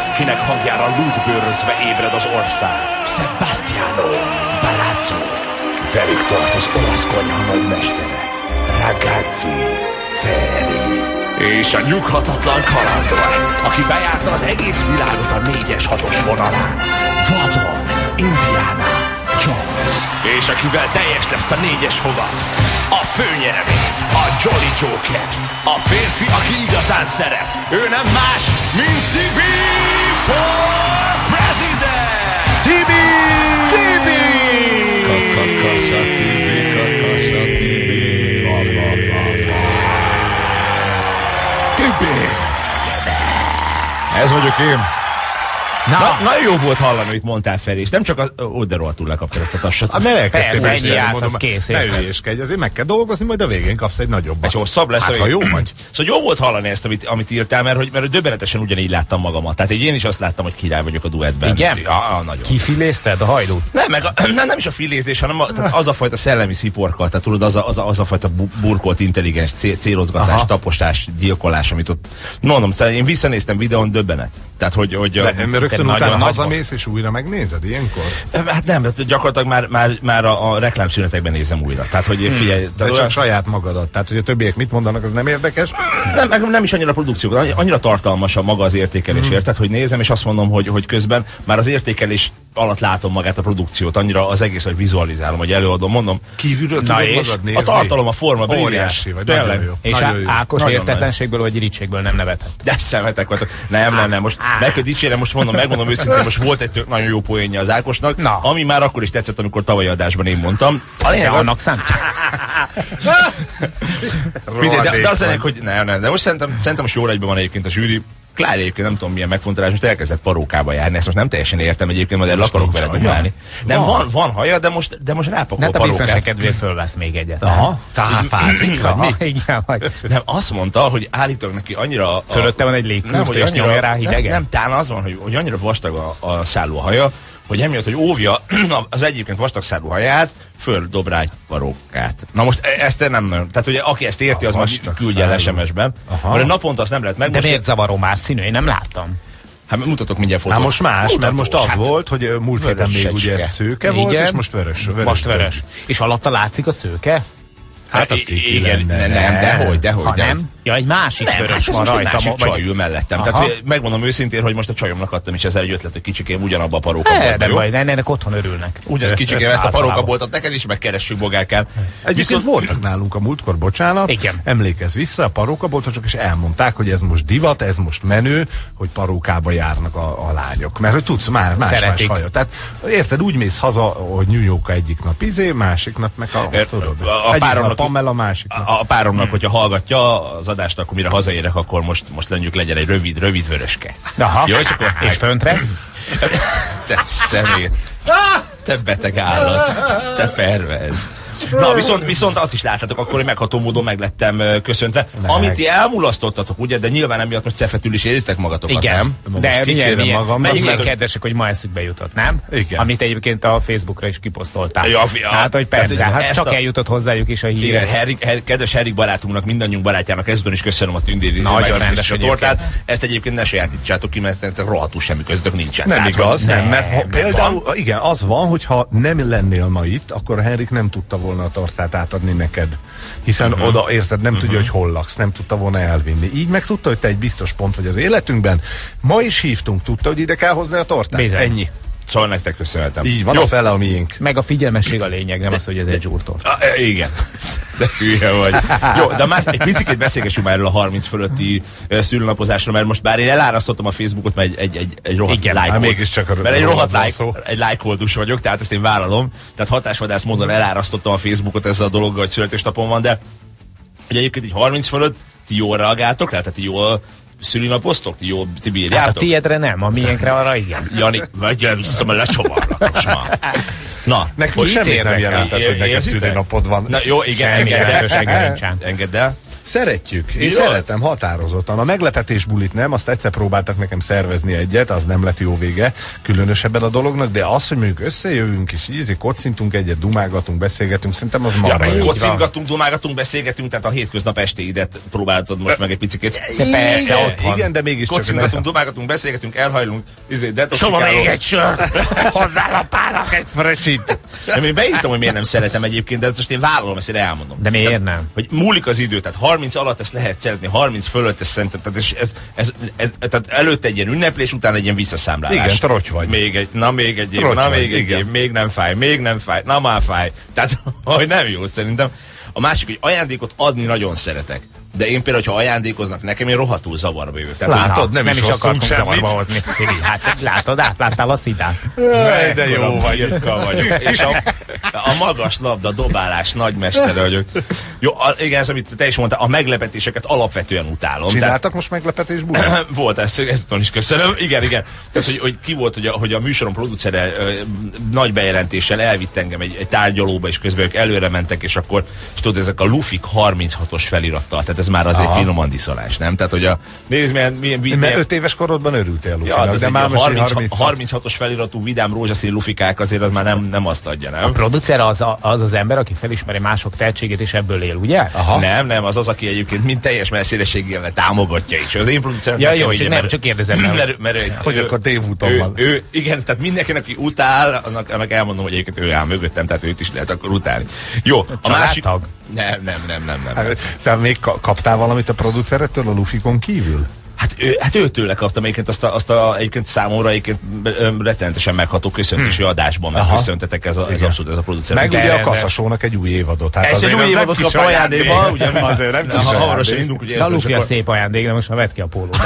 kinek hangjára lúdbőrözve ébred az ország. Sebastiano Palazzo. Velük tart az olasz konyha nagymestere, Ragazzi Feri. És a nyughatatlan kalandor, aki bejárta az egész világot a 4-es 6-os vonalán, Vadon Indiana Jones. És akivel teljes lesz a 4-es fogat, a főnyeremény, a Jolly Joker, a férfi, aki igazán szeret. Ő nem más, mint Tibi for President! Tibi! Tibi! Kakakassa Tibi, kakassa Tibi. Tibi! Ez vagyok én. Nagyon jó volt hallani, amit mondtál, Feri, és nem csak az... de rohadtul lekaptad ezt a tassat. Mert elkezdtél beszélni, mondom, ne ügyéskedj, azért meg kell dolgozni, majd a végén kapsz egy nagyobbat. Egy hosszabb lesz. Hát, ha jó vagy. Szóval jó volt hallani ezt, amit írtál, mert döbbenetesen ugyanígy láttam magamat. Tehát én is azt láttam, hogy király vagyok a duettben. Igen? Nagyon. Kifilézted a hajdút? Nem is a filézés, hanem az a fajta szellemi sziporka, tehát tudod, az a fajta burkolt intelligens célozgatás, taposás, gyilkolás, amit ott... Mondom, szóval én visszanéztem videón, döbbenet. Tehát, hogy rögtön utána hazamész és újra megnézed ilyenkor? Hát nem, gyakorlatilag már a reklámszünetekben nézem újra. Tehát, hogy figyelj... De csak olyan... saját magadat. Tehát, hogy a többiek mit mondanak, az nem érdekes? Nem is annyira produkció, annyira tartalmas a maga az értékelés, érted? Hogy nézem, és azt mondom, hogy közben már az értékelés alatt látom magát a produkciót, annyira az egész, hogy vizualizálom, hogy előadom, mondom. Kívülről tudod magad nézni? A tartalom, a forma, brilliáns. Tényleg. És Ákos értetlenségből vagy irítségből nem nevethet. De szemetek voltak. Nem. Most meg kell dicsérem, most megmondom őszintén, most volt egy nagyon jó poénja az Ákosnak, ami már akkor is tetszett, amikor tavalyi adásban én mondtam. A lényeg az... Annak számít. De az lényeg, hogy nem. De most szerintem most jó egyben van egyébként a zsűri. Klár egyébként nem tudom milyen megfontolás, most elkezdett parókába járni, ezt most nem teljesen értem egyébként, majd el akarok vele dumálni. Nem, van haja, de most rápakol a parókát. A biztonság kedvéért fölvesz még egyet. Tehát fázik, vagy mi? Igen, vagy. Nem, azt mondta, hogy állítólag neki annyira... Fölötte van egy légkört, és nyomja rá hidegen? Nem, talán az van, hogy annyira vastag a szálló haja, hogy emiatt, hogy óvja az egyébként vastagszárú haját, földob rá egy parókát. Na most ezt nem nagyon. Tehát ugye aki ezt érti, az most küldje el SMS-ben. Mert naponta azt nem lehet meg. De miért zavaromás színű? Én nem láttam. Hát mutatok mindjárt fotót. Hát most más, mert most az volt, hogy múlt héten még ugye szőke volt, és most vörös. Most vörös. És alatta látszik a szőke? Hát igen, dehogy. Nem? Ja, egy másik vörös van rajta. Másik csaj ül mellettem. Tehát megmondom őszintén, hogy most a csajomnak adtam is ezzel egy ötlet, hogy kicsikém ugyanabba a parókaboltba. Nem baj, ennek otthon örülnek. Ugyan kicsikém ezt a parókaboltot neked is megkeressük, bogárkám. Egyébként voltak nálunk a múltkor, bocsánat. Igen. Emlékezz vissza, a parókaboltosok is elmondták, hogy ez most divat, ez most menő, hogy parókába járnak a lányok. Mert hogy tudsz más haja. Tehát érted, úgy mész haza, hogy New York egyik nap másik nap meg a Pamela másik. A páromnak, hogyha hallgatja az adást, akkor mire hazaérek, akkor most legyen egy rövid vöröske. Aha. Jó, és akkor... És föntre? Te szemét. Te beteg állat. Te perverz. Na, viszont azt is láttátok akkor, hogy megható módon meglettem köszöntve. Amit ti elmulasztottatok, ugye, de nyilván emiatt most cefetül is éreztek magatokat, igen. Nem? De milyen kedvesek, hogy ma eszükbe jutott, nem? Igen. Amit egyébként a Facebookra is kiposztolták. Ja, hát, hogy persze, hát csak eljutott hozzájuk is a hír. Kedves Herik barátunknak, mindannyiunk barátjának ezúton is köszönöm a tündéri nagyon rendes a tortát. Ezt egyébként ne sajátítsátok ki, mert rohadtul semmi köztök nincsen. Nem igaz, nem, mert például, igen, az van, hogyha nem lennél ma itt, akkor a Henrik nem tudta volna a tortát átadni neked. Hiszen oda, érted, nem tudja, hogy hol laksz, nem tudta volna elvinni. Így meg tudta, hogy te egy biztos pont vagy az életünkben. Ma is hívtunk, tudta, hogy ide kell hozni a tortát. Bizony. Ennyi. Szóval nektek köszönhetem. Így van, a fele a miénk. Meg a figyelmesség a lényeg, nem az, hogy ez egy zsúrtort. Igen. De hülye vagy. Jó, de egy picit beszélgessünk már erről a 30 fölötti szülőnapozásról, mert most bár én elárasztottam a Facebookot, mert egy rohadt egy lájkoldus vagyok, tehát ezt én vállalom. Tehát hatásvadász módon elárasztottam a Facebookot ezzel a dologgal, hogy születésnapom van, de hogy egyébként így 30 fölött ti jól reagáltok, tehát ti jól szülinapoztok? Ti bírjátok? Hát a tiédre nem, a miénkre arra igen. Jani, vegyél vissza, mert lecsavarnak most már. Na, nekünk semmit nem jelentett, hogy neked szülinapod van. Na jó, igen, engedd el. Szeretjük. Én szeretem határozottan. A meglepetés bulit nem, azt egyszer próbáltak nekem szervezni egyet, az nem lett jó vége, különösebben a dolognak, de az, hogy mondjuk összejövünk és ízi, kocintunk egyet, dumágatunk, beszélgetünk, szerintem az marha. Ja, kocingatunk, dumágatunk, beszélgetünk, tehát a hétköznap estéidet próbáltad most meg egy picit. Igen, de mégis kocingatunk, dumágatunk, beszélgetünk, elhajlunk, Soma még egy sört, hozzálapálnak egy fröcsit. Én beírtam, hogy miért nem szeretem egyébként, de most én vállalom, ezt én elmondom. De miért nem? Hogy múlik az idő, tehát 30 alatt ezt lehet szeretni, 30 fölött ezt szerintem, tehát előtte egy ilyen ünneplés, utána egy ilyen visszaszámlálás. Igen, trotty vagy. Még egy év, még nem fáj, na már fáj. Tehát, hogy nem jó szerintem. A másik, hogy ajándékot adni nagyon szeretek. De én például, ha ajándékoznak nekem, én rohadtul zavarba jövök. Látod, nem is akartunk zavarba hozni. Hát látod, átláttál a szidát. De jó vagy. És a magas labda dobálás nagymestere vagyok. Jó, igen, ez, amit te is mondtál, a meglepetéseket alapvetően utálom. Csináltak most meglepetés bulit? Volt, ezt is köszönöm. Igen. Tehát, hogy ki volt, hogy a műsorom producere nagy bejelentéssel elvitt engem egy tárgyalóba, és közben ők előre mentek, és akkor, és tudod, ezek a Lufik 36-os felirattal. Tehát ez már azért finoman diszolás, nem? Tehát, hogy nézd, milyen 5 éves korodban örültél Lufinak, ja, de már 36-os feliratú vidám rózsaszín lufikák azért az már nem azt adja, nem? A producer az ember, aki felismeri mások tehetségét, és ebből él, ugye? Aha. Nem, az, aki egyébként mind teljes messzélességgel támogatja is. Az én producerem ja, jó, csak kérdezem. Hogy akkor tévúton van. Igen, tehát mindenkinek, aki utál, annak elmondom, hogy egyébként ő áll mögöttem, tehát őt is lehet akkor utálni. Jó, a másik... Nem. Még kaptál valamit a producerettől a Lufikon kívül? Hát őtőle kaptam egyébként egyébként számomra rettenetesen megható köszöntési adásban megköszöntetek ez abszolút ez a producer. Meg ugye a Kasszasónak egy új évadot. Hát ez egy új évadot kaptam ajándékban, ugye azért nem kis hamarosan indulunk, ugye. A Lufi a szép ajándék, de most már vedd ki a pólóban.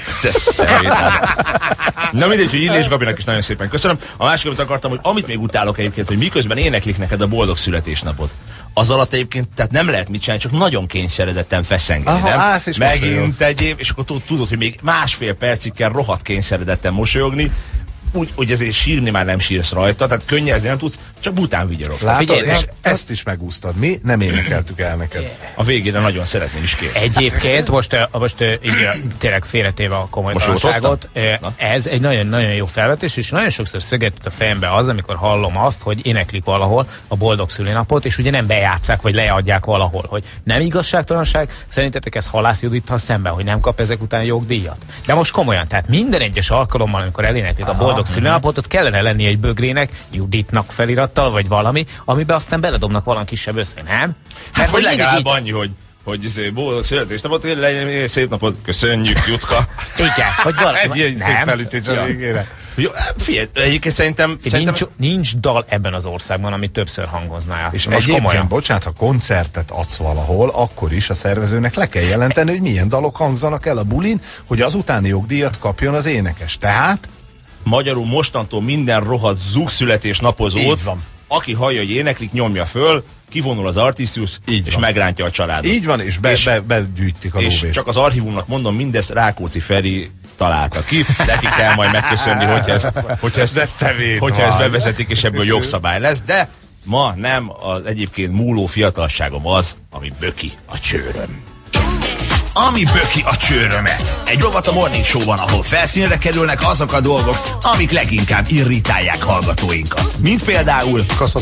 Na mindegy, hogy Illés Gabinak is nagyon szépen köszönöm. A másik, amit akartam, hogy amit még utálok egyébként, hogy miközben éneklik neked a boldog születésnapot, az alatt egyébként, tehát nem lehet mit csinálni, csak nagyon kényszeredetten feszengeni, nem? Megint egy év, és akkor tudod, hogy még másfél percig kell rohadt kényszeredetten mosolyogni, úgy ezért sírni már nem sírsz rajta, tehát könnyezni nem tudsz, csak bután vigyorogsz. Látod, és ezt is megúsztad. Mi nem énekeltük el neked. A végére nagyon szeretném is kérni. Egyébként most így tényleg félretéve a komolytalanságot, ez egy nagyon-nagyon jó felvetés, és nagyon sokszor szöget a fejembe az, amikor hallom azt, hogy éneklik valahol a boldog szülinapot, és ugye nem bejátszák, vagy leadják valahol, hogy nem igazságtalanság. Szerintetek ez Halász Judittal szemben, hogy nem kap ezek után jogdíjat? De most komolyan, tehát minden egyes alkalommal, amikor eléneklik a boldog szülinapot, ott kellene lenni egy bögrének, Juditnak felirattal, vagy valami, amiben aztán beledobnak valami kisebb összeg, nem? Hát vagy legalább annyi, hogy boldog születésnapot, legyen szép napot, köszönjük, Jutka. Igen, hogy valami. Egy szép felütés a végére. Jó, figyelj, egyébként szerintem... Nincs dal ebben az országban, ami többször hangozná. És egyébként, bocsánat, ha koncertet adsz valahol, akkor is a szervezőnek le kell jelenteni, hogy milyen dalok hangzanak el a bulin, hogy azutáni jogdíjat kapjon az énekes. Tehát... Magyarul mostantól minden rohadt zugszületésnapozót, aki hallja, hogy éneklik, nyomja föl, kivonul az Artistius, és megrántja a családot. Így van, és begyűjtik a lóvét. És csak az archívumnak mondom, mindezt Rákóczi Feri találta ki. Neki kell majd megköszönni, hogyha ezt bevezetik, és ebből jogszabály lesz, de ma nem az egyébként múló fiatalságom az, ami böki a csőröm. Ami böki a csőrömet. Egy rovat a Morning Show-ban, ahol felszínre kerülnek azok a dolgok, amik leginkább irritálják hallgatóinkat. Mint például...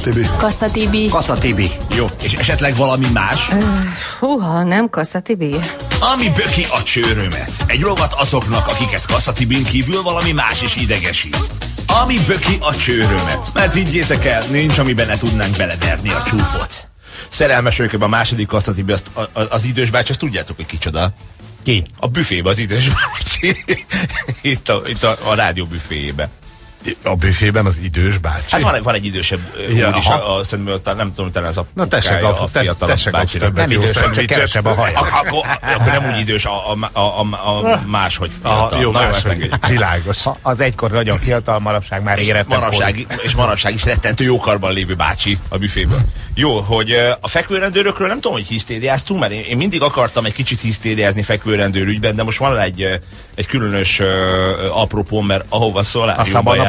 Kassa Tibi. Jó, és esetleg valami más? Húha, nem Kassa Tibi. Ami böki a csőrömet. Egy rovat azoknak, akiket Kassa Tibin kívül valami más is idegesít. Ami böki a csőrömet. Mert higgyétek el, nincs, amiben ne tudnánk beleverni a csúfot. Szerelmes vagyok ebben a második Kassa Tibi, az idős bácsi, azt tudjátok, hogy kicsoda? Ki? A büfébe az idős bácsi. itt a rádió büféjébe. A büfében az idős bácsi? Hát van egy idősebb úr is, szerintem nem tudom, talán ez a pukája, a fiatalabb bácsi. Nem idősebb, csak kevesebb a haja. Akkor nem úgy idős, a máshogy fiatal. Jó, máshogy, világos. Az egykor nagyon fiatal, manapság már érettem. És manapság is rettentő jó karban lévő bácsi a büféből. Jó, hogy a fekvőrendőrökről nem tudom, hogy hisztériáztunk, mert én mindig akartam egy kicsit hisztériázni fekvőrendőr ügyben, de most van egy különös apropó, mert ahova szoláriumban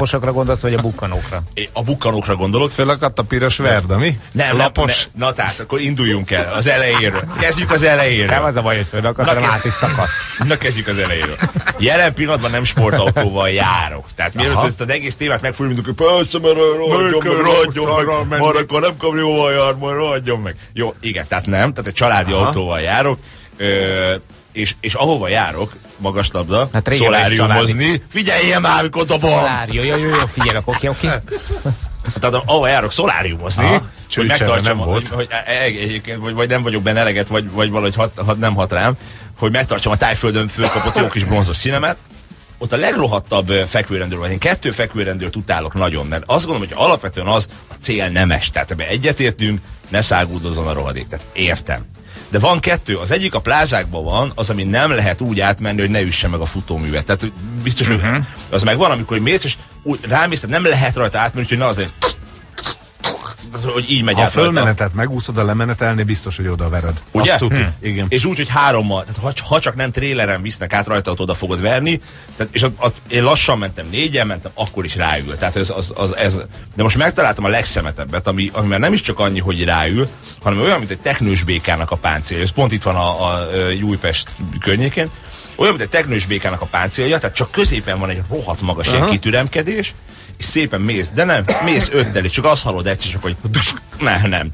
laposokra gondolsz, vagy a bukkanókra? A bukkanókra gondolok. Fölakadt a piros verd, mi? Nem, lapos. Na tehát, akkor induljunk el az elejéről. Kezdjük az elejéről. Nem az a baj, hogy fölakadt, hanem át is szakadt. Na kezdjük az elejéről. Jelen pillanatban nem sportautóval járok. Tehát mielőtt ezt az egész témát megfordulunk, hogy persze, mert rohadjon meg, már akkor nem kabrióval jár, majd rohadjon meg. Jó, igen, tehát nem, tehát egy családi autóval járok, és ahova járok, magaslabda, hát szoláriumozni, figyeljen már, mikor dobom! Szolárium, jó, figyelek, oké. Tehát ahova járok szoláriumozni, hogy megtartsam, vagy nem vagyok benne eleget, vagy valahogy nem hat rám, hogy megtartsam a Tájföldön fölkapott jó kis bronzos színemet. Ott a legrohadtabb fekvőrendőr van. Én 2 fekvőrendőrt utálok nagyon, mert azt gondolom, hogy alapvetően az a cél nemes. Tehát ebben egyetértünk, ne száguldozzon a rohadék. Tehát értem. De van 2, az egyik a plázákban van, az, ami nem lehet úgy átmenni, hogy ne üsse meg a futóművet. Tehát biztos, hogy az meg van, amikor mész, és rámész, tehát nem lehet rajta átmenni, hogy ne azért, hogy így megy át. Ha fölmenetet megúszod, a lemenetelni biztos, hogy oda vered. Ugye? Azt tuti. Igen. És úgy, hogy 3-mal, tehát ha csak nem tréleren visznek át rajta, oda fogod verni, tehát, és én lassan mentem, 4-en mentem, akkor is ráül. Tehát ez. De most megtaláltam a legszemetebbet, ami már nem is csak annyi, hogy ráül, hanem olyan, mint egy teknős békának a páncélja. Ez pont itt van a Újpest környékén. Olyan, mint egy teknős békának a páncélja, tehát csak középen van egy rohadt magas ilyen kitüremkedés, és szépen mész, de nem, mész 5-tel, és csak azt hallod egyszer, csak hogy nem.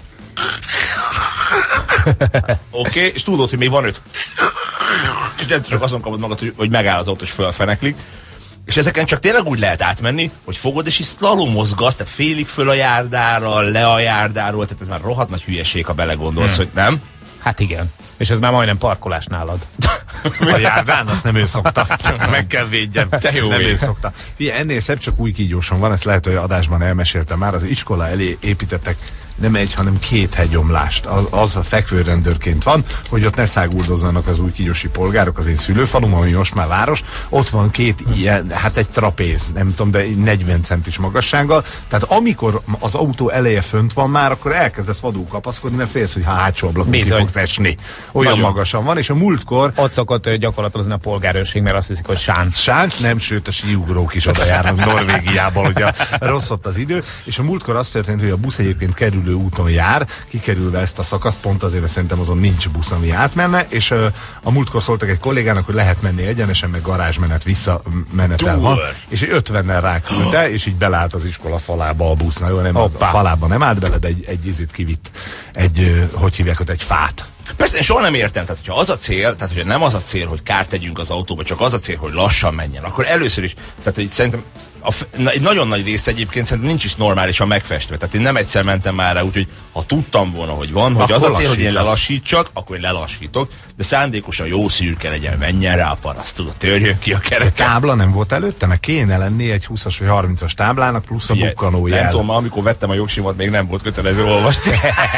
Oké, és tudod, hogy még van 5. És nem csak azon kapod magad, hogy megáll az autó, és fölfeneklik. És ezeken csak tényleg úgy lehet átmenni, hogy fogod, és is szlalomozgatsz, tehát félig föl a járdára, le a járdáról, tehát ez már rohadt nagy hülyeség, ha belegondolsz, hogy nem? Hát igen. És ez már majdnem parkolás nálad. A járdán, azt nem ő szokta. Meg kell védjem. Te jó nem ő szokta. Figyelj, ennél szebb csak új kígyóson van, ezt lehet, hogy adásban elmeséltem már. Az iskola elé építettek nem egy, hanem 2 hegyomlást. Az a fekvőrendőrként van, hogy ott ne száguldozzanak az új kígyósi polgárok, az én szülőfalum, ami most már város. Ott van 2 ilyen, hát egy trapéz, nem tudom, de 40 centis magassággal. Tehát amikor az autó eleje fönt van már, akkor elkezdesz vadul kapaszkodni, mert félsz, hogy hátsó ablakon ki fogsz esni. Olyan nagyon magasan van, és a múltkor... Ott szokott gyakorlatilag a polgárőrség, mert azt hiszik, hogy sánc. Sánc? Nem, sőt a síugrók is oda járnak Norvégiából, ugye rossz ott az idő. És a múltkor az történt, hogy a busz egyébként kerülő úton jár, kikerülve ezt a szakaszt, pont azért, mert szerintem azon nincs busz, ami átmenne, és a múltkor szóltak egy kollégának, hogy lehet menni egyenesen, meg garázsmenet visszamenetel van, és 50-nel ráküldte, és így belállt az iskola falába a busz. Na jó, nem, a falába nem állt bele, de egy izit kivitt, hogy hívják ott, egy fát. Persze, én soha nem értem, tehát hogyha az a cél, tehát hogyha nem az a cél, hogy kárt tegyünk az autóba, csak az a cél, hogy lassan menjen, akkor először is, tehát hogy szerintem egy nagyon nagy része egyébként szerintem nincs is normálisan megfestve. Tehát én nem egyszer mentem már rá, úgyhogy ha tudtam volna, hogy van, hogy az a cél, hogy én lelassítsak, akkor én lelassítok, de szándékosan jó szürke legyen, menjen rá a paraszt, tudod, törjön ki a kereken. Tábla nem volt előtte, meg kéne lenni egy 20-as vagy 30-as táblának, plusz a bukkanó jel. Nem tudom, amikor vettem a jogsimat, még nem volt kötelező olvasni.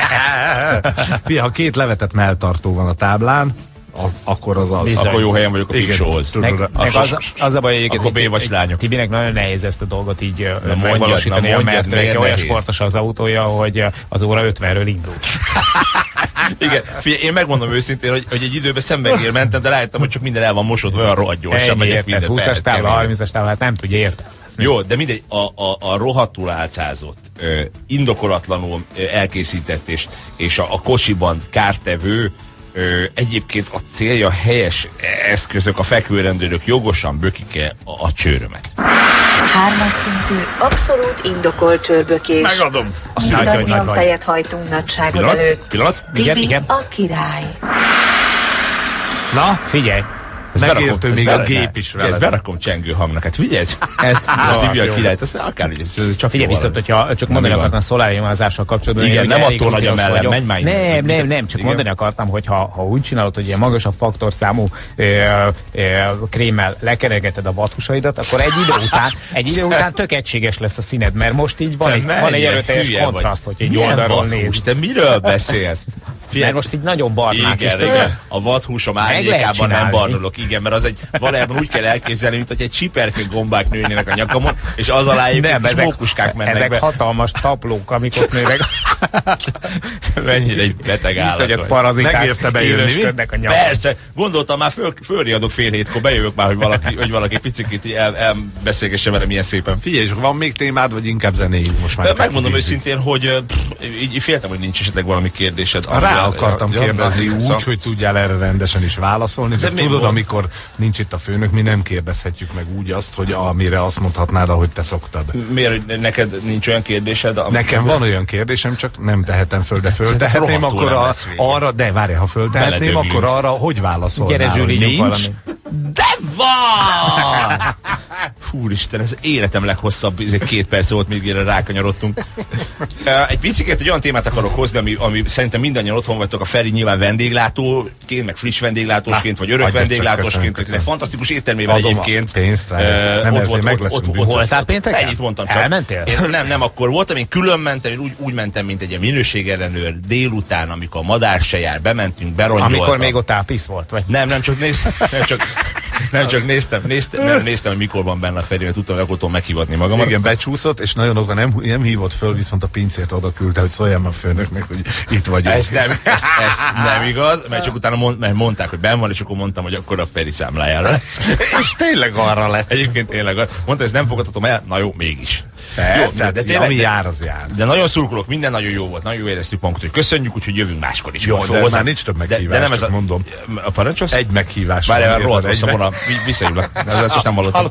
Fia, ha 2 levetett melltartó van a táblán, akkor az. Akkor jó helyen vagyok a Picsóhoz. Az a baj, egyébként, akkor B vagy lányok. Tibinek nagyon nehéz ezt a dolgot így megvalósítani, mert olyan sportos az autója, hogy az óra 50-ről indul. Igen, figyelj, én megmondom őszintén, hogy egy időben Szembengér mentem, de rájöttem, hogy csak minden el van mosodva, olyan rohadt gyorsan megyek minden. 20-as tábla, 30-as tábla, hát nem tudja értelmezni. Jó, de mindegy, a rohadtul álcázott, indokolatlanul elkészített és a kocsiban kártevő, egyébként a célja helyes eszközök, a fekvőrendőrök jogosan bökik-e a csőrömet. 3-as szintű, abszolút indokolt csőrbökés. Megadom! Mindannyian fejet hajtunk nagyságod előtt. Pillanat? Tibi a király. Na, figyelj! Megértő még a gép is vele. Ezt berakom csengő hangnak. Hát figyelj, ez Tibi a király, ez akárhogy, ez csak figyelj, viszont, hogyha csak mondani akartam a szoláriumázással kapcsolatban. Igen, nem attól nagy a mellem, menj már innen. Nem, csak mondani akartam, hogy ha úgy csinálod, hogy ilyen magasabb faktorszámú krémmel lekeregeted a vadhúsaidat, akkor egy idő után tök egységes lesz a színed, mert most így van egy erőteljes kontraszt, hogy egy oldalról néz. Te miről beszélsz? Mert most így nagyon barnák. Igen. A vadhúsom árnyékában nem barnulok. Igen, mert az valójában úgy kell elképzelni, mint hogy egy csiperke gombák nőnének a nyakamon, és az alá egy kis mókuskák mennek ezek be. hatalmas taplók, amik ott nőnek. Mennyire egy beteg állat. Viszonyat paraziták megérte bejönni. Persze, gondoltam már fölriadok fél hétkor, bejövök már, hogy valaki picit elbeszélgesse vele milyen szépen. Figyelj, és van még témád, vagy inkább zenéjük most már? Megmondom őszintén, hogy így féltem, hogy nincs esetleg valami kérdésed. Rá akartam kérdezni úgy, hogy tudjál erre rendesen is válaszolni, de tudod, amikor nincs itt a főnök, mi nem kérdezhetjük meg úgy azt, hogy amire azt mondhatnád, ahogy te szoktad. Miért neked nincs olyan kérdésed? Nekem van olyan kérdésem, csak nem tehetem föl, de föltehetném, akkor arra, de várj, ha föltehetném, akkor arra hogy válaszolnál, hogy nincs? De van! Fúristen, ez életem leghosszabb 2 perc volt, még erre rákanyarodtunk. Egy picit egy olyan témát akarok hozni, ami szerintem mindannyian otthon vagytok, a Feri nyilván vendéglátóként, meg friss vendéglátósként, vagy örök vendéglátósként, egy fantasztikus éttermével egyébként. Voltál pénteken? Ennyit mondtam csak. Elmentél? Nem akkor voltam, én külön mentem, én úgy mentem, mint egy ilyen minőségellenőr délután, amikor a madár se jár, bementünk, berongoltam. Amikor még ott ápisz volt, vagy? Nem csak néztem, hogy mikor van benne a Feri, mert tudtam, hogy akkor tudom meghivatni magamat. Igen, becsúszott, és nagyon oka nem hívott föl, viszont a pincért oda küldte, hogy szóljam a főnöknek, hogy itt vagyok. Ez nem igaz, mert csak utána mondták, hogy benn van, és akkor mondtam, hogy akkor a Feri számlájára lesz. És tényleg arra lett. Egyébként tényleg arra. Mondta, ezt nem fogadhatom el, na jó, mégis. Persze, de tényleg, ami jár, az jár. De nagyon szurkolok, minden nagyon jó volt, nagyon jó éreztük magunkat, hogy köszönjük, úgyhogy jövünk máskor is. Jó, de már nincs több meghívás, de nem ez mondom. A parancsos? Egy meghívás. Várjál, rohadt rossz a vonal, visszajövök. Ezt most nem hallottam.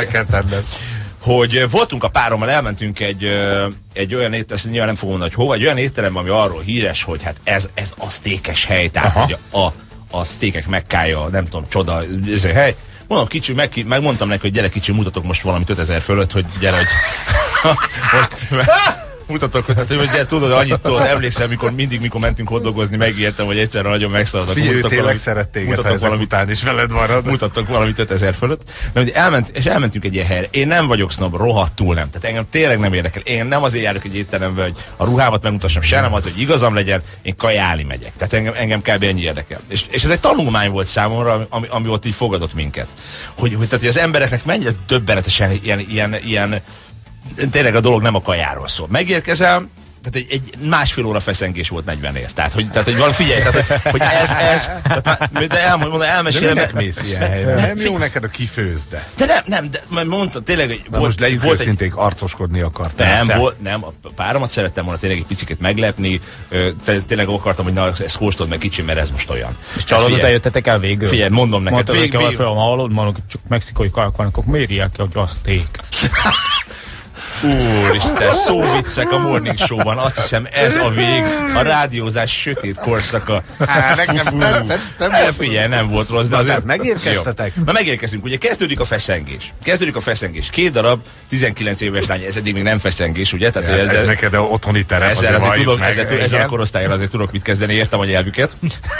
Hogy voltunk a párommal, elmentünk egy olyan étterem, ezt nyilván nem fogom mondani, hogy hova, egy olyan étterem, ami arról híres, hogy hát ez a sztékes hely, tehát hogy a sztékek Mekkája, nem tudom, csoda, ez a hely. Mondom, kicsi, megmondtam neki, hogy gyere kicsi, mutatok most valamit 5000 fölött, hogy gyere, hogy most mutatok, hogy gyere, tudod, annyit emlékszem, mikor mentünk hotdogozni, megértem, hogy egyszerre nagyon megszaladok. Figyelj, tényleg szeret téged, ha ezek után is veled marad. Mutattak valamit 5000 fölött. Elmentünk egy ilyen helyre. Én nem vagyok sznob, rohadtul nem. Tehát engem tényleg nem érdekel. Én nem azért járok egy étterembe, hogy a ruhámat megmutassam, se nem az, hogy igazam legyen, én kajálni megyek. Tehát engem kb. Ennyi érdekel. És ez egy tanulmány volt számomra, ami ott így fogadott minket. Tehát, hogy az embereknek mennyire döbbenetesen ilyen tényleg a dolog nem a kajáról szól. Megérkezel, tehát egy 1,5 óra feszengés volt 40-ért. Tehát, hogy valami figyelj, hogy ez de elmesélem. De minek mész ilyen helyre? Nem jó neked a kifőzde. De nem, mert mondtam, tényleg, hogy most legyünk őszinték, arcoskodni akartál. Nem, a páromat szerettem volna tényleg egy picit meglepni, tényleg akartam, hogy na, ezt kóstold meg kicsi, mert ez most olyan. És csalódott, eljöttetek el végül? Figyelj, mondom neked. Mondom, csak mexikai kajak vannak, akkor miért írják ki, hogy az steak? Úristen, szóviccek a Morning Show-ban, azt hiszem ez a vég, a rádiózás sötét korszaka. Figyelj, nem volt rossz, de azért... Megérkeztetek? Na megérkezünk, ugye kezdődik a feszengés. 2 darab 19 éves lány, ez eddig még nem feszengés, ugye? Tehát, ez neked otthoni terem. Ezzel a korosztályra azért tudok mit kezdeni, értem a nyelvüket.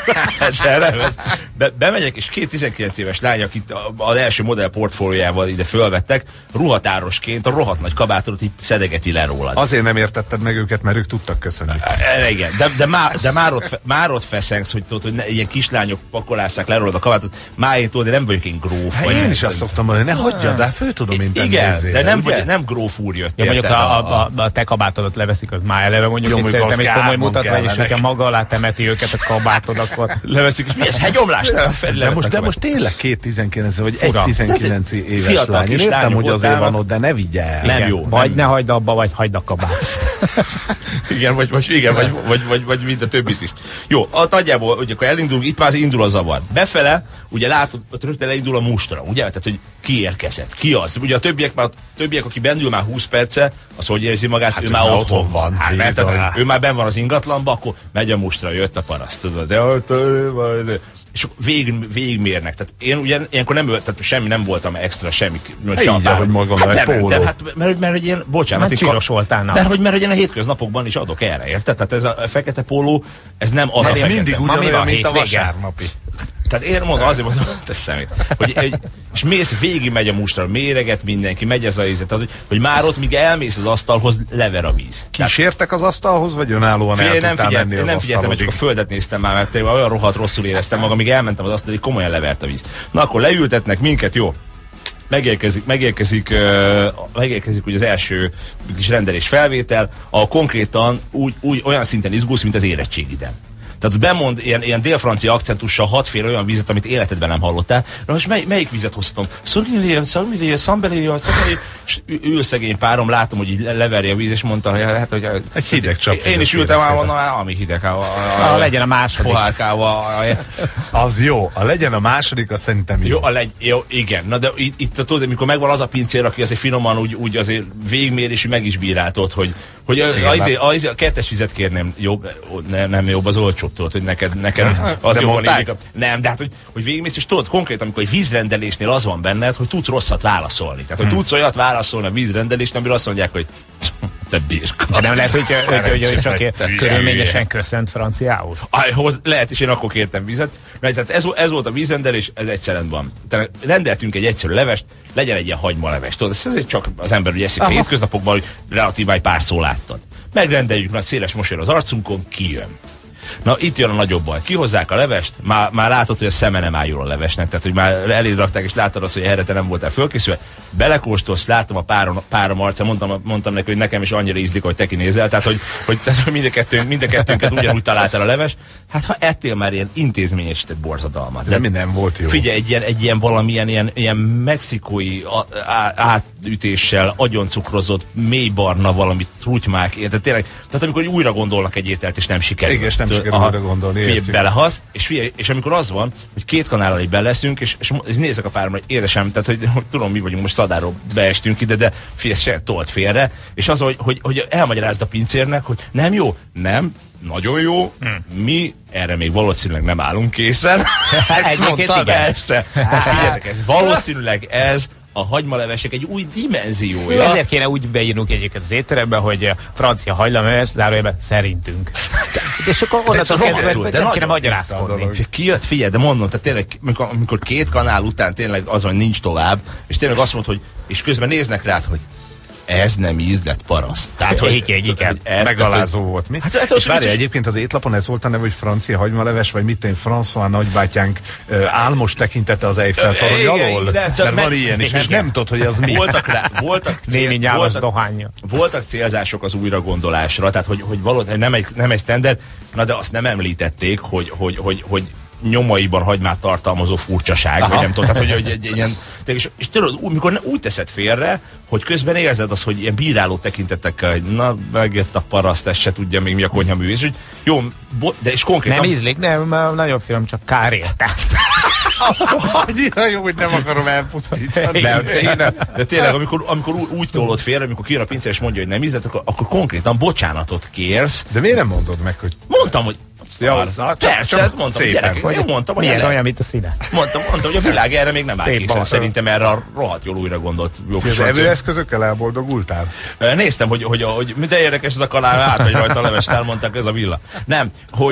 Bemegyek, és 2 19 éves lány, akit az első modell portfóliójával ide fölvettek, ruhatárosként a rohadt nagy kabátot így szedegeti le rólad. Azért nem értetted meg őket, mert ők tudtak köszönni. Igen, de már ott feszengsz, hogy tudod, hogy ilyen kislányok pakolásszák le rólad a kabátot. Már én tudod, de nem vagyok én gróf. Hát én is azt szoktam mondani, ne hagyjad, de föl tudom én tenni. Igen, de nem gróf úr jött. Ja, mondjuk a te kabátodat leveszik, az már eleve mondjuk, hogy szerintem egy komoly mutatva, és hogyha maga alá temeti őket a kabátod, akkor... Leveszik, és mi ez, hegyomlás? De most tényleg 2 19 vagy egy 19 éves lány. Én értem, hogy azért van ott, de ne vigye el. Nem jó. Vagy ne hagyd abba, vagy hagyd a kabát. Igen, vagy mind a többit is. Jó, nagyjából, hogy akkor elindulunk, itt már indul a zavar. Befele, ugye látod, ott rögtön elindul a mustra, ugye? Tehát, hogy ki érkezett, ki az. Ugye a többiek, aki bennül már 20 perce, az hogy érzi magát, hát ő már otthon van. Ő már benn van az ingatlanba, akkor megy a mustra, jött a paraszt, tudod. És végigmérnek. Tehát én ugye ilyenkor nem voltam extra, semmi. Így, hogy magam egy póló. Mert én, bocsánat. Mert csinos voltál. Mert én a hétköznapokban is adok erre, érted? Tehát ez a fekete póló, ez nem az a fekete. Mindig ugyanolyan, mint a vasárnapi. Tehát én mondom, azért mondom, te szemét. És mész, végig megy a mustra, méreget mindenki, megy ez a ízet, hogy már ott, míg elmész az asztalhoz, lever a víz. Kísértek az asztalhoz, vagy önállóan el tudtál menni az nem figyeltem, mert csak a földet néztem már, mert olyan rohadt rosszul éreztem magam, míg elmentem az asztalhoz, komolyan levert a víz. Na akkor leültetnek minket, jó. megérkezik ugye az első kis rendelés felvétel, a konkrétan úgy olyan szinten izgulsz, mint az érettségiden. Tehát bemond ilyen dél-francia akcentussal 6 fél olyan vizet, amit életedben nem hallottál. Na most melyik vizet hoztatom? Szomilié, Szambelé, és ül szegény párom, látom, hogy így leverje a víz, és mondta, hogy egy hideg csap. Én is ültem, ami hideg. Legyen a második. Az jó, a legyen a második, az szerintem jó. Jó, igen. Na de itt tudod, amikor megvan az a pincér, aki azért finoman úgy azért végigmérésű meg is bíráltott, hogy a kettes vizet kérném, jobb, nem jobb az olcsóbb, tudod, hogy neked az jobban illik. Nem, de hát, hogy végigmész, és tudod, konkrétan, amikor egy vízrendelésnél az van benned, hogy tudsz rosszat válaszolni. Tehát, hogy tudsz olyat válaszolni a vízrendelésnél, amire azt mondják, hogy te birka. De nem lehet, hogy csak körülményesen köszönt franciául? Lehet, és én akkor kértem vizet. Tehát ez volt a vízrendelés, ez egyszerűen van. Tehát rendeltünk egy egyszerű levest, legyen egy ilyen hagymaleves. Tudod, ez azért csak az ember ugye eszik a hétköznapokban, hogy relatíve egy pár szó láttad. Megrendeljük, nagy széles mosolyra az arcunkon, kijön. Na, itt jön a nagyobb baj. Kihozzák a levest, már látod, hogy a szeme nem áll jól a levesnek, tehát hogy már eléd rakták, és láttad azt, hogy erre te nem voltál fölkészülve. Belekóstolsz, látom a párom arcán, mondtam neki, hogy nekem is annyira ízlik, hogy te kinézel, tehát hogy mind a kettőnket ugyanúgy találtál a leves. Hát ha ettél már ilyen intézményesített borzadalmat. De mi nem volt jó. Figyelj, egy ilyen valamilyen ilyen mexikói átütéssel agyoncukrozott, mélybarna valami trutymák, tehát amikor újra gondolnak egy ételt, és nem sikerül. Igen, és nem sikerül újra gondolni. Figyelj, belehasz, és amikor az van, hogy 2 kanállal így beleszünk, és nézek a páromra, hogy édesem, tehát hogy tudom, mi vagyunk most szadáról beestünk ide, de figyelj, se tolt félre, és az, hogy elmagyarázd a pincérnek, hogy nem jó, nem, nagyon jó, mi erre még valószínűleg nem állunk készen. Ezt mondtad, persze. Figyeljetek, valószínűleg ez a hagymalevesek egy új dimenziója. Ezért kéne úgy beírnunk egyébként az étterembe, hogy francia hagymaleves, zárójelben szerintünk. És akkor onnantól kezdve nem kéne magyarázkodni. Kijött, figyelj, de mondom, tehát tényleg, amikor 2 kanál után tényleg az van, nincs tovább, és tényleg azt mondod, hogy, és közben néznek rád, hogy ez nem ízlett paraszt. Tehát, hogy megalázó volt, mi? Hát, és várja, egyébként az étlapon ez volt a neve, hogy francia hagymaleves, vagy mit én, François nagybátyánk álmos tekintete az Eiffel torony alól? Mert van ilyen is, és nem tudod, hogy az mi. Voltak célzások az újragondolásra, tehát hogy valószínűleg nem egy standard, na de azt nem említették, hogy nyomaiban hagymát tartalmazó furcsaság, vagy nem tudom, tehát hogy egy ilyen, és tudod, mikor úgy teszed félre, hogy közben érzed azt, hogy ilyen bíráló tekintetekkel, hogy na, megjött a paraszt, ez se tudja még mi a konyhamű, és hogy jó, de és konkrétan... Nem ízlik, nem, nagyon finom, csak kár érte. Annyira jó, hogy nem akarom elpusztítani. De tényleg, amikor úgy tolod félre, amikor kijön a pincér és mondja, hogy nem ízlet, akkor konkrétan bocsánatot kérsz. De miért nem mondod meg, hogy... Mondtam, hogy persze, mondtam, gyerek, mondtam, hogy milyen olyan, mint a színe. Mondtam, hogy a világ erre még nem áll készen. Szerintem erre a rohadt jól újra gondolt. Az evőeszközökkel elboldogultál? Néztem, hogy de érdekes ez a kanál, átmegy rajta a leves, elmondták, ez a villa. Nem,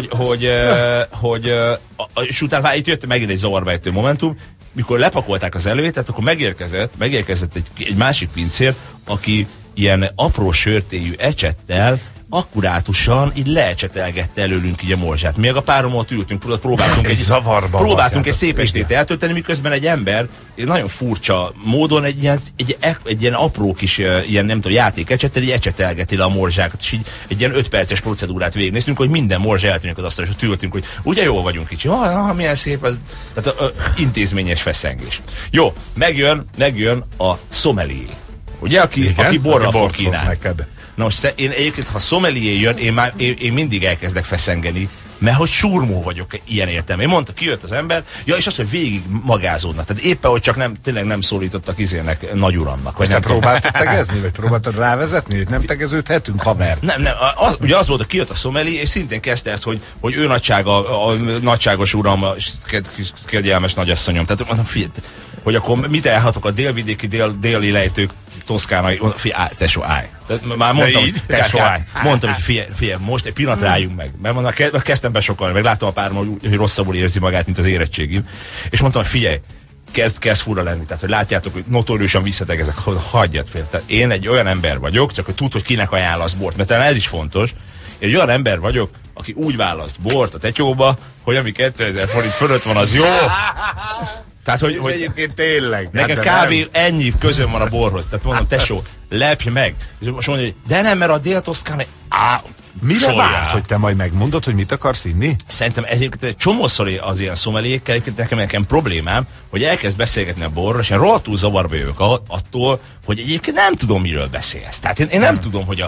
és utána itt jött megint egy zavarbejtő momentum, mikor lepakolták az előétet, akkor megérkezett egy másik pincér, aki ilyen apró sörtéjű ecsettel akkurátusan így leecsetelgette előlünk így a morzsát. Mi a párommal ültünk, próbáltunk egy szép estét eltölteni, miközben egy ember nagyon furcsa módon egy ilyen apró kis ilyen, nem tudom, játékecsettel így ecsetelgeti le a morzsákat, és így egy ilyen 5 perces procedúrát végignéztünk, hogy minden morzsa eltűnik az asztalra, és ültünk, hogy ugye jól vagyunk kicsi. Milyen szép ez. Tehát intézményes feszengés. Jó, megjön a sommelier. Ugye, aki borra fog kínálni. Neked. Na most én egyébként, ha sommelier jön, én mindig elkezdek feszengeni, mert hogy surmó vagyok ilyen értelme. Én mondta, kijött az ember, és azt, hogy végig magázódnak. Tehát éppen, hogy csak tényleg nem szólítottak izének, nagyuramnak. Vagy te próbáltad tegezni, vagy próbáltad rávezetni, hogy nem tegeződhetünk, haver? Nem, ugye az volt, hogy kijött a sommelier, és szintén kezdte ezt, hogy ő nagysága, a nagyságos uram, kegyelmes nagyasszonyom. Tehát mondom, figyelj, hogy akkor mit elhatok a délvidéki, déli lejtők, toszkánai, tesó, állj. Már mondtam, hogy figyelj, most egy pillanat rájunk meg. Mert kezdtem besokalni, meg láttam a párom, hogy rosszabbul érzi magát, mint az érettségim. És mondtam, hogy figyelj, kezd fura lenni. Tehát, hogy látjátok, hogy notóriusan visszategezek, hogy hagyjad fél. Tehát én egy olyan ember vagyok, csak hogy tudd, hogy kinek ajánlasz bort, mert talán ez is fontos. Én egy olyan ember vagyok, aki úgy választ bort a tetyóba, hogy ami 2000 forint fölött van, az jó. Tehát, hogy egyébként tényleg. Nekem kb. Ennyi közöm van a borhoz. Tehát mondom, tesó, lepj meg. És most mondja, hogy de nem, mert a Dél-Toszkán mire várt, hogy te majd megmondod, hogy mit akarsz inni? Szerintem ezért egy csomószor az ilyen szomelékkel, nekem problémám, hogy elkezd beszélgetni a borról, és én rohadtul zavarba jövök attól, hogy egyébként nem tudom, miről beszélsz. Tehát én nem tudom, hogy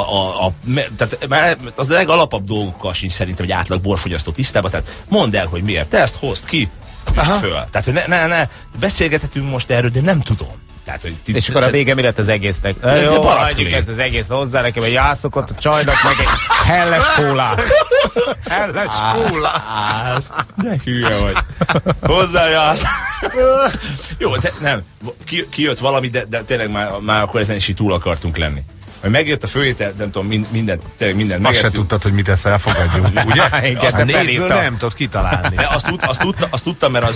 tehát az legalapabb dolgokkal sincs szerintem egy átlag borfogyasztó tisztában, tehát mondd el, hogy miért. Te ezt hozd ki, föl. Tehát, hogy ne, beszélgethetünk most erről, de nem tudom. Tehát, hogy és akkor a vége mi lett az egésznek? Jó, hagyjuk ezt az egész hozzá nekem, hogy jászokot a csajnak, meg egy helles kólát. Helles kólát? De hülye vagy. Hozzájász. Jó, de nem. Kijött valami, de tényleg már akkor ezen is így túl akartunk lenni. Hogy megjött a főétel, nem tudom, mindent megettünk. Azt se tudtad, hogy mit eszel, fogadjunk, ugye? Azt a névből nem tudod kitalálni. De azt tudtam, mert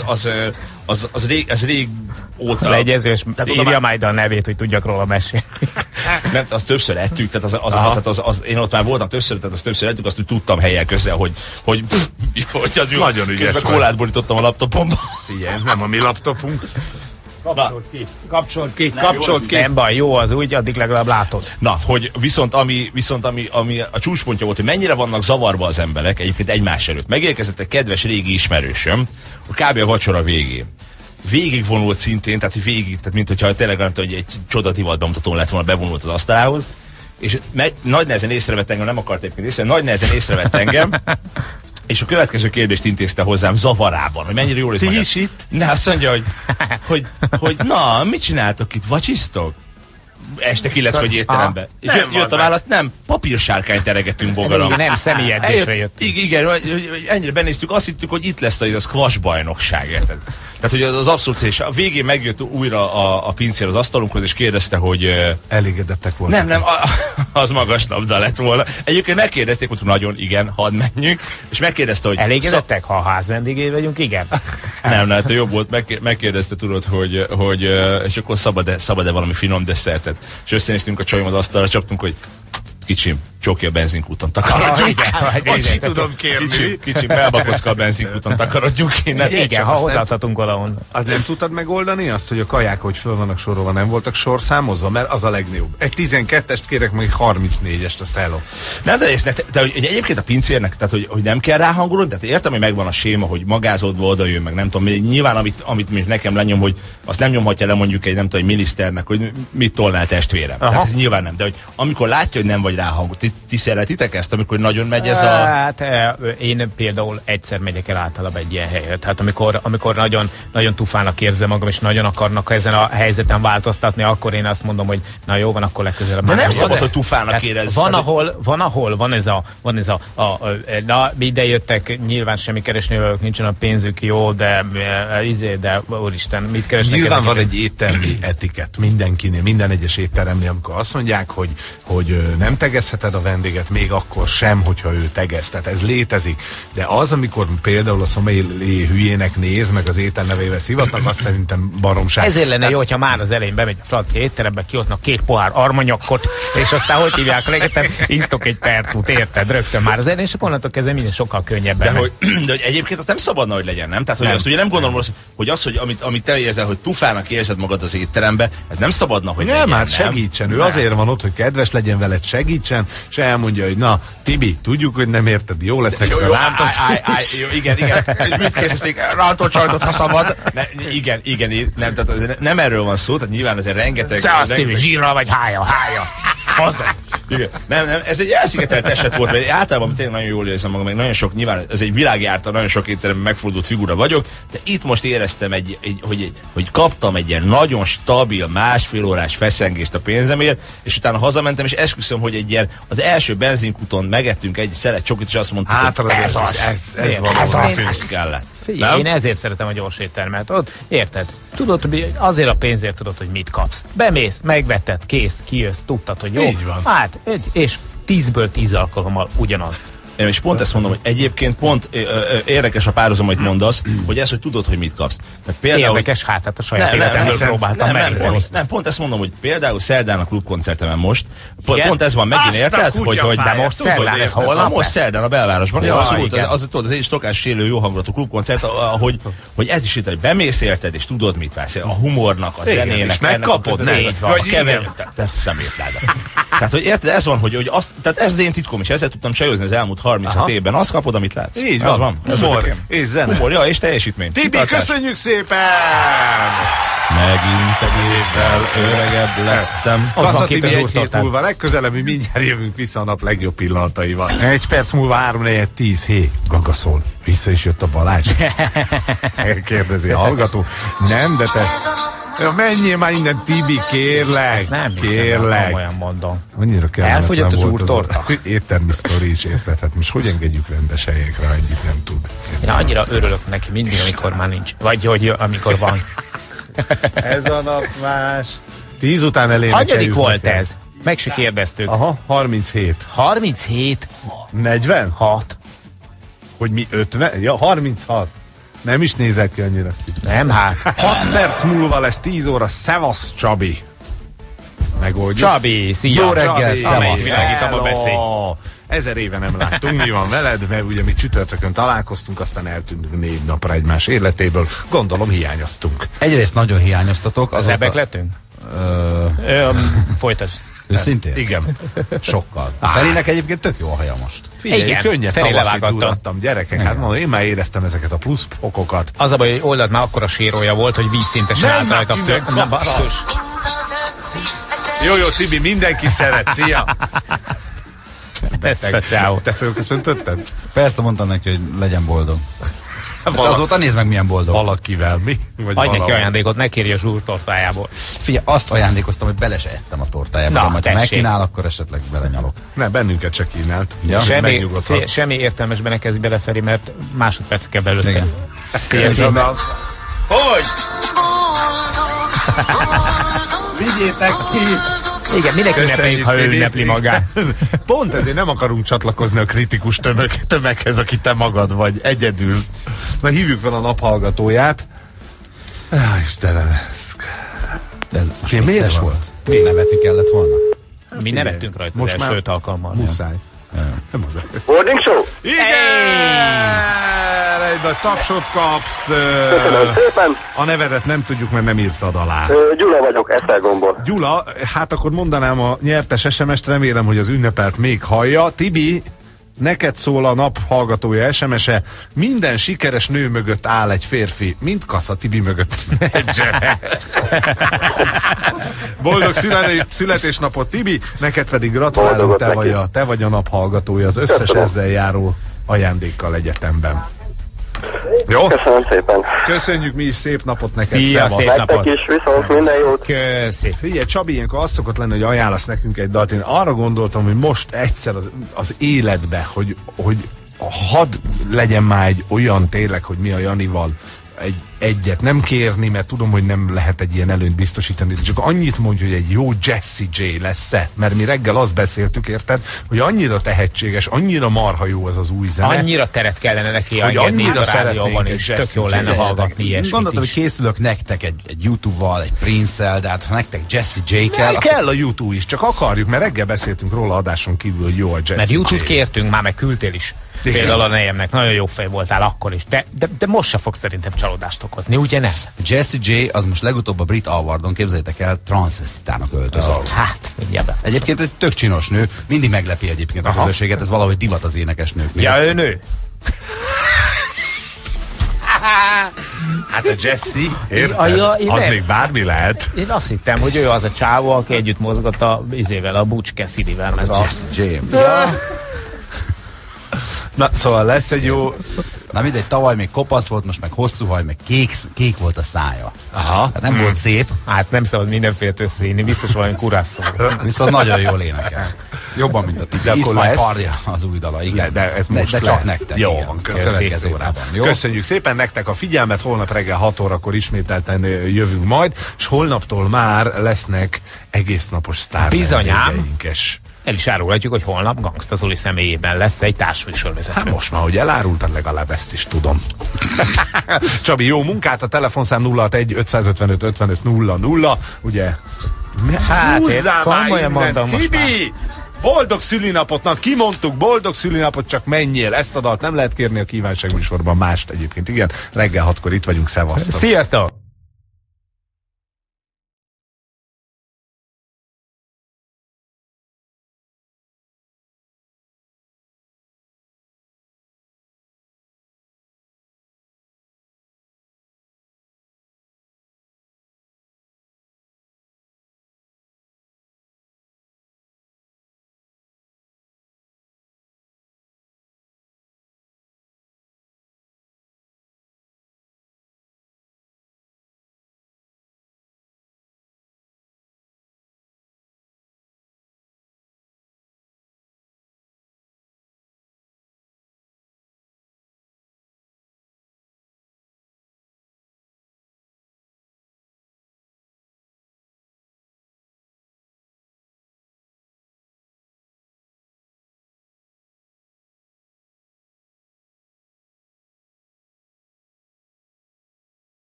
az rég óta... Legyező, és írja majd a nevét, hogy tudjak róla mesélni. Nem, azt többször ettük, tehát én ott már voltam többször, tehát azt többször ettük, azt úgy tudtam helyel közel, hogy az jó. Nagyon ügyes vagy. Kólát borítottam a laptopomba. Figyelj, nem a mi laptopunk. Kapcsolt ki. Nem baj, jó az úgy, addig legalább látod. Na, hogy viszont ami a csúcspontja volt, hogy mennyire vannak zavarba az emberek egyébként egymás előtt. Megérkezett egy kedves régi ismerősöm, kb. A vacsora végén. Végig vonult szintén, tehát mint hogyha tényleg nem tudom, hogy egy csoda divat bemutatón lett volna, bevonult az asztalához, és nagy nehezen észrevett engem, nem akart éppen észre, nagy nehezen észrevett engem, és a következő kérdést intézte hozzám zavarában, hogy mennyire jól Ti is itt? Ne, azt mondja, hogy na, mit csináltok itt, vacsisztok? Este 9 vagy étterembe. És jött a válasz, nem, papírsárkányt teregetünk bogaram. Nem, személyedzésre jött. Igen, ennyire benéztük, azt hittük, hogy itt lesz a squash bajnokság, érted? Tehát, hogy az abszolút, és a végén megjött újra a pincér az asztalunkhoz, és kérdezte, hogy... Elégedettek voltak. Nem, az magas labda lett volna. Egyébként megkérdezték, hogy nagyon, igen, hadd menjünk, és megkérdezte, hogy... Elégedettek, ha a ház vendégé vagyunk, igen? Nem, hát jobb volt, megkérdezte, tudod, hogy és akkor szabad-e valami finom desszertet. És összenéztünk a csajom az asztalra, csaptunk, hogy kicsim, csoki a benzinkúton takarodjunk. Azt si tudom kérni. Kicsim, melbakocka a benzinkúton takarodjunk. Igen, ha hozzáadhatunk valahonnan. Az nem tudtad megoldani azt, hogy a kaják, hogy föl vannak sorolva, nem voltak sorszámozva, mert az a legnagyobb. Egy 12-est kérek, meg 34-est, azt hello. Nem, de hogy egyébként a pincérnek, tehát hogy nem kell ráhangolni, tehát értem, hogy megvan a séma, hogy magázódva oda jön, meg nem tudom, nyilván amit nekem lenyom, hogy azt nem nyomhatja le mondjuk egy nem tudom, egy miniszternek, hogy mit tolnál testvérem. Tehát ez nyilván nem, de hogy amikor látja, hogy nem vagy ráhangol, ti szeretitek ezt, amikor nagyon megy ez a... Hát én például egyszer megyek el általában egy ilyen helyre. Tehát amikor nagyon, nagyon tufának érzem magam, és nagyon akarnak ezen a helyzeten változtatni, akkor én azt mondom, hogy na jó, van, akkor legközelebb. De nem szabad, hogy tufának érezz. Van ez a na, ide jöttek, nyilván semmi keresnivalók nincsen, a pénzük jó, de úristen, mit keresnek? Nyilván van egy éttermi etikett mindenkinél, minden egyes étteremnél, amikor azt mondják, hogy nem tegezheted a vendéget, még akkor sem, hogyha ő tegez. Tehát ez létezik. De az, amikor például a szomélyi hülyének néz, meg az étel nevével szivatnak, azt szerintem baromság. Ezért lenne jó, hogyha már az elején bemegy a francia étterembe, kiotnak 2 pohár armanyakot, és aztán hogy hívják legetem, isztok egy pertút, érted, rögtön már az elején, és akkor onnantól kezdve minden sokkal könnyebben. De hogy egyébként azt nem szabadna, hogy legyen, nem? Tehát, hogy azt ugye nem gondolom, hogy amit te érzel, hogy tufának érzed magad az étterembe, ez nem szabadna, hogy legyen. Nem, hát segítsen. Ő azért van ott, hogy kedves legyen veled, segítsen, és elmondja, hogy na, Tibi, tudjuk, hogy nem érted, jó lesz neked a rántott. Igen. És mit készítik? Rántott sajtot, ha szabad. Igen, nem, tehát nem erről van szó, tehát nyilván azért rengeteg... Szevasz, Tibi, zsírral vagy hája. Haza. Igen. Nem, ez egy elszigetelt eset volt, mert általában tényleg nagyon jól érzem magam, meg nagyon sok, nyilván ez egy világjárta, nagyon sok étteremben megfordult figura vagyok, de itt most éreztem, hogy kaptam egy ilyen nagyon stabil, másfél órás feszengést a pénzemért, és utána hazamentem, és esküszöm, hogy egy ilyen, az első benzinkúton megettünk egy szelet csokit, és azt mondtuk, hogy ez kellett. Figyelj, én ezért szeretem a gyors éttermet. Ott, érted? Tudod, hogy azért a pénzért tudod, hogy mit kapsz. Bemész, megvetted, kész, kijössz, tudtad, hogy jó. Így van. Hát, és 10-ből 10 alkalommal ugyanaz. És pont ezt mondom, hogy egyébként pont érdekes a párhuzam, amit mondasz, hogy ez, hogy tudod, hogy mit kapsz. Például, érdekes, hát a saját életemből próbáltam meríteni. Nem, pont ezt mondom, hogy például szerdán a klubkoncertemen most, pont ez van megint, érted? Hogy de most szerdán, ez holnap most szerdán a belvárosban, abszolút, az egy stokás élő, jó hangulatú klubkoncert, hogy ez is itt, hogy bemész érted, és tudod, mit vársz. A humornak, a zenének. És megkapod, nem? A kever, te szemétláda. Tehát, hogy érted, ez van, hogy azt, tehát ez én titkom is, ezzel tudtam csajozni az elmúlt 36 évben. Azt kapod, amit látsz. Így van. Humor és zene. Humor, ja, és teljesítmény. Tibi, köszönjük szépen! Megint egy évvel öregebb lettem. Kassa Tibi, egy hét múlva legközelebb, mi mindjárt jövünk vissza a nap legjobb pillanataival. 1 perc múlva 3-4-10, hé, Gaga szól. Vissza is jött a Balázs? Kérdezi a hallgató. Nem, de te... Ja, menjél már innen, Tibi, kérlek. Ezt nem kérlek. hiszem, olyan mondom. Annyira kellemetlen elfogyott az volt úrtorta. az éttermi sztori is, érted? Hát most hogy engedjük rendes helyekre, ha ennyit nem tud? Én annyira örülök neki mindig, amikor már nincs. Vagy hogy amikor van. Ez a nap más. 10 után elénekeljük. Hanyadik volt ez? Meg se kérdeztük. Aha, 37. 37? 40? 6. Hogy mi 50? Ja, 36. Nem is nézek ki annyira. Nem, hát. 6 perc múlva lesz 10 óra. Szevasz, Csabi. Megoldjuk. Csabi, szia. Jó reggel, szevasz. Világítom, beszélj. 1000 éve nem láttunk, mi van veled, mert ugye mi csütörtökön találkoztunk, aztán eltűntünk 4 napra egymás életéből. Gondolom hiányoztunk. Egyrészt nagyon hiányoztatok. Zebbek lettünk? Folytasd. Őszintén? Igen. Sokkal. A Ferinek egyébként tök jó a haja most. Figyelj, könnyed tavaszit durattam, gyerekek. Hát mondom, én már éreztem ezeket a plusz fokokat. Az a baj, hogy oldalt már akkora sérója volt, hogy vízszintesen állt rajta a fő. Nem, basszus. Jó, Tibi, mindenki szeret. Szia! Ciao. Te fölköszöntötted? Persze mondtam neki, hogy legyen boldog. Azóta nézd meg, milyen boldog. Valakivel, mi? Adj neki ajándékot, ne kérj a zsúrtortájából. Figyelj, azt ajándékoztam, hogy bele se ettem a tortájába. Na, de ha megkínál, akkor esetleg belenyalok. Ne, bennünket se kínált. Ja? Semmi értelmesben ne kezdj bele, Feri, mert másodperc kell belőtte. Hogy? Vigyétek ki! Igen, minek ünnepeljük, ha ő ünnepli magát. Pont ezért nem akarunk csatlakozni a kritikus tömeghez, aki te magad vagy, egyedül. Na, hívjuk fel a naphallgatóját. Istenem, ez miért volt? Még nevetni kellett volna? Mi nevettünk rajta most az első alkalommal. Muszáj. Morning Show? Igen! Egy nagy tapsot kapsz. Köszönöm szépen. A nevedet nem tudjuk, mert nem írtad alá. Gyula vagyok, Esztergomból. Gyula, hát akkor mondanám a nyertes SMS-t, remélem, hogy az ünnepelt még hallja. Tibi, neked szól a nap hallgatója SMS-e. Minden sikeres nő mögött áll egy férfi, mint Kassa Tibi mögött menedzsere. Boldog születésnapot, Tibi, neked pedig gratulálunk, te vagy a nap hallgatója az összes ezzel járó ajándékkal egyetemben. Jó? Köszönöm szépen. Köszönjük mi is, szép napot neked. Szia, szép napot. Nektek is, viszont minden jót. Köszi. Figyelj, Csabi, ilyenkor az szokott lenni, hogy ajánlasz nekünk egy dalt. Én arra gondoltam, hogy most egyszer az életbe, hogy hadd legyen már egy olyan tényleg, hogy mi a Janival egyet nem kérni, mert tudom, hogy nem lehet egy ilyen előnyt biztosítani, de csak annyit mondja, hogy egy jó Jessie J lesz-e, mert mi reggel azt beszéltük, érted, hogy annyira tehetséges, annyira marha jó az új zene. Annyira teret kellene neki hogy annyira szeretnénk és tök jó lenne hallgatni ilyesmit. Gondoltam, hogy készülök nektek egy YouTube-val, egy Prince-el, de hát ha nektek Jessie J kell... Kell a YouTube is, csak akarjuk, mert reggel beszéltünk róla adáson kívül, hogy jó a Jessie Mert J. YouTube kértünk, már meg küldtél is. Igen. Például a nejemnek nagyon jó fej voltál akkor is. De most se fog szerintem csalódást okozni, ugye nem? Jessie J az most legutóbb a Brit Awardon, képzeljétek el, transvestitának öltözött. Hát, mindjárt. Egyébként egy tök csinos nő, mindig meglepi egyébként a közösséget, ez valahogy divat az énekesnőknél. Ja, ő nő. Hát a Jessie, érted? Az még bármi lehet. Én azt hittem, hogy ő az a csávó, aki együtt mozgott a Butch Cassidy-vel. Meg a Jessie James. Na, szóval lesz egy jó... Na mindegy, tavaly még kopasz volt, most meg hosszú haj, meg kék volt a szája. Aha. Hát nem volt szép. Hát nem szabad mindenfélet összeírni, biztos valami kurászó. Viszont nagyon jól énekel. Jobban, mint a Tibi. Itt már párja az új dala, igen. De ez most de csak nektek. Jó van, következő órában. Jó? Köszönjük szépen nektek a figyelmet, holnap reggel 6 órakor ismételten jövünk majd, és holnaptól már lesznek egésznapos sztár bizonyám. El is árulhatjuk, hogy holnap Gangsta Zoli személyében lesz egy társműsorvezető. Hát most már, hogy elárultad, legalább ezt is tudom. Csabi, jó munkát, a telefonszám 061 555 55 00, ugye? Hát húzzál már mondom most Tibi! Már. Boldog szülinapotnak, kimondtuk, boldog szülinapot, csak menjél. Ezt a dalt nem lehet kérni a kívánságműsorban, mást egyébként. Igen, reggel 6-kor itt vagyunk, szevasztok. Sziasztok!